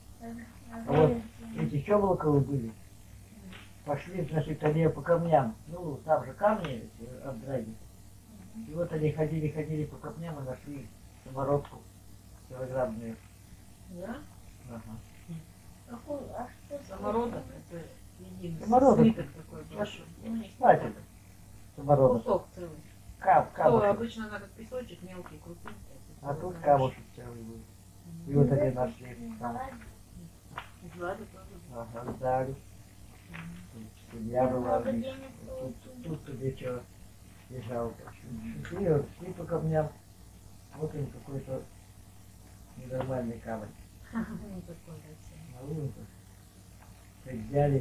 Вот эти щеблоковы были. Пошли, значит, они по камням. Ну, там же камни от драги. И вот они ходили по камням и нашли самородку килограммную. Да? Ага. А что Самородок это единый Самородок. слиток такой большой. Ну, не Кстати, слиток, самородок. кусок целый. Кам, То камушек. обычно надо песочек мелкий крутить. А тут камушек целый был. И вот они нашли. Там, Сзади тоже. ага, сдали. Тут судья была. Много видишь, денег Тут тебе что лежал. И вот шли по камням. Вот им какой-то ненормальный камень. Ну, такой, да, На улице. Взяли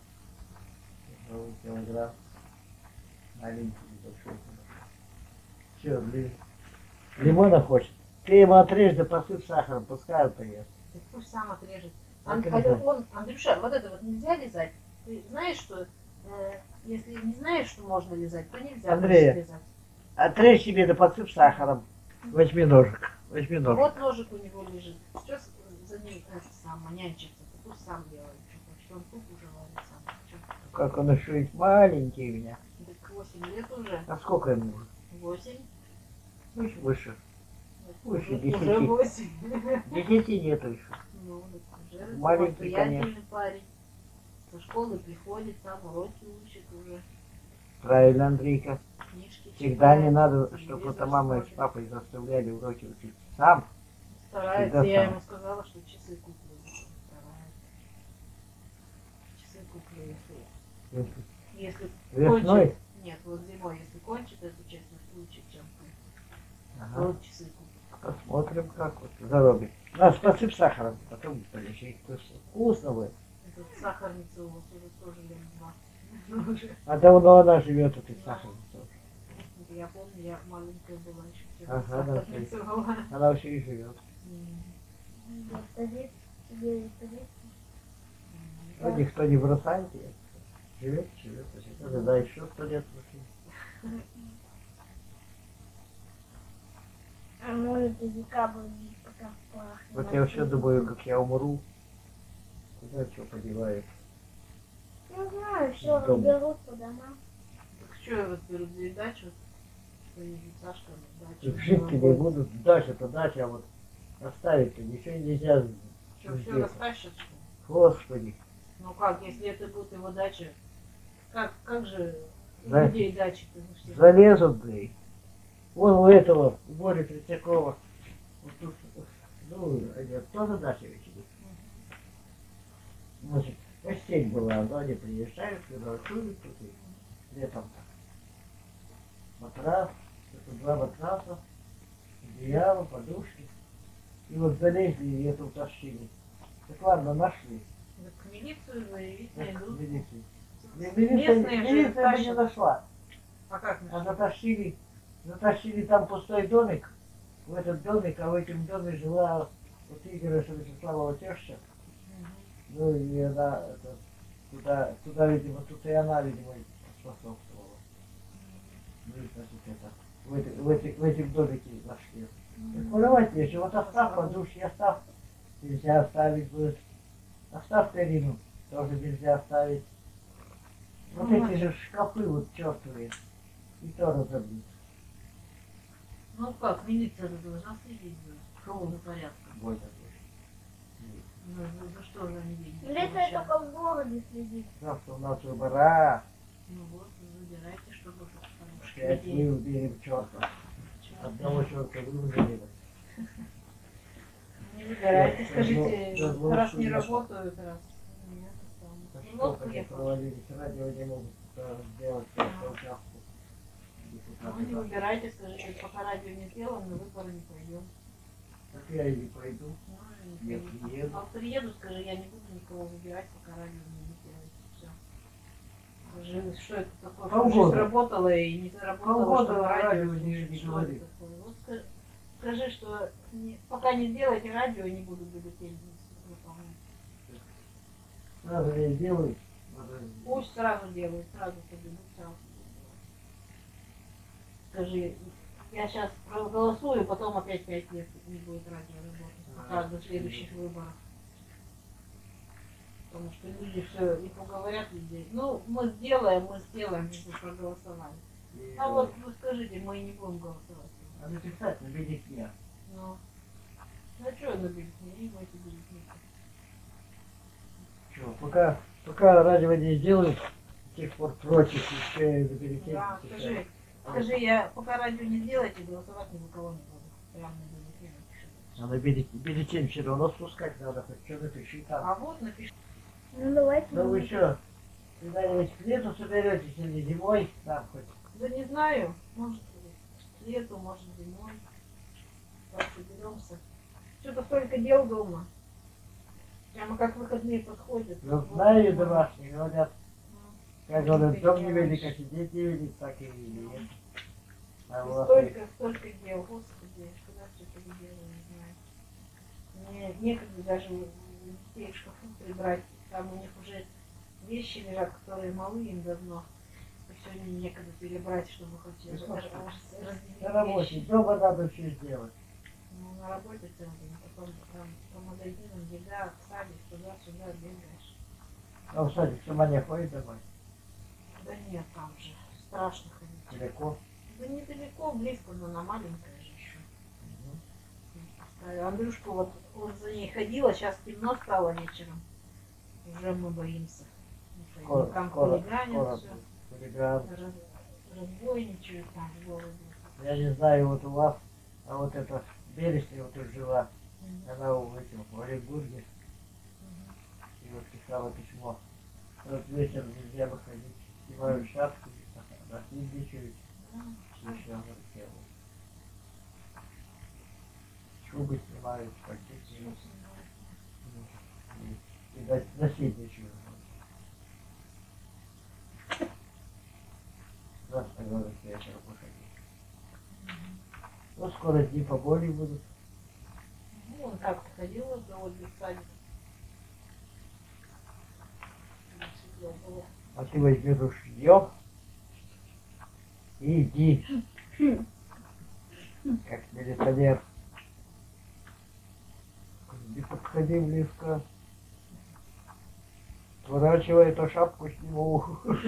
килограмм. Маленький, большой. Все, лимона хочет. Ты ему отрежь, да посыпь сахаром, пускай он поест. Так пусть сам отрежет. А когда? Андрюша, вот это вот нельзя лизать. Ты знаешь, что если не знаешь, что можно лизать, то нельзя Андрея. больше лизать. Отрежь себе, да посыпь сахаром. Возьми ножик. Возьми ножик. Вот ножик у него лежит. Сейчас за ним это сам нянчится. Пусть сам делает, что хочет. Он тут уже варит сам. Чё? Как он еще и маленький у меня. Так 8 лет уже. А сколько ему? 8. Выше. Выше Уже 10. 8. 10 нету еще. Ну, так уже Маленький, самостоятельный парень. Со школы приходит, сам уроки учит уже. Правильно, Андрейка. Книжки Всегда читает, не надо, телевизор чтобы это мама с смотрит. папой заставляли уроки учить. Сам. Старается. Всегда Я сам. ему сказала, что часы куплю. Старается. Часы куплю, если Весной? кончит. Нет, вот зимой, если кончит эту часть, лучше, чем Ага. вот часы куплю. Посмотрим, как вот заробит. Нас посыпь сахаром, потом полежи. Вкусно будет. Этот сахарница у вас уже тоже лет 20. Уже. А давно она живет, этой сахарницей. Я помню, я маленькая была еще. Ага, да, Сахарница была. Она вообще и живет. Вертолет, тебе вертолет. Но никто не бросает ее. Живет. Да, еще 100 лет вообще. А может языка будет пока плохо. Вот я вообще думаю, как я умру. Куда что подевают? Не знаю, все Дома. разберут по домам. Так что я разберу за дачу? Что-нибудь Сашка на дачу. Тут жить не будут. Дача-то дача, а вот оставить-то ничего нельзя. Что, все сделать. растащат, что ли? Господи. Ну как, если это будет его дача, как же у Да. людей дачи-то? Ну, все. Залезут, блин. Вон у этого, у Бори Третьякова. Вот тут, ну, они тоже дача ведь идут. Значит, постель была, но они приезжают, и ночуют тут, и летом-то. Матрас, это 2 матраса, одеяло, подушки. И вот залезли и это утащили. Так ладно, нашли. Так в милицию заявить Так, найдут. милиция. Местные же Милиция бы не тащат. нашла. А как А нашли? затащили там пустой домик. В этот домик, а в этом доме жила вот Игоря Вячеславова теща. Ну и она туда, видимо, тут и она, видимо, способствовала. Ну и значит это, в этих домике нашли. Так понимаете, еще вот оставь подушки, оставь, нельзя оставить будет. Оставь перину, тоже нельзя оставить. Вот эти же шкафы вот чертовые, и то разобьют. Ну как, милиция должна следить за порядком. Бой такой. Ну, за что же они видят? Милиция только в городе следит. Завтра у нас выбора. Ну вот, выбирайте, чтобы Опять мы уберем черта. Одного черта выберем. Не выбирайте, скажите, Да, раз не да. работают, раз. Нет, Так это что самое. они Приехал. провалились, радио не могут сделать эту участку. Ну не выбирайте, скажите, пока радио не сделано, на выборы не пойдем. Так я и не пойду. Ну, и не Я пойду. приеду. А приеду, скажи, я не буду никого выбирать, пока радио не сделает. Все. Скажи, что это такое? Что Полгода. жизнь сработала и не заработала, Полгода чтобы радио слушать. не Что говорит. это такое? Вот скажи, что пока не сделаете радио, не буду бюллетень выполнять. Сразу я сделаю. Пусть сразу делают, сразу побегут, сразу делают. Скажи, я сейчас проголосую, потом опять 5 лет не будет радио работать, пока до следующих выборов. Потому что люди все и поговорят людей. Ну, мы сделаем, если проголосовали. А вот вы скажите, мы не будем голосовать. А написать на бюллетне. Ну, а что на бюллетне? Не будете бюллетни. Чё, пока радио не сделают, с тех пор против еще и за бюллетень. Да, скажи, я пока радио не сделаете, голосовать ни за кого не буду. Прямо на бюллетне напишу. А на бюллетень все равно спускать надо, хоть что напиши там. А вот напишу. Ну давайте. Ну вы что, когда-нибудь к лету соберетесь или зимой там хоть? Да не знаю, может лету, может зимой. Так соберемся. Что-то столько дел дома. Прямо как выходные подходят. Ну, знаю, домашние говорят, Ну, как говорят, дом не велик, как и дети велик, так и нет. А и у вас столько дел, господи, куда все это дело, не знаю. Мне некогда даже детей в шкафу прибрать. Там у них уже вещи лежат, которые малы им давно. И сегодня некогда перебрать, чтобы хоть Ну, разделить на работе, вещи. дома надо все сделать. Ну, на работе целый день, потом там по магазинам, еда, в садик, туда-сюда бегаешь. А в садик сама не ходит домой, Да нет, там же страшно ходить. далеко. Да недалеко, близко, но она маленькая же еще. Андрюшка, вот он за ней ходила, сейчас темно стало вечером. Уже мы боимся. Скоро, Там скоро, хулиганят, скоро всё, хулиган. разбойничают там в городе. Я не знаю, вот у вас, а вот эта Берестя вот тут жила, она в этим, в Оренбурге, и вот писала письмо. Вот вечером нельзя выходить, снимаю шапку, наследничают, еще хотела. Шубы снимают, пальто снимают, и наследничают. Завтра, говорят, вечером выходить. Ну, скоро дни поболее будут. Ну, он так ходил до Ольги в садик. Сидел было. А ты возьми ружье и иди, как милиционер. Не подходи близко. Сворачивай эту шапку, сниму.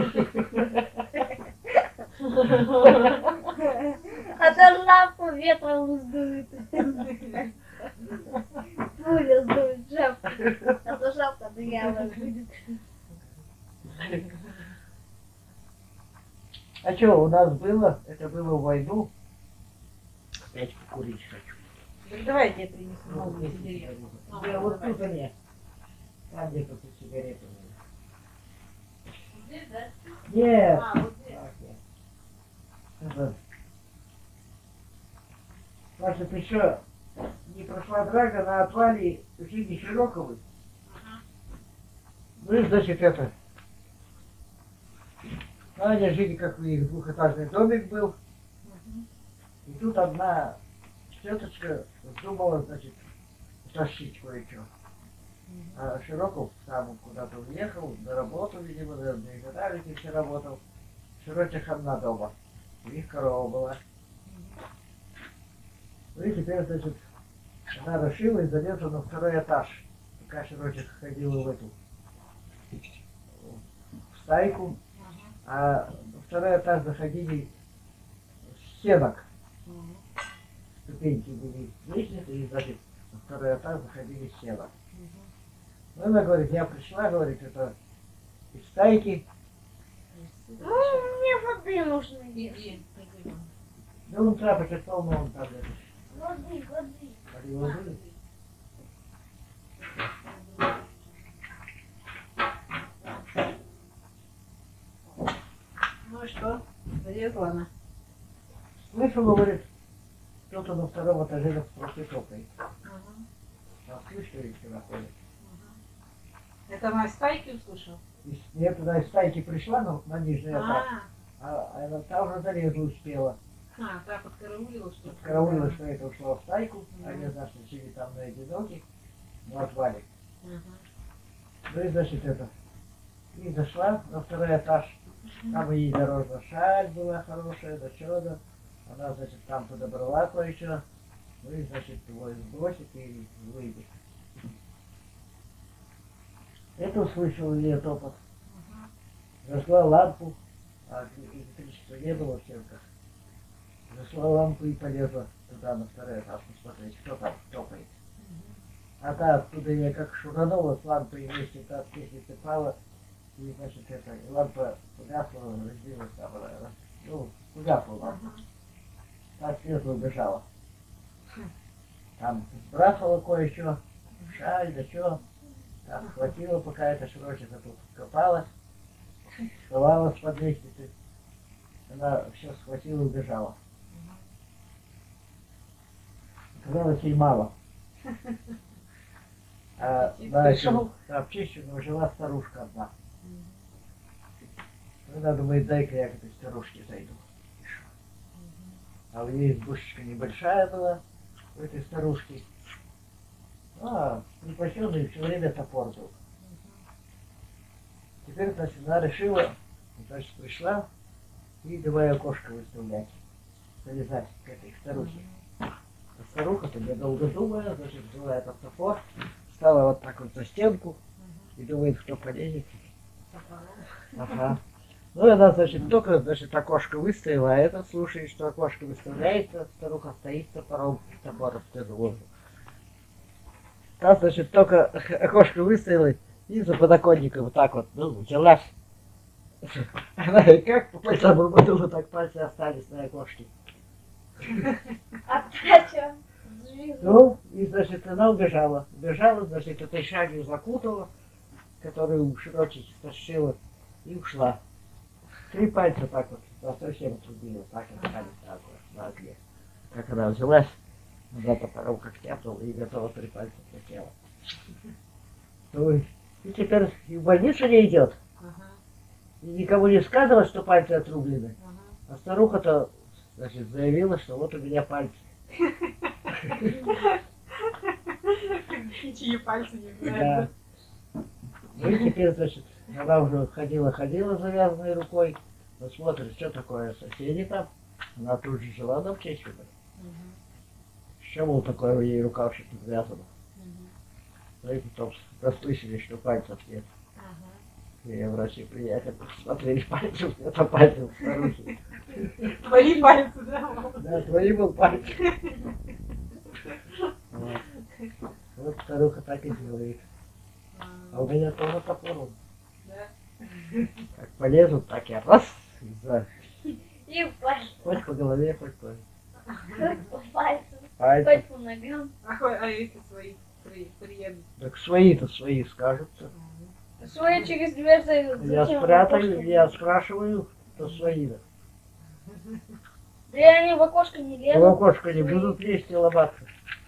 А то шапку ветром сдует. Пуля сдует шапку. А то шапка дырявая будет. А что, у нас было? Это было в войну. Опять покурить хочу. Так давайте я принесу новую сигарету. Да, вот тут они. Там где-то тут сигареты. Здесь, да? Нет. А, вот здесь. это... Значит, еще не прошла драга на отвале Жени Широковой. Ну и, значит, это... Аня жили, как у них двухэтажный домик был. И тут одна теточка вздумала, значит, тащить кое-что. А Широков сам куда-то уехал, на работу, видимо, на металлике все работал. Широчих одна дома. У них корова была. Ну и теперь, значит, она решила и залезла на второй этаж. Пока Широчих ходила в эту в стайку. А на второй этаж заходили с стенок. Ступеньки были лестницы, и, значит, на второй этаж заходили с стенок. Ну, она говорит, я пришла, говорит, это из стайки. Ну, мне воды нужно есть. Ну, он трапочек полно, он там, это, Воды. воды. Ну и что? Залезла она. Слышала, говорит, кто-то на втором этаже на просто топает. А слышали, что находит. Это она из стайки услышала? Я туда из стайки пришла на нижний этаж, А, а она там уже залезла успела. так подкараулила, что ли? Караулила, что это ушло в стайку, а я, значит, жили там на одиноке, на отвале. Ну и, значит, это, и зашла на второй этаж, там ей дорожная шаль была хорошая, до чего-то. Она, значит, там подобрала кое-что, ну и, значит, его сбросит и выйдет. Это услышал ее топот. Зажгла лампу, а электричества не было в стенках. Зажгла лампу и полезла туда на второй этаж посмотреть, кто там топает. А та оттуда я как шуганула с лампой вместе, та с лестницы пала. И, значит, это, и лампа погасла, разбилась там, ну, угасла лампа. Так слезла, убежала. Там сбрасывала кое-что, шаль, да что. Там схватила, пока эта Широчица тут копалась, сховалась под лестницей. Она все схватила и убежала. Оказалось, ей мало. А Пришел. на обчищенную жила старушка одна. Она думает, дай-ка я к этой старушке зайду. А у нее избушечка небольшая была, у этой старушки. А, припасенный все время топор был. Теперь, значит, она решила, значит, пришла и давай окошко выставлять, залезать к этой старухе. А старуха-то, недолго думая, значит, взяла этот топор, стала вот так вот за стенку и думает, кто полезет. Ага. Ну, и она, значит, только, значит, окошко выставила, а этот слушает, что окошко выставляется, старуха стоит с топором, топор в воздух. Та, значит, только окошко выставила и за подоконником вот так вот, ну, взялась. Она как по пальцам рубанула, так пальцы остались на окошке. А ты что? Ну, и, значит, она убежала. Убежала, значит, этой шалью закутала, которую широче стащила, и ушла. 3 пальца так вот, совсем отрубила, так остались так вот на окне. Как она взялась, она топором как тяпнула и готова 3 пальца хотела. Ну, и теперь и в больницу не идет. И никому не сказала, что пальцы отрублены. А старуха-то, значит, заявила, что вот у меня пальцы. Чьи пальцы не Да. знают. Ну и теперь, значит, она уже ходила завязанной рукой. Вот смотрит, что такое, соседи там. Она тут же жила на Чечеве. Что, мол, такое у ей рукавчик завязано. Ну и потом расслышали, что пальцев нет. И врачи приехали, посмотрели пальцев, это пальцев старухи. Твои пальцы, да? Да, твои был пальцы. Вот. Вот старуха так и делает. А у меня тоже топором. Да. Как полезут, так я раз, и за. И в пальцы. Хоть по голове, хоть по Хоть по пальцам, пальцам. хоть по ногам. А если свои приедут? Так свои-то свои скажутся. Свои через дверь зайдут. Я Зачем? спрятаю, я спрашиваю, то свои. Да и они в окошко не В лезут. окошко не будут лезть и ломаться.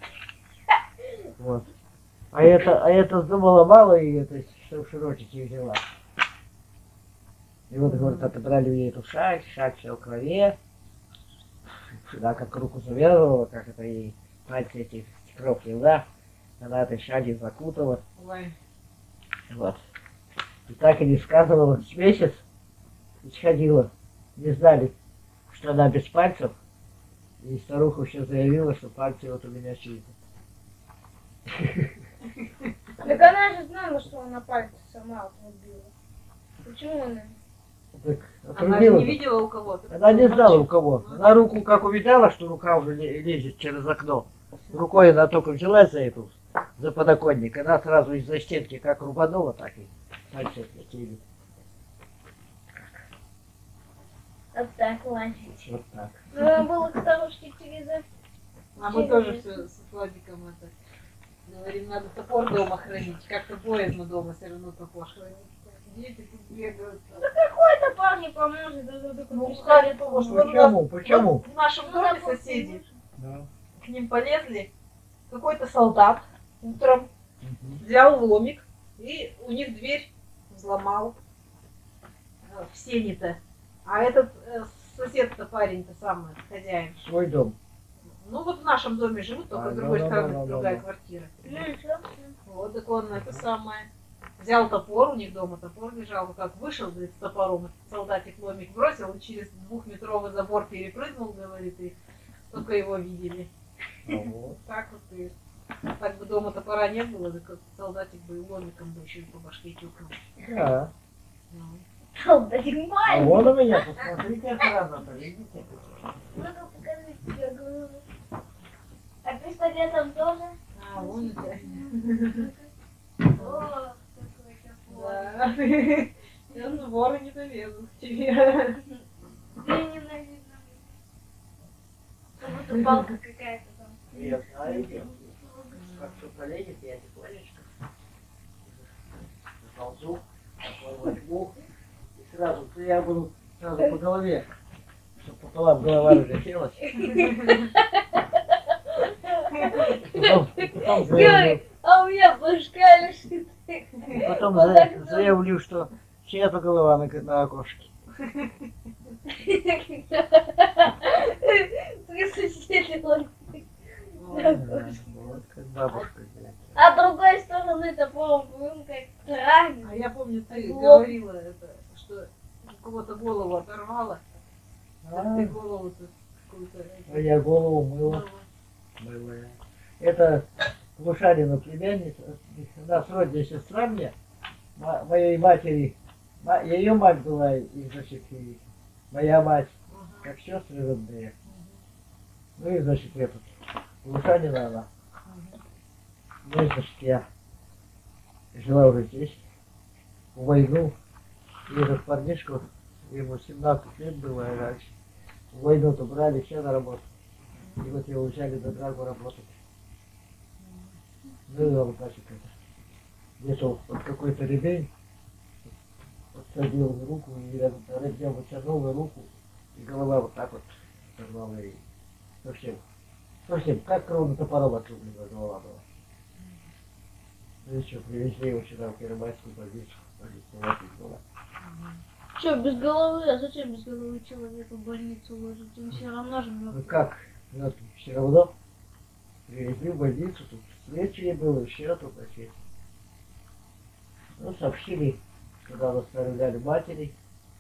Вот. А это думала мало, и это что в широтике взяла. И вот, говорит, отобрали ей эту шаль вся в крови. Сюда как руку завязывала, как это ей пальцы эти кровки, да. Она этой шалью закутала. Ой. Вот. И так и не сказывала. С месяц исходила. Не знали, что она без пальцев. И старуха все заявила, что пальцы вот у меня чьи-то. Так она же знала, что она пальцы сама отрубила. Почему она? Так, Она же отрубила. не видела у кого-то. Она не знала у кого. Она руку как увидала, что рука уже лезет через окно. Рукой она только взялась за подоконник. Она сразу из-за стенки как рубанула, так и пальцы отлетели. Вот так, ладно. Вот так. Надо было к старушке через А мы тоже все с Владиком это говорим, надо топор дома хранить. Как-то боязно дома все равно топор хранить. Дети тут бегают. какой-то парень не поможет, даже только Ну, пистолет как, поможет. Почему? Почему? Вот в нашем доме соседи Да. к ним полезли. Какой-то солдат утром Мгм. взял ломик и у них дверь взломал в сене-то. А этот сосед-то парень-то самый, хозяин. Свой дом. Ну вот в нашем доме живут, только А, с другой да, стороны да, да, другая да. квартира. Ну и всё. Вот так он это самое. Взял топор, у них дома топор лежал, вот как вышел, говорит, с топором, этот солдатик ломик бросил и через 2-метровый забор перепрыгнул, говорит, и только его видели. А вот. Так вот и так бы дома топора не было, так вот солдатик бы и ломиком бы еще и по башке тюкнул. Да. Ну. Солдатик А маленький. вон у меня, посмотрите, сразу-то, видите? Ну-ка покажи тебе голову. А пистолетом тоже? А, вон это. О, какой топор. Да. Сейчас воры не долезут к тебе. Мне ненавидно. Как будто палка какая-то там. Я знаю, где. Как что полезет, я тихонечко заползу, возьму, и сразу, то я буду сразу по голове, чтобы пополам голова разлетелась. Потом заявлю, А у меня башка лежит. потом Вот так заявлю, что чья-то голова на окошке. Ты соседи ловят. Вот как бабушка делает. А другой стороны топором будем как травить. А я помню, ты Вот. говорила это, что у кого-то голову оторвала. А, Ты голову-то какую-то... а я голову мыла. Мылая. Это Лушарина племянница, она сродная сестра мне, моей матери, ее мать была из Зачепки, моя мать, как сестры родные. Ну и, значит, этот, Лушанина она. Ну и, значит, я жила уже здесь, в войну, и этот парнишка, ему 17 лет было раньше, в войну-то брали все на работу. И вот его взяли на драгу работать. Ну и он, значит, это, где-то вот какой-то ремень подсадил в руку, и ремнем вытянул руку, и голова вот так вот оторвала, и совсем, как кровно топором отрублена голова была. Ну и что, привезли его сюда, в Первомайскую больницу, больница была. Че, без головы? А зачем без головы человека в больницу ложить? Он все равно же Ну мертв. как, вот, все равно привезли в больницу, тут лечение было, все тут на свете. Ну, сообщили, когда нас оставляли матери,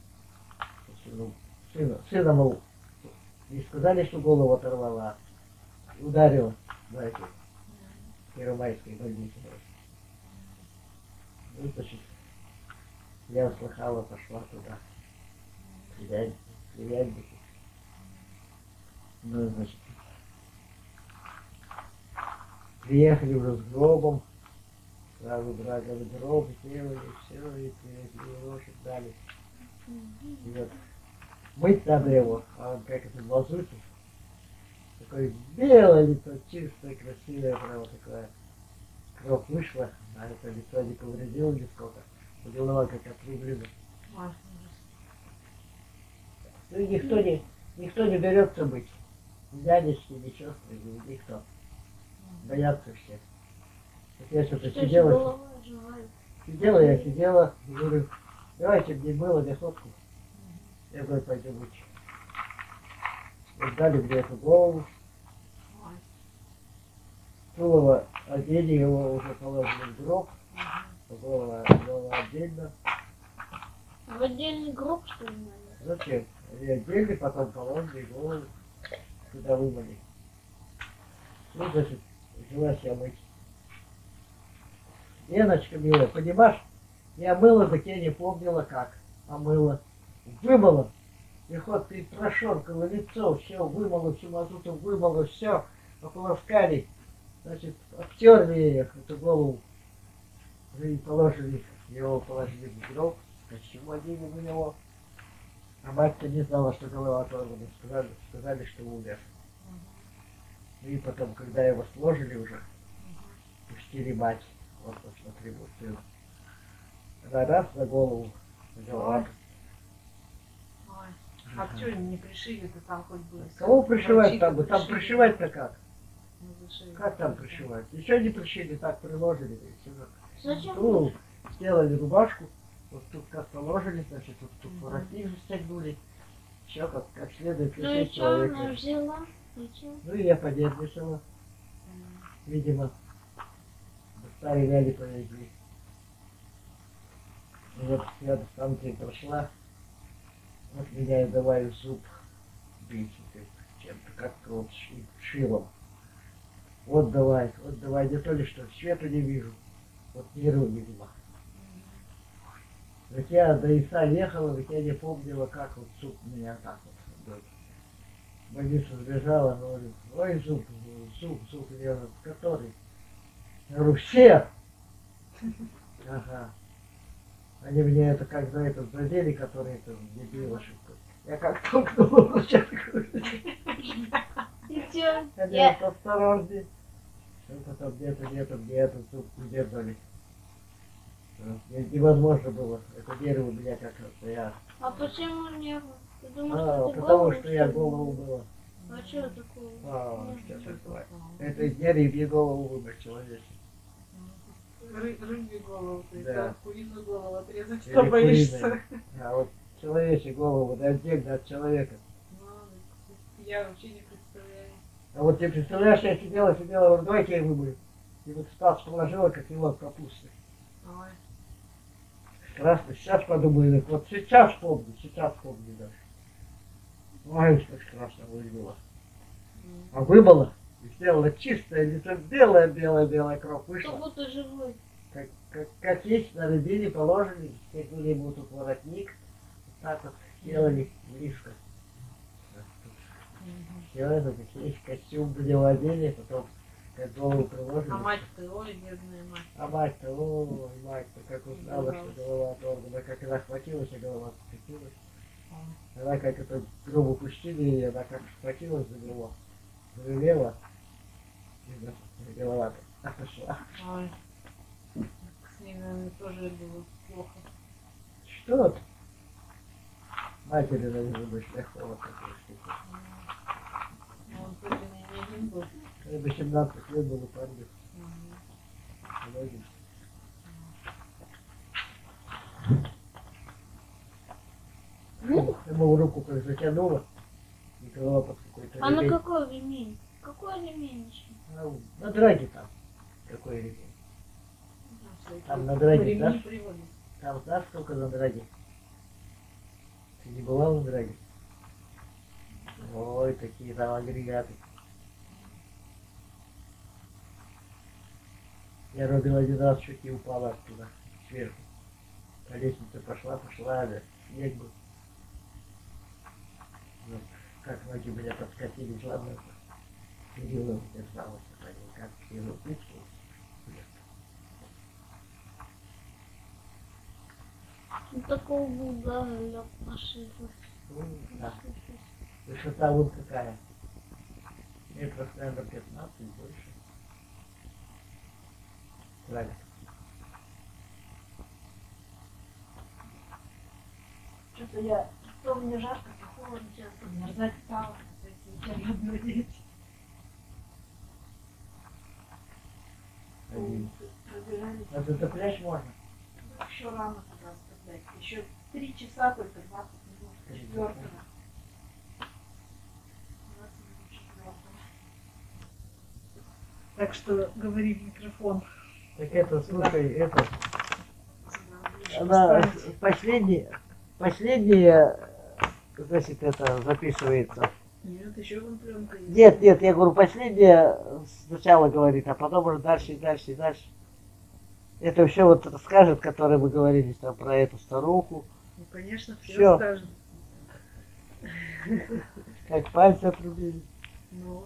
сына, мол, не сказали, что голову оторвала, а ударила, знаете, в Первомайской больнице. Ну, значит, я услыхала, пошла туда, племянники. Ну, значит, приехали уже с гробом, сразу драгали гроб, сделали, все, и привезли его, в общем, дали. И вот мыть надо его, а он как это в лазуте, такое белое лицо, чистое, красивое, прямо такое. Кровь вышла, а это лицо не повредило нисколько, голова как отрублена. Ну и Никто не берется быть. Ни дядечки, ни сестры, никто. Боятся все. Вот я что-то Что еще сидела, голова живая? сидела, и говорю, давайте мне было десотку. Я говорю, пойдем учить. Вот дали мне эту голову. Тулово одели, его уже положили в гроб. Голова отдельно. В отдельный гроб, что ли, надо? Зачем? Они отдельно, потом положили голову. Туда вымыли. Ну, значит, взялась я мыть. Леночка, милая, понимаешь? Я мыла, так я не помнила как. А мыла. Вымыла. И хоть ты прошоркала лицо, все, вымыла, всю мазуту вымыла, все. Пополоскали. Значит, обтерли эту голову. И положили, его положили в гроб. Костюм одели в него. А мать-то не знала, что голова оторвана. Сказали, что умер. И потом, когда его сложили уже, пустили мать. Вот посмотри, вот сын. Она раз за голову взяла. Ой. А что не пришили-то там хоть бы? Кого пришивать Врачи-то там? Там пришили. пришивать-то как? Ну, зашили. Как там пришивать? Еще не пришили, так приложили. И всё. Зачем? Ну, сделали рубашку. Вот тут как положили, значит, вот тут воротник застегнули. Все как следует Ну и пришить что она человека. взяла? И чё? Ну и я подержала. Видимо, старые ляли повезли. И вот я до станции прошла. Вот меня и давай зуб бить чем-то, как-то вот шилом. Вот давай, не то ли что, света не вижу. Вот миру, видимо. Так я до Иса ехала, так я не помнила, как вот зуб меня так вот. В больницу сбежала, говорю, ой, зуб, я говорю, который? Я говорю, все! Ага. Они мне это как за это задели, который это дебил ошибку. Я как толкнула ручонку. И чё? Конечно, осторожней. Ну, потом где-то зуб удержали. Невозможно было. Это дерево у меня как раз. Я... А почему не было? Ты думаешь, что это потому голову, что я ли? голову была. А что такого? Что такое? Это не рыбья голову выбрать человек. Рыбью голову, то есть Да. да. Куриную голову отрезать, Или что боишься? куриную. А вот человечью голову, да, отдельно от человека. Ну, я вообще не представляю. А вот ты представляешь, я сидела, говорю, давайте я выберу. И вот Стас положила, как вилок капусты. Ой. Страшно, сейчас подумаю, вот сейчас помню даже. Ой, как страшно выглядело. А вымыла, и сделала чистое лицо, белая кровь Как вышла. будто живой. Как есть, на рябине положили, стегнули ему тут воротник, вот так вот сделали близко. Все это, есть костюм одели, потом как голову приложили. А мать-то, ой, бедная мать. А мать-то, ой, мать-то, как узнала, что голова оторвана, как она схватилась, а голова схватилась. Она как это грубо пустили ее, она как схватилась за него, заревела, и голова отошла. Ой. С ней, наверное, тоже было плохо. Что ты? Матери, наверное, быть легко такой штуки. Но он тоже не один был. Я до 17 лет был парнем. Многим. Ему в руку как затянуло, и голова под какой-то А на ремень. какой ремень? Какой ремень еще? На драге там. Какой ремень? Там на драге, ремни да? приводят. Там знаешь, сколько на драге? Ты не бывал на драге? Ой, такие там агрегаты. Я робил один раз, чуть не упала оттуда, сверху. По лестнице пошла, да, снег был. Вот, как ноги меня подкатились, ладно, перила держалась, как перила пучку. Ну, такого Булгара ошиблась. Да. Высота вот какая. Метров, наверное, 15 больше. Правильно. Что-то я, то мне жарко, то Вот сейчас подмерзать стало. Пробежали. Это запрячь можно? Еще рано туда сказать. Еще 3 часа только 20 минут. 4-го. 20 минут 4-го. Так что говори в микрофон. Так это, слушай, это, Она она последняя, значит, это записывается. Нет, еще вон пленка есть. Нет, я говорю, последняя сначала говорит, а потом уже дальше и дальше и дальше. Это все вот расскажет, который мы говорили там про эту старуху, Ну, конечно, все Всё. скажет. как пальцы отрубили. Ну.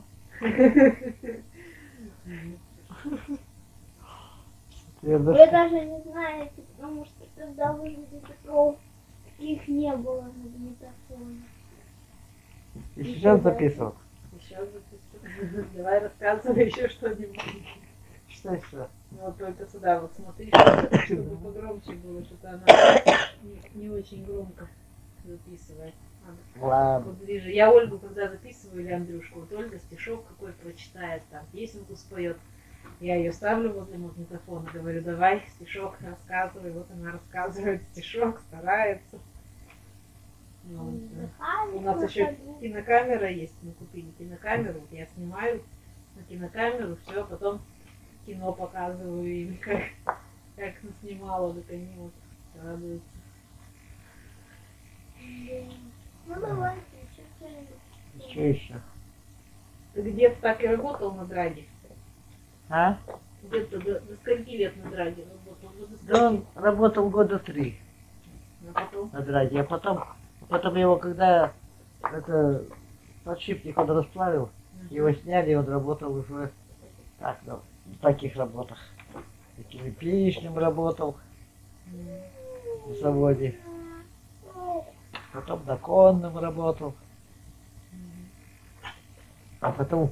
Верно, Вы что- даже не знаете, потому что тогда в такого их не было на магнитофоне. И сейчас записывал. Сейчас записываю. Давай рассказывай еще что-нибудь. Что еще? Ну, вот только сюда вот смотри, чтобы погромче было, что-то она не очень громко записывает. Надо Ладно. поближе. Я Ольгу, когда записываю, или Андрюшку, вот Ольга стишок какой прочитает, там песенку споет. Я ее ставлю возле магнитофона, говорю, давай стишок рассказывай. Вот она рассказывает стишок, старается. Ну, у нас еще кинокамера есть, мы купили кинокамеру, вот я снимаю на кинокамеру, все, потом кино показываю им, как снимала, так они вот радуются. Ну давайте, еще что-нибудь. Что еще? Ты где-то так и работал на драге? А? Где-то до скольки лет на драге работал? Ну, до Да скольки? он работал года 3 А потом? на драге, а потом его, когда это подшипник он расплавил, его сняли, и он работал уже так, ну, в таких работах. Таким пилищным работал в заводе. Потом на конном работал. А потом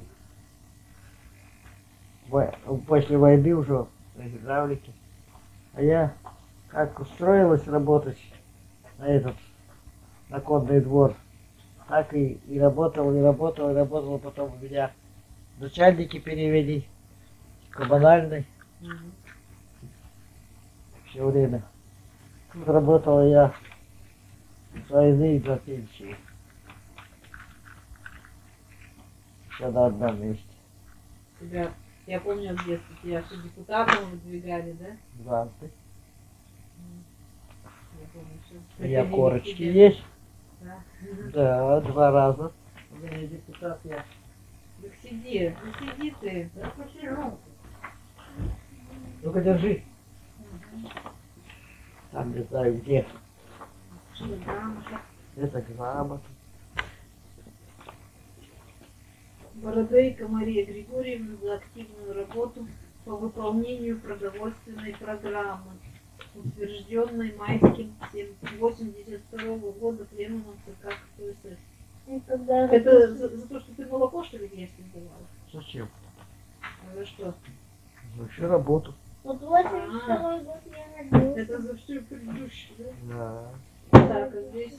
после войны уже на гидравлике. А я как устроилась работать на этот на конный двор, так и работал, и работал, и работал. Потом у меня начальники перевели коммунальный все время. Тут работала я с войны до пенсии. Все на одном месте. Тебя, я помню в детстве, тебя все депутатом выдвигали, да? Дважды. Я помню, всё. У меня Приходили корочки к тебе. есть. Да. Да, 2 раза. У меня депутат я. Так сиди, ну сиди ты. Да посижу. Ну-ка держи. Там не знаю где. Что, грамота? Это грамота. Бородейко Мария Григорьевна за активную работу по выполнению продовольственной программы, утвержденной майским 82 года пленумом ЦК КПСС. И когда Это за то, что ты молоко, что ли, если сдавала? Зачем? А за что? За всю работу. вот 82-й год я родился. Это за всю предыдущую, да? Да. Так, а здесь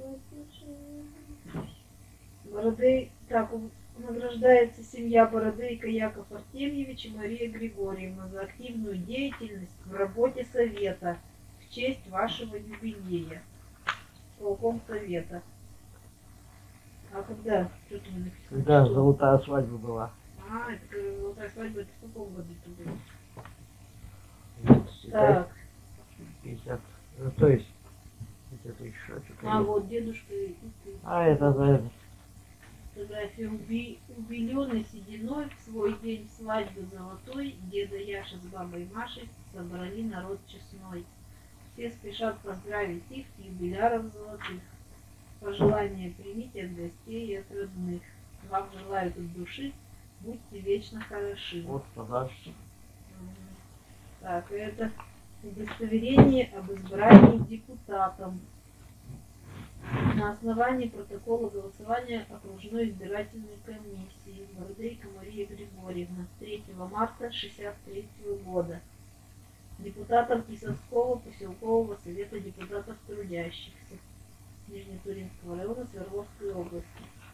Бородей, так, награждается семья Бородейко Яков Артемьевич и Мария Григорьевна за активную деятельность в работе совета в честь вашего юбилея. Полком совета. А когда? Что ты мне написал? Когда Что? золотая свадьба была. А, это золотая свадьба, это в каком году это было? Вот, Так, 50. Ну, то есть, это еще что-то. а вот дедушка и ты. А это, наверное, Фотография убеленной сединой в свой день свадьбы золотой деда Яша с бабой Машей собрали народ честной. Все спешат поздравить их, юбиляров золотых. Пожелания примите от гостей и от родных. Вам желают от души, будьте вечно хороши. вот подарок. Мгм. Так, это удостоверение об избрании депутатом. На основании протокола голосования окружной избирательной комиссии Бородейко Мария Григорьевна 3 марта 1963 года. Депутатом Кисовского поселкового совета депутатов трудящихся. Нижнетуринского района Свердловской области.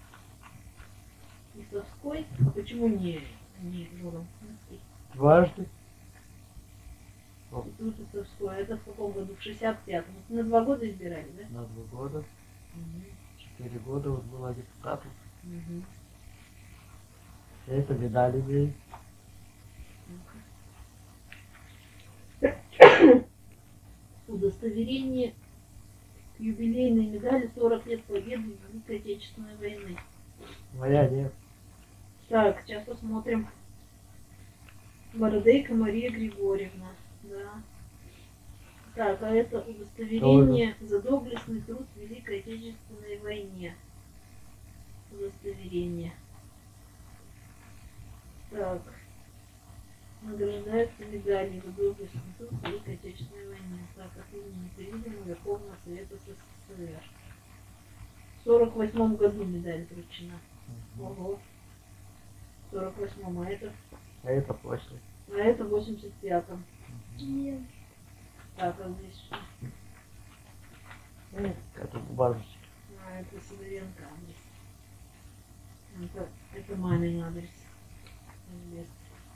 Исовской? А почему не Муромский? Дважды. И тут Исовской. Это в каком году? В 65-м. На 2 года избирали, да? На 2 года. Мгм. 4 года вот была депутатом. Мгм. Это медали ей. Удостоверение к юбилейной медали 40 лет победы в Великой Отечественной войны. Моя нет. Так, сейчас посмотрим. Бородейка Мария Григорьевна. Да. Так, а это удостоверение за доблестный труд в Великой Отечественной войне. Удостоверение. Так. Награждается медалью за доблестный труд в Великой Отечественной войне. Так, от имени Президиума Верховного Совета СССР. В 48 году медаль вручена. Ого. В 48-м, А это после. а это в 85-м. Так, а здесь что? Это бумажечка. А, это Сидоренко адрес. Это мамин адрес. Адрес.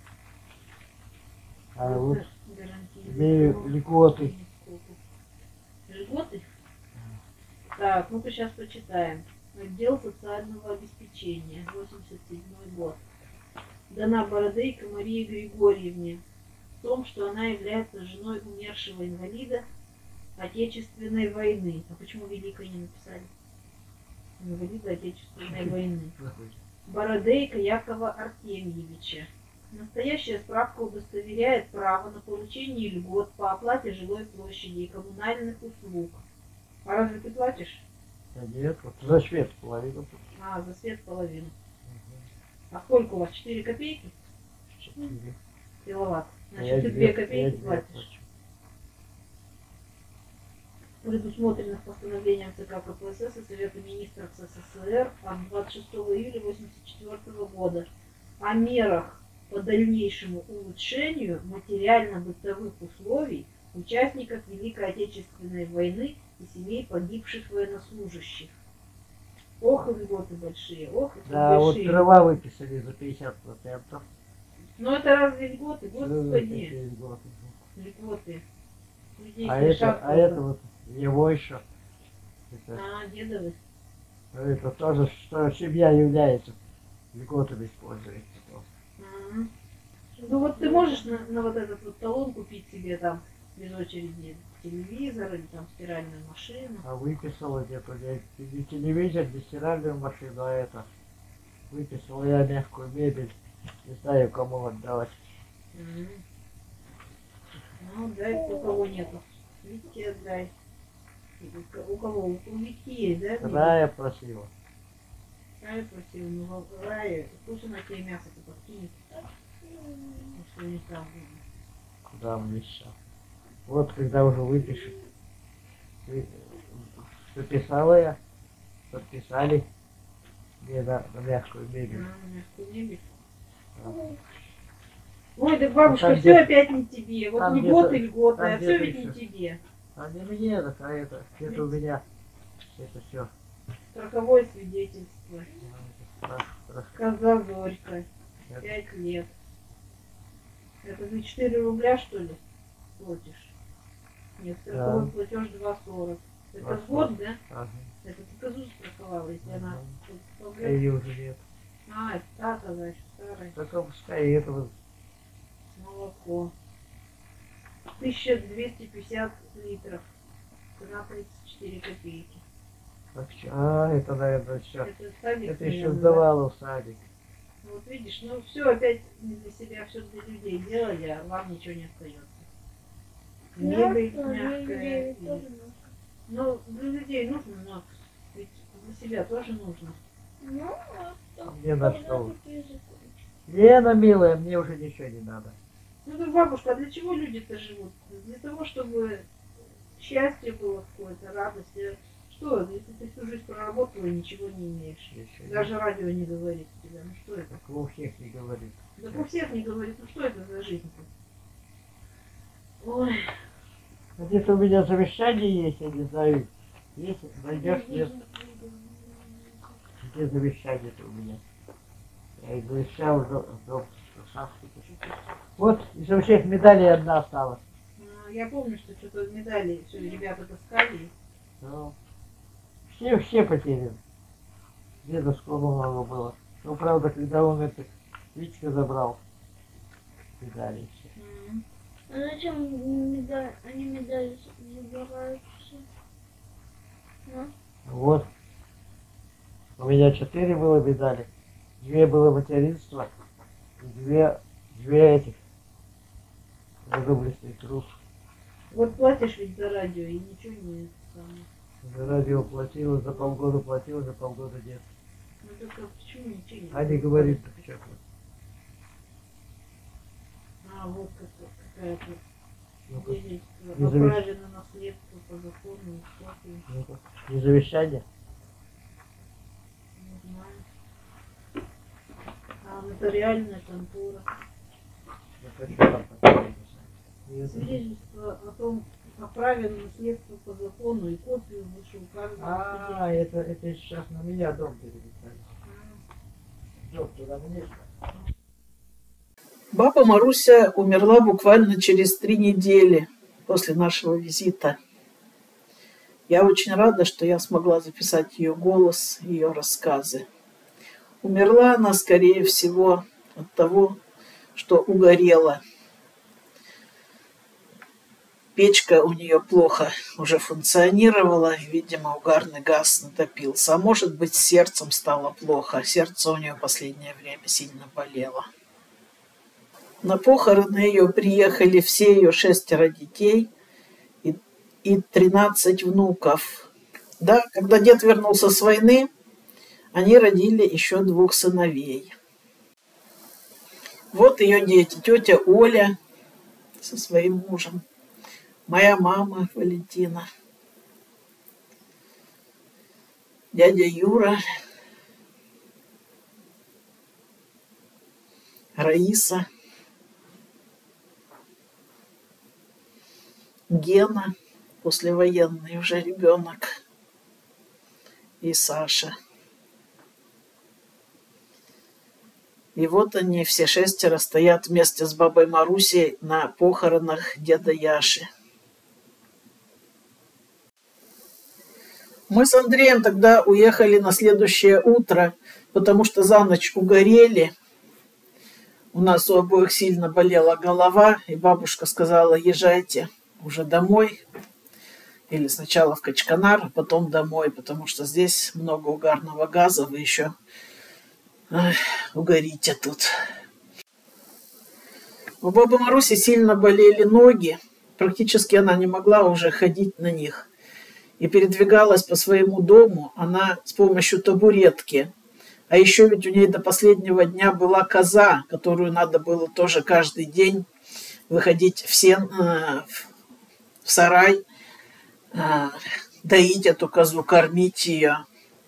А вот Гарантийный имею срок. льготы. Льготы? Так, ну-ка сейчас почитаем. Отдел социального обеспечения, 87 год. Дана Бородейко Марии Григорьевне в том, что она является женой умершего инвалида Отечественной войны. А почему Великой не написали? Инвалида Отечественной войны. Бородейко Якова Артемьевича. Настоящая справка удостоверяет право на получение льгот по оплате жилой площади и коммунальных услуг. А разве ты платишь? Да нет, вот за свет половину. А, за свет половину. А сколько у вас? 4 копейки? 4. Киловатт. А я Значит, ты 2 две копейки платишь. плачу. Предусмотренных постановлением ЦК КПСС и Совета Министров СССР от 26 июля 1984 года о мерах по дальнейшему улучшению материально-бытовых условий участников Великой Отечественной войны и семей погибших военнослужащих. Ох, и льготы большие, ох, и Да, вот большие. дрова выписали за 50%. Ну это разве льготы? Ну, Господи, такие льготы. льготы. Людей А смешат это, это вот его еще. Это, А, дедовы. это тоже, что семья является льготами используется. Ага. Ну вот ты можешь на вот этот вот талон купить себе там без очереди телевизор или там стиральную машину. А выписала где-то не телевизор, не стиральную машину, а это. Выписала я мягкую мебель. Не знаю, кому отдавать. Мгм. Ну, дай, у кого нету. Витьке отдай. Или у кого? У Витьки есть, да? Рая просила. Рая просил, ну, Рая, пусть она тебе мясо-то подкинет. Что не там. Куда мне сейчас? Вот когда уже выпишет. Написала я. Подписали. Мне на мягкую мебель. Мягкую мебель. Да. Ой, да бабушка, Там все где-то- опять не тебе. Вот там льготы, где-то- льготы, там а все где-то ведь не еще. тебе. А не мне, так, а это у меня. Это все. Страховое свидетельство. Коза Зорька. 5 лет. Это за 4 рубля, что ли, платишь? Нет, страховой платеж 2,40. Это 2,40. в год, да? Ага. Это ты козу страховала, если она... А ее уже нет. А, это та коза еще старая. Только пускай этого. Молоко. 1250 литров. Цена 34 копейки. Это, наверное, все. Это садик, Это еще наверное, да? сдавала в садик. Вот видишь, ну все опять не для себя, все для людей делали, а вам ничего не остается. Мебель мягкая. Ну, для людей нужно, но ведь для себя тоже нужно. Мне на что? Лена, милая, мне уже ничего не надо. Ну да, бабушка, а для чего люди-то живут? Для того, чтобы счастье было какое-то, радость. Что, если ты всю жизнь проработала и ничего не имеешь? Ничего Даже радио не говорит тебе. Ну что это? Так у всех не говорит. Да у всех не говорит. Ну что это за жизнь-то? Ой, Где-то у меня завещание есть, я не знаю. Если найдешь, где завещание-то у меня. Я их завещал в дом Шашки. Вот, из всех медалей одна осталась. Я помню, что что-то медали все ребята таскали. Ну, все потеряны. Дедушку много было. Ну, правда, когда он это Витька забрал медали все. А зачем они медали забирают все? Вот. У меня 4 было медали. 2 было материнства. И 2 этих. Доблестный труд. Вот платишь ведь за радио и ничего не самое. За радио платила, за полгода платила, за полгода нет. Ну только почему ничего не Аня говорит, так что. А, вот какая-то Ну-ка, свидетельство не о завещ- праве на наследство по закону и копии. ну-ка. Не завещание? Не знаю. А нотариальная контора. Ну, что там такое? Нет. Свидетельство о том, о праве на наследство по закону и копию вышеуказанного А, это сейчас на меня дом перелетает. Дом туда мне. Баба Маруся умерла буквально через 3 недели после нашего визита. Я очень рада, что я смогла записать ее голос, ее рассказы. Умерла она, скорее всего, от того, что угорела. Печка у нее плохо уже функционировала, видимо, угарный газ натопился. А может быть, с сердцем стало плохо. Сердце у нее в последнее время сильно болело. На похороны ее приехали все ее 6 детей и 13 внуков. Да, когда дед вернулся с войны, они родили еще 2 сыновей. Вот ее дети. Тетя Оля со своим мужем. Моя мама Валентина. Дядя Юра. Раиса. Гена, послевоенный уже ребенок, и Саша. И вот они все 6 стоят вместе с бабой Марусей на похоронах деда Яши. Мы с Андреем тогда уехали на следующее утро, потому что за ночь угорели. У нас у обоих сильно болела голова, и бабушка сказала: езжайте уже домой, или сначала в Качканар, а потом домой, потому что здесь много угарного газа, вы еще угорите тут. У бабы Маруси сильно болели ноги, практически она не могла уже ходить на них, и передвигалась по своему дому она с помощью табуретки. А еще ведь у нее до последнего дня была коза, которую надо было тоже каждый день выходить в сарай, доить эту козу, кормить ее.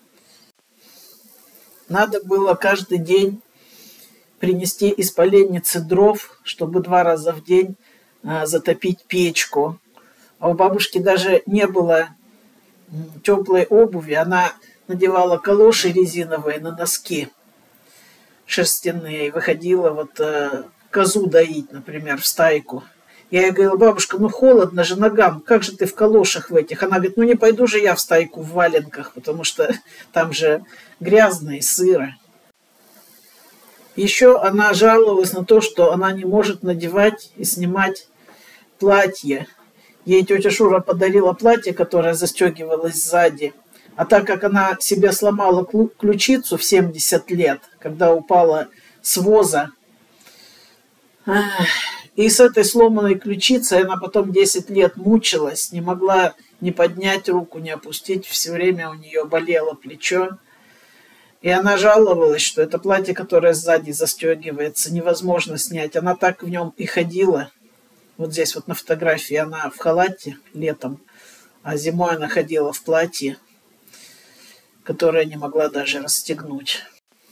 Надо было каждый день принести из поленницы дров, чтобы 2 раза в день затопить печку. А у бабушки даже не было теплой обуви, она надевала калоши резиновые на носки шерстяные и выходила вот козу доить, например, в стайку. Я ей говорила: бабушка, ну холодно же ногам, как же ты в калошах в этих? Она говорит: ну не пойду же я в стайку в валенках, потому что там же грязно и сыро. Еще она жаловалась на то, что она не может надевать и снимать платье. Ей тетя Шура подарила платье, которое застегивалось сзади. А так как она себе сломала ключицу в 70 лет, когда упала с воза, и с этой сломанной ключицей она потом 10 лет мучилась, не могла ни поднять руку, ни опустить, все время у нее болело плечо. И она жаловалась, что это платье, которое сзади застегивается, невозможно снять. Она так в нем и ходила. Вот здесь вот на фотографии она в халате летом, а зимой она ходила в платье, которое не могла даже расстегнуть.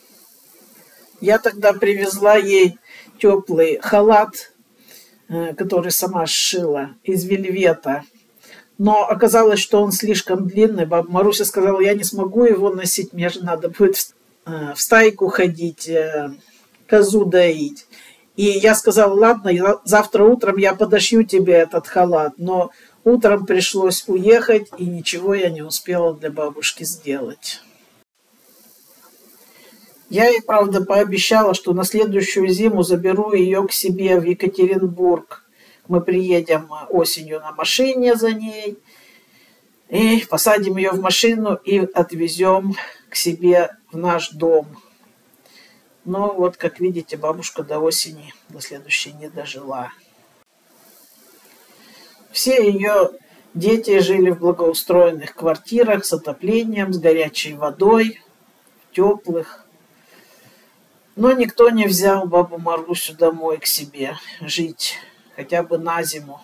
Я тогда привезла ей теплый халат, который сама сшила из вельвета. Но оказалось, что он слишком длинный. Баба Маруся сказала, я не смогу его носить, мне же надо будет в стайку ходить, козу доить. И я сказала, ладно, завтра утром я подошью тебе этот халат. Но утром пришлось уехать, и ничего я не успела для бабушки сделать. Я ей, правда, пообещала, что на следующую зиму заберу ее к себе в Екатеринбург. Мы приедем осенью на машине за ней, и посадим ее в машину и отвезем к себе в наш дом. Но вот, как видите, бабушка до осени, до следующей не дожила. Все ее дети жили в благоустроенных квартирах с отоплением, с горячей водой, теплых. Но никто не взял бабу Марусю домой к себе жить, хотя бы на зиму.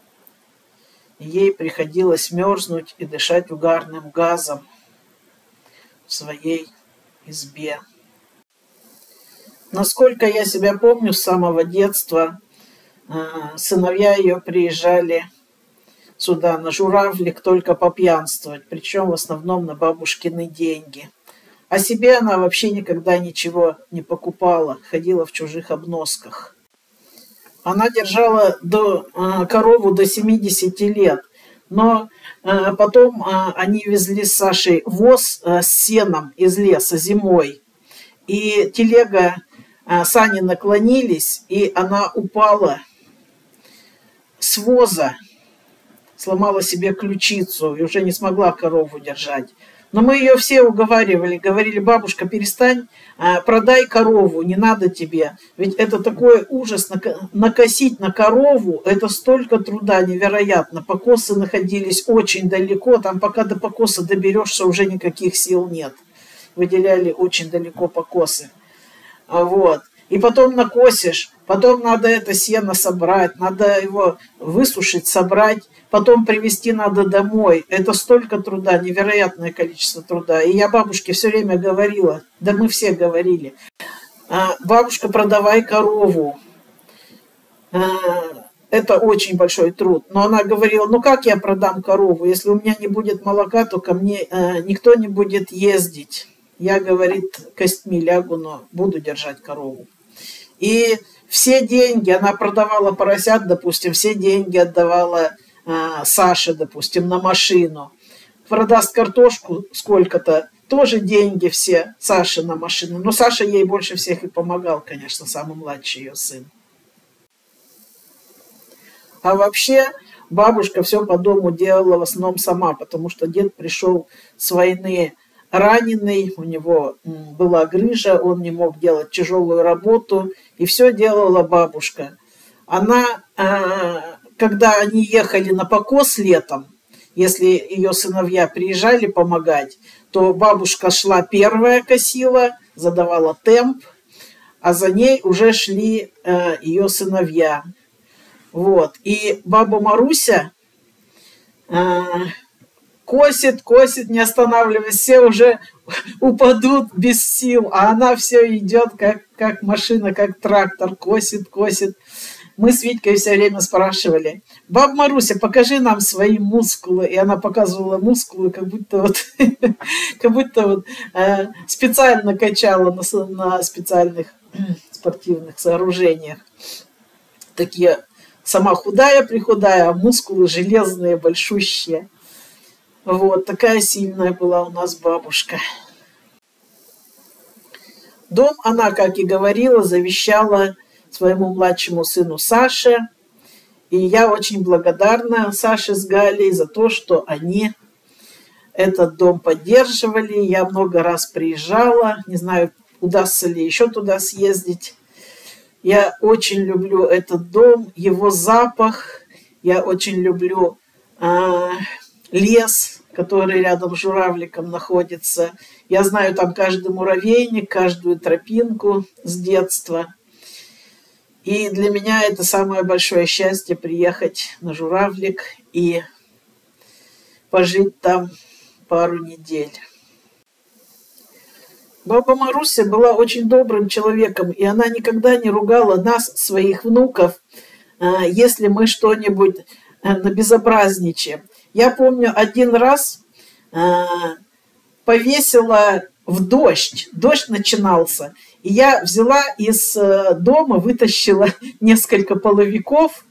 Ей приходилось мерзнуть и дышать угарным газом в своей избе. Насколько я себя помню, с самого детства сыновья ее приезжали сюда на журавлик только попьянствовать, причем в основном на бабушкины деньги. А себе она вообще никогда ничего не покупала, ходила в чужих обносках. Она держала корову до 70 лет, но потом они везли с Сашей воз с сеном из леса зимой. И телега, сани наклонились, и она упала с воза, сломала себе ключицу и уже не смогла корову держать. Но мы ее все уговаривали, говорили, бабушка, перестань, продай корову, не надо тебе. Ведь это такой ужас, накосить на корову, это столько труда невероятно. Покосы находились очень далеко, там пока до покоса доберешься, уже никаких сил нет. Выделяли очень далеко покосы. Вот. И потом накосишь, потом надо это сено собрать, надо его высушить, собрать, потом привезти надо домой. Это столько труда, невероятное количество труда. И я бабушке все время говорила, да мы все говорили, бабушка, продавай корову. Это очень большой труд. Но она говорила, ну как я продам корову, если у меня не будет молока, то ко мне никто не будет ездить. Я, говорит, костьми лягу, но буду держать корову. И все деньги, она продавала поросят, допустим, все деньги отдавала Саше, допустим, на машину. Продаст картошку сколько-то, тоже деньги все Саше на машину. Но Саша ей больше всех и помогал, конечно, самый младший ее сын. А вообще бабушка все по дому делала в основном сама, потому что дед пришел с войны раненый, у него была грыжа, он не мог делать тяжелую работу, и все делала бабушка. Она, когда они ехали на покос летом, если ее сыновья приезжали помогать, то бабушка шла первая, косила, задавала темп, а за ней уже шли ее сыновья. Вот. И баба Маруся косит, не останавливаясь, все уже упадут без сил, а она все идет, как машина, как трактор, косит. Мы с Витькой все время спрашивали, баба Маруся, покажи нам свои мускулы. И она показывала мускулы, как будто вот специально качала на специальных спортивных сооружениях. Такие, сама худая-прихудая, а мускулы железные, большущие. Вот, такая сильная была у нас бабушка. Дом она, как и говорила, завещала своему младшему сыну Саше. И я очень благодарна Саше с Галей за то, что они этот дом поддерживали. Я много раз приезжала, не знаю, удастся ли еще туда съездить. Я очень люблю этот дом, его запах. Я очень люблю лес, который рядом с журавликом находится. Я знаю там каждый муравейник, каждую тропинку с детства. И для меня это самое большое счастье приехать на журавлик и пожить там пару недель. Баба Маруся была очень добрым человеком, и она никогда не ругала нас, своих внуков, если мы что-нибудь набезобразничаем. Я помню, один раз повесила в дождь. Дождь начинался. И я взяла из дома, вытащила несколько половиков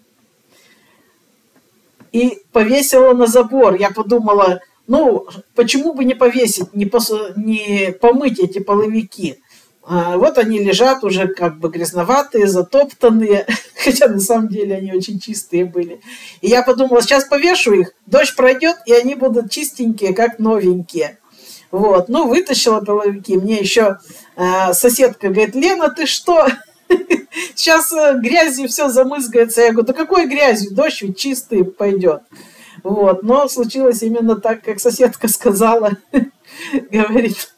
и повесила на забор. Я подумала, ну, почему бы не повесить, не помыть эти половики. Вот они лежат уже как бы грязноватые, затоптанные, хотя на самом деле они очень чистые были. И я подумала, сейчас повешу их, дождь пройдет, и они будут чистенькие, как новенькие. Вот, ну, вытащила половики. Мне еще соседка говорит, Лена, ты что? Сейчас грязью все замызгается. Я говорю, да какой грязью? Дождь ведь чистый пойдет. Вот, но случилось именно так, как соседка сказала. Говорит,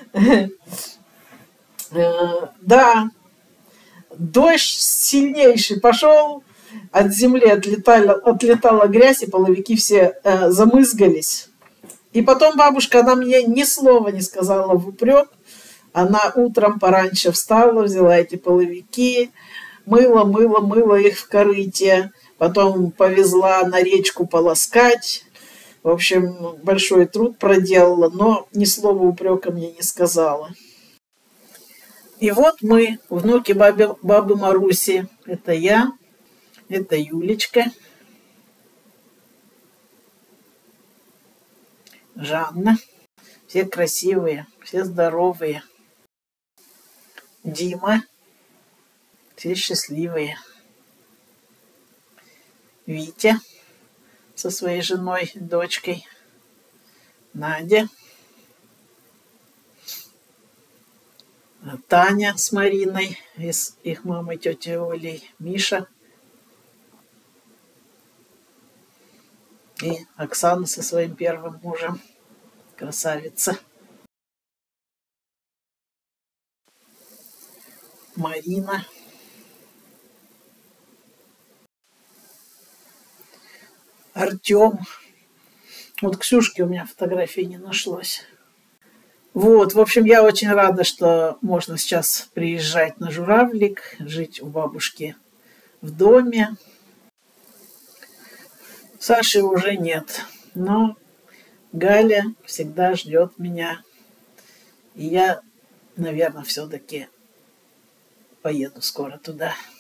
да, дождь сильнейший пошел, от земли отлетала грязь, и половики все замызгались. И потом бабушка, она мне ни слова не сказала в упрек. Она утром пораньше встала, взяла эти половики, мыла их в корыте, потом повезла на речку полоскать. В общем, большой труд проделала, но ни слова упрека мне не сказала. И вот мы, внуки бабы Маруси. Это я, это Юлечка, Жанна. Все красивые, все здоровые. Дима. Все счастливые. Витя со своей женой, дочкой. Надя. Таня с Мариной, и с их мамой, тетей Олей, Миша и Оксана со своим первым мужем. Красавица. Марина. Артем. Вот Ксюшки у меня фотографии не нашлось. Вот, в общем, я очень рада, что можно сейчас приезжать на Журавлик, жить у бабушки в доме. Саши уже нет, но Галя всегда ждет меня. И я, наверное, все-таки поеду скоро туда.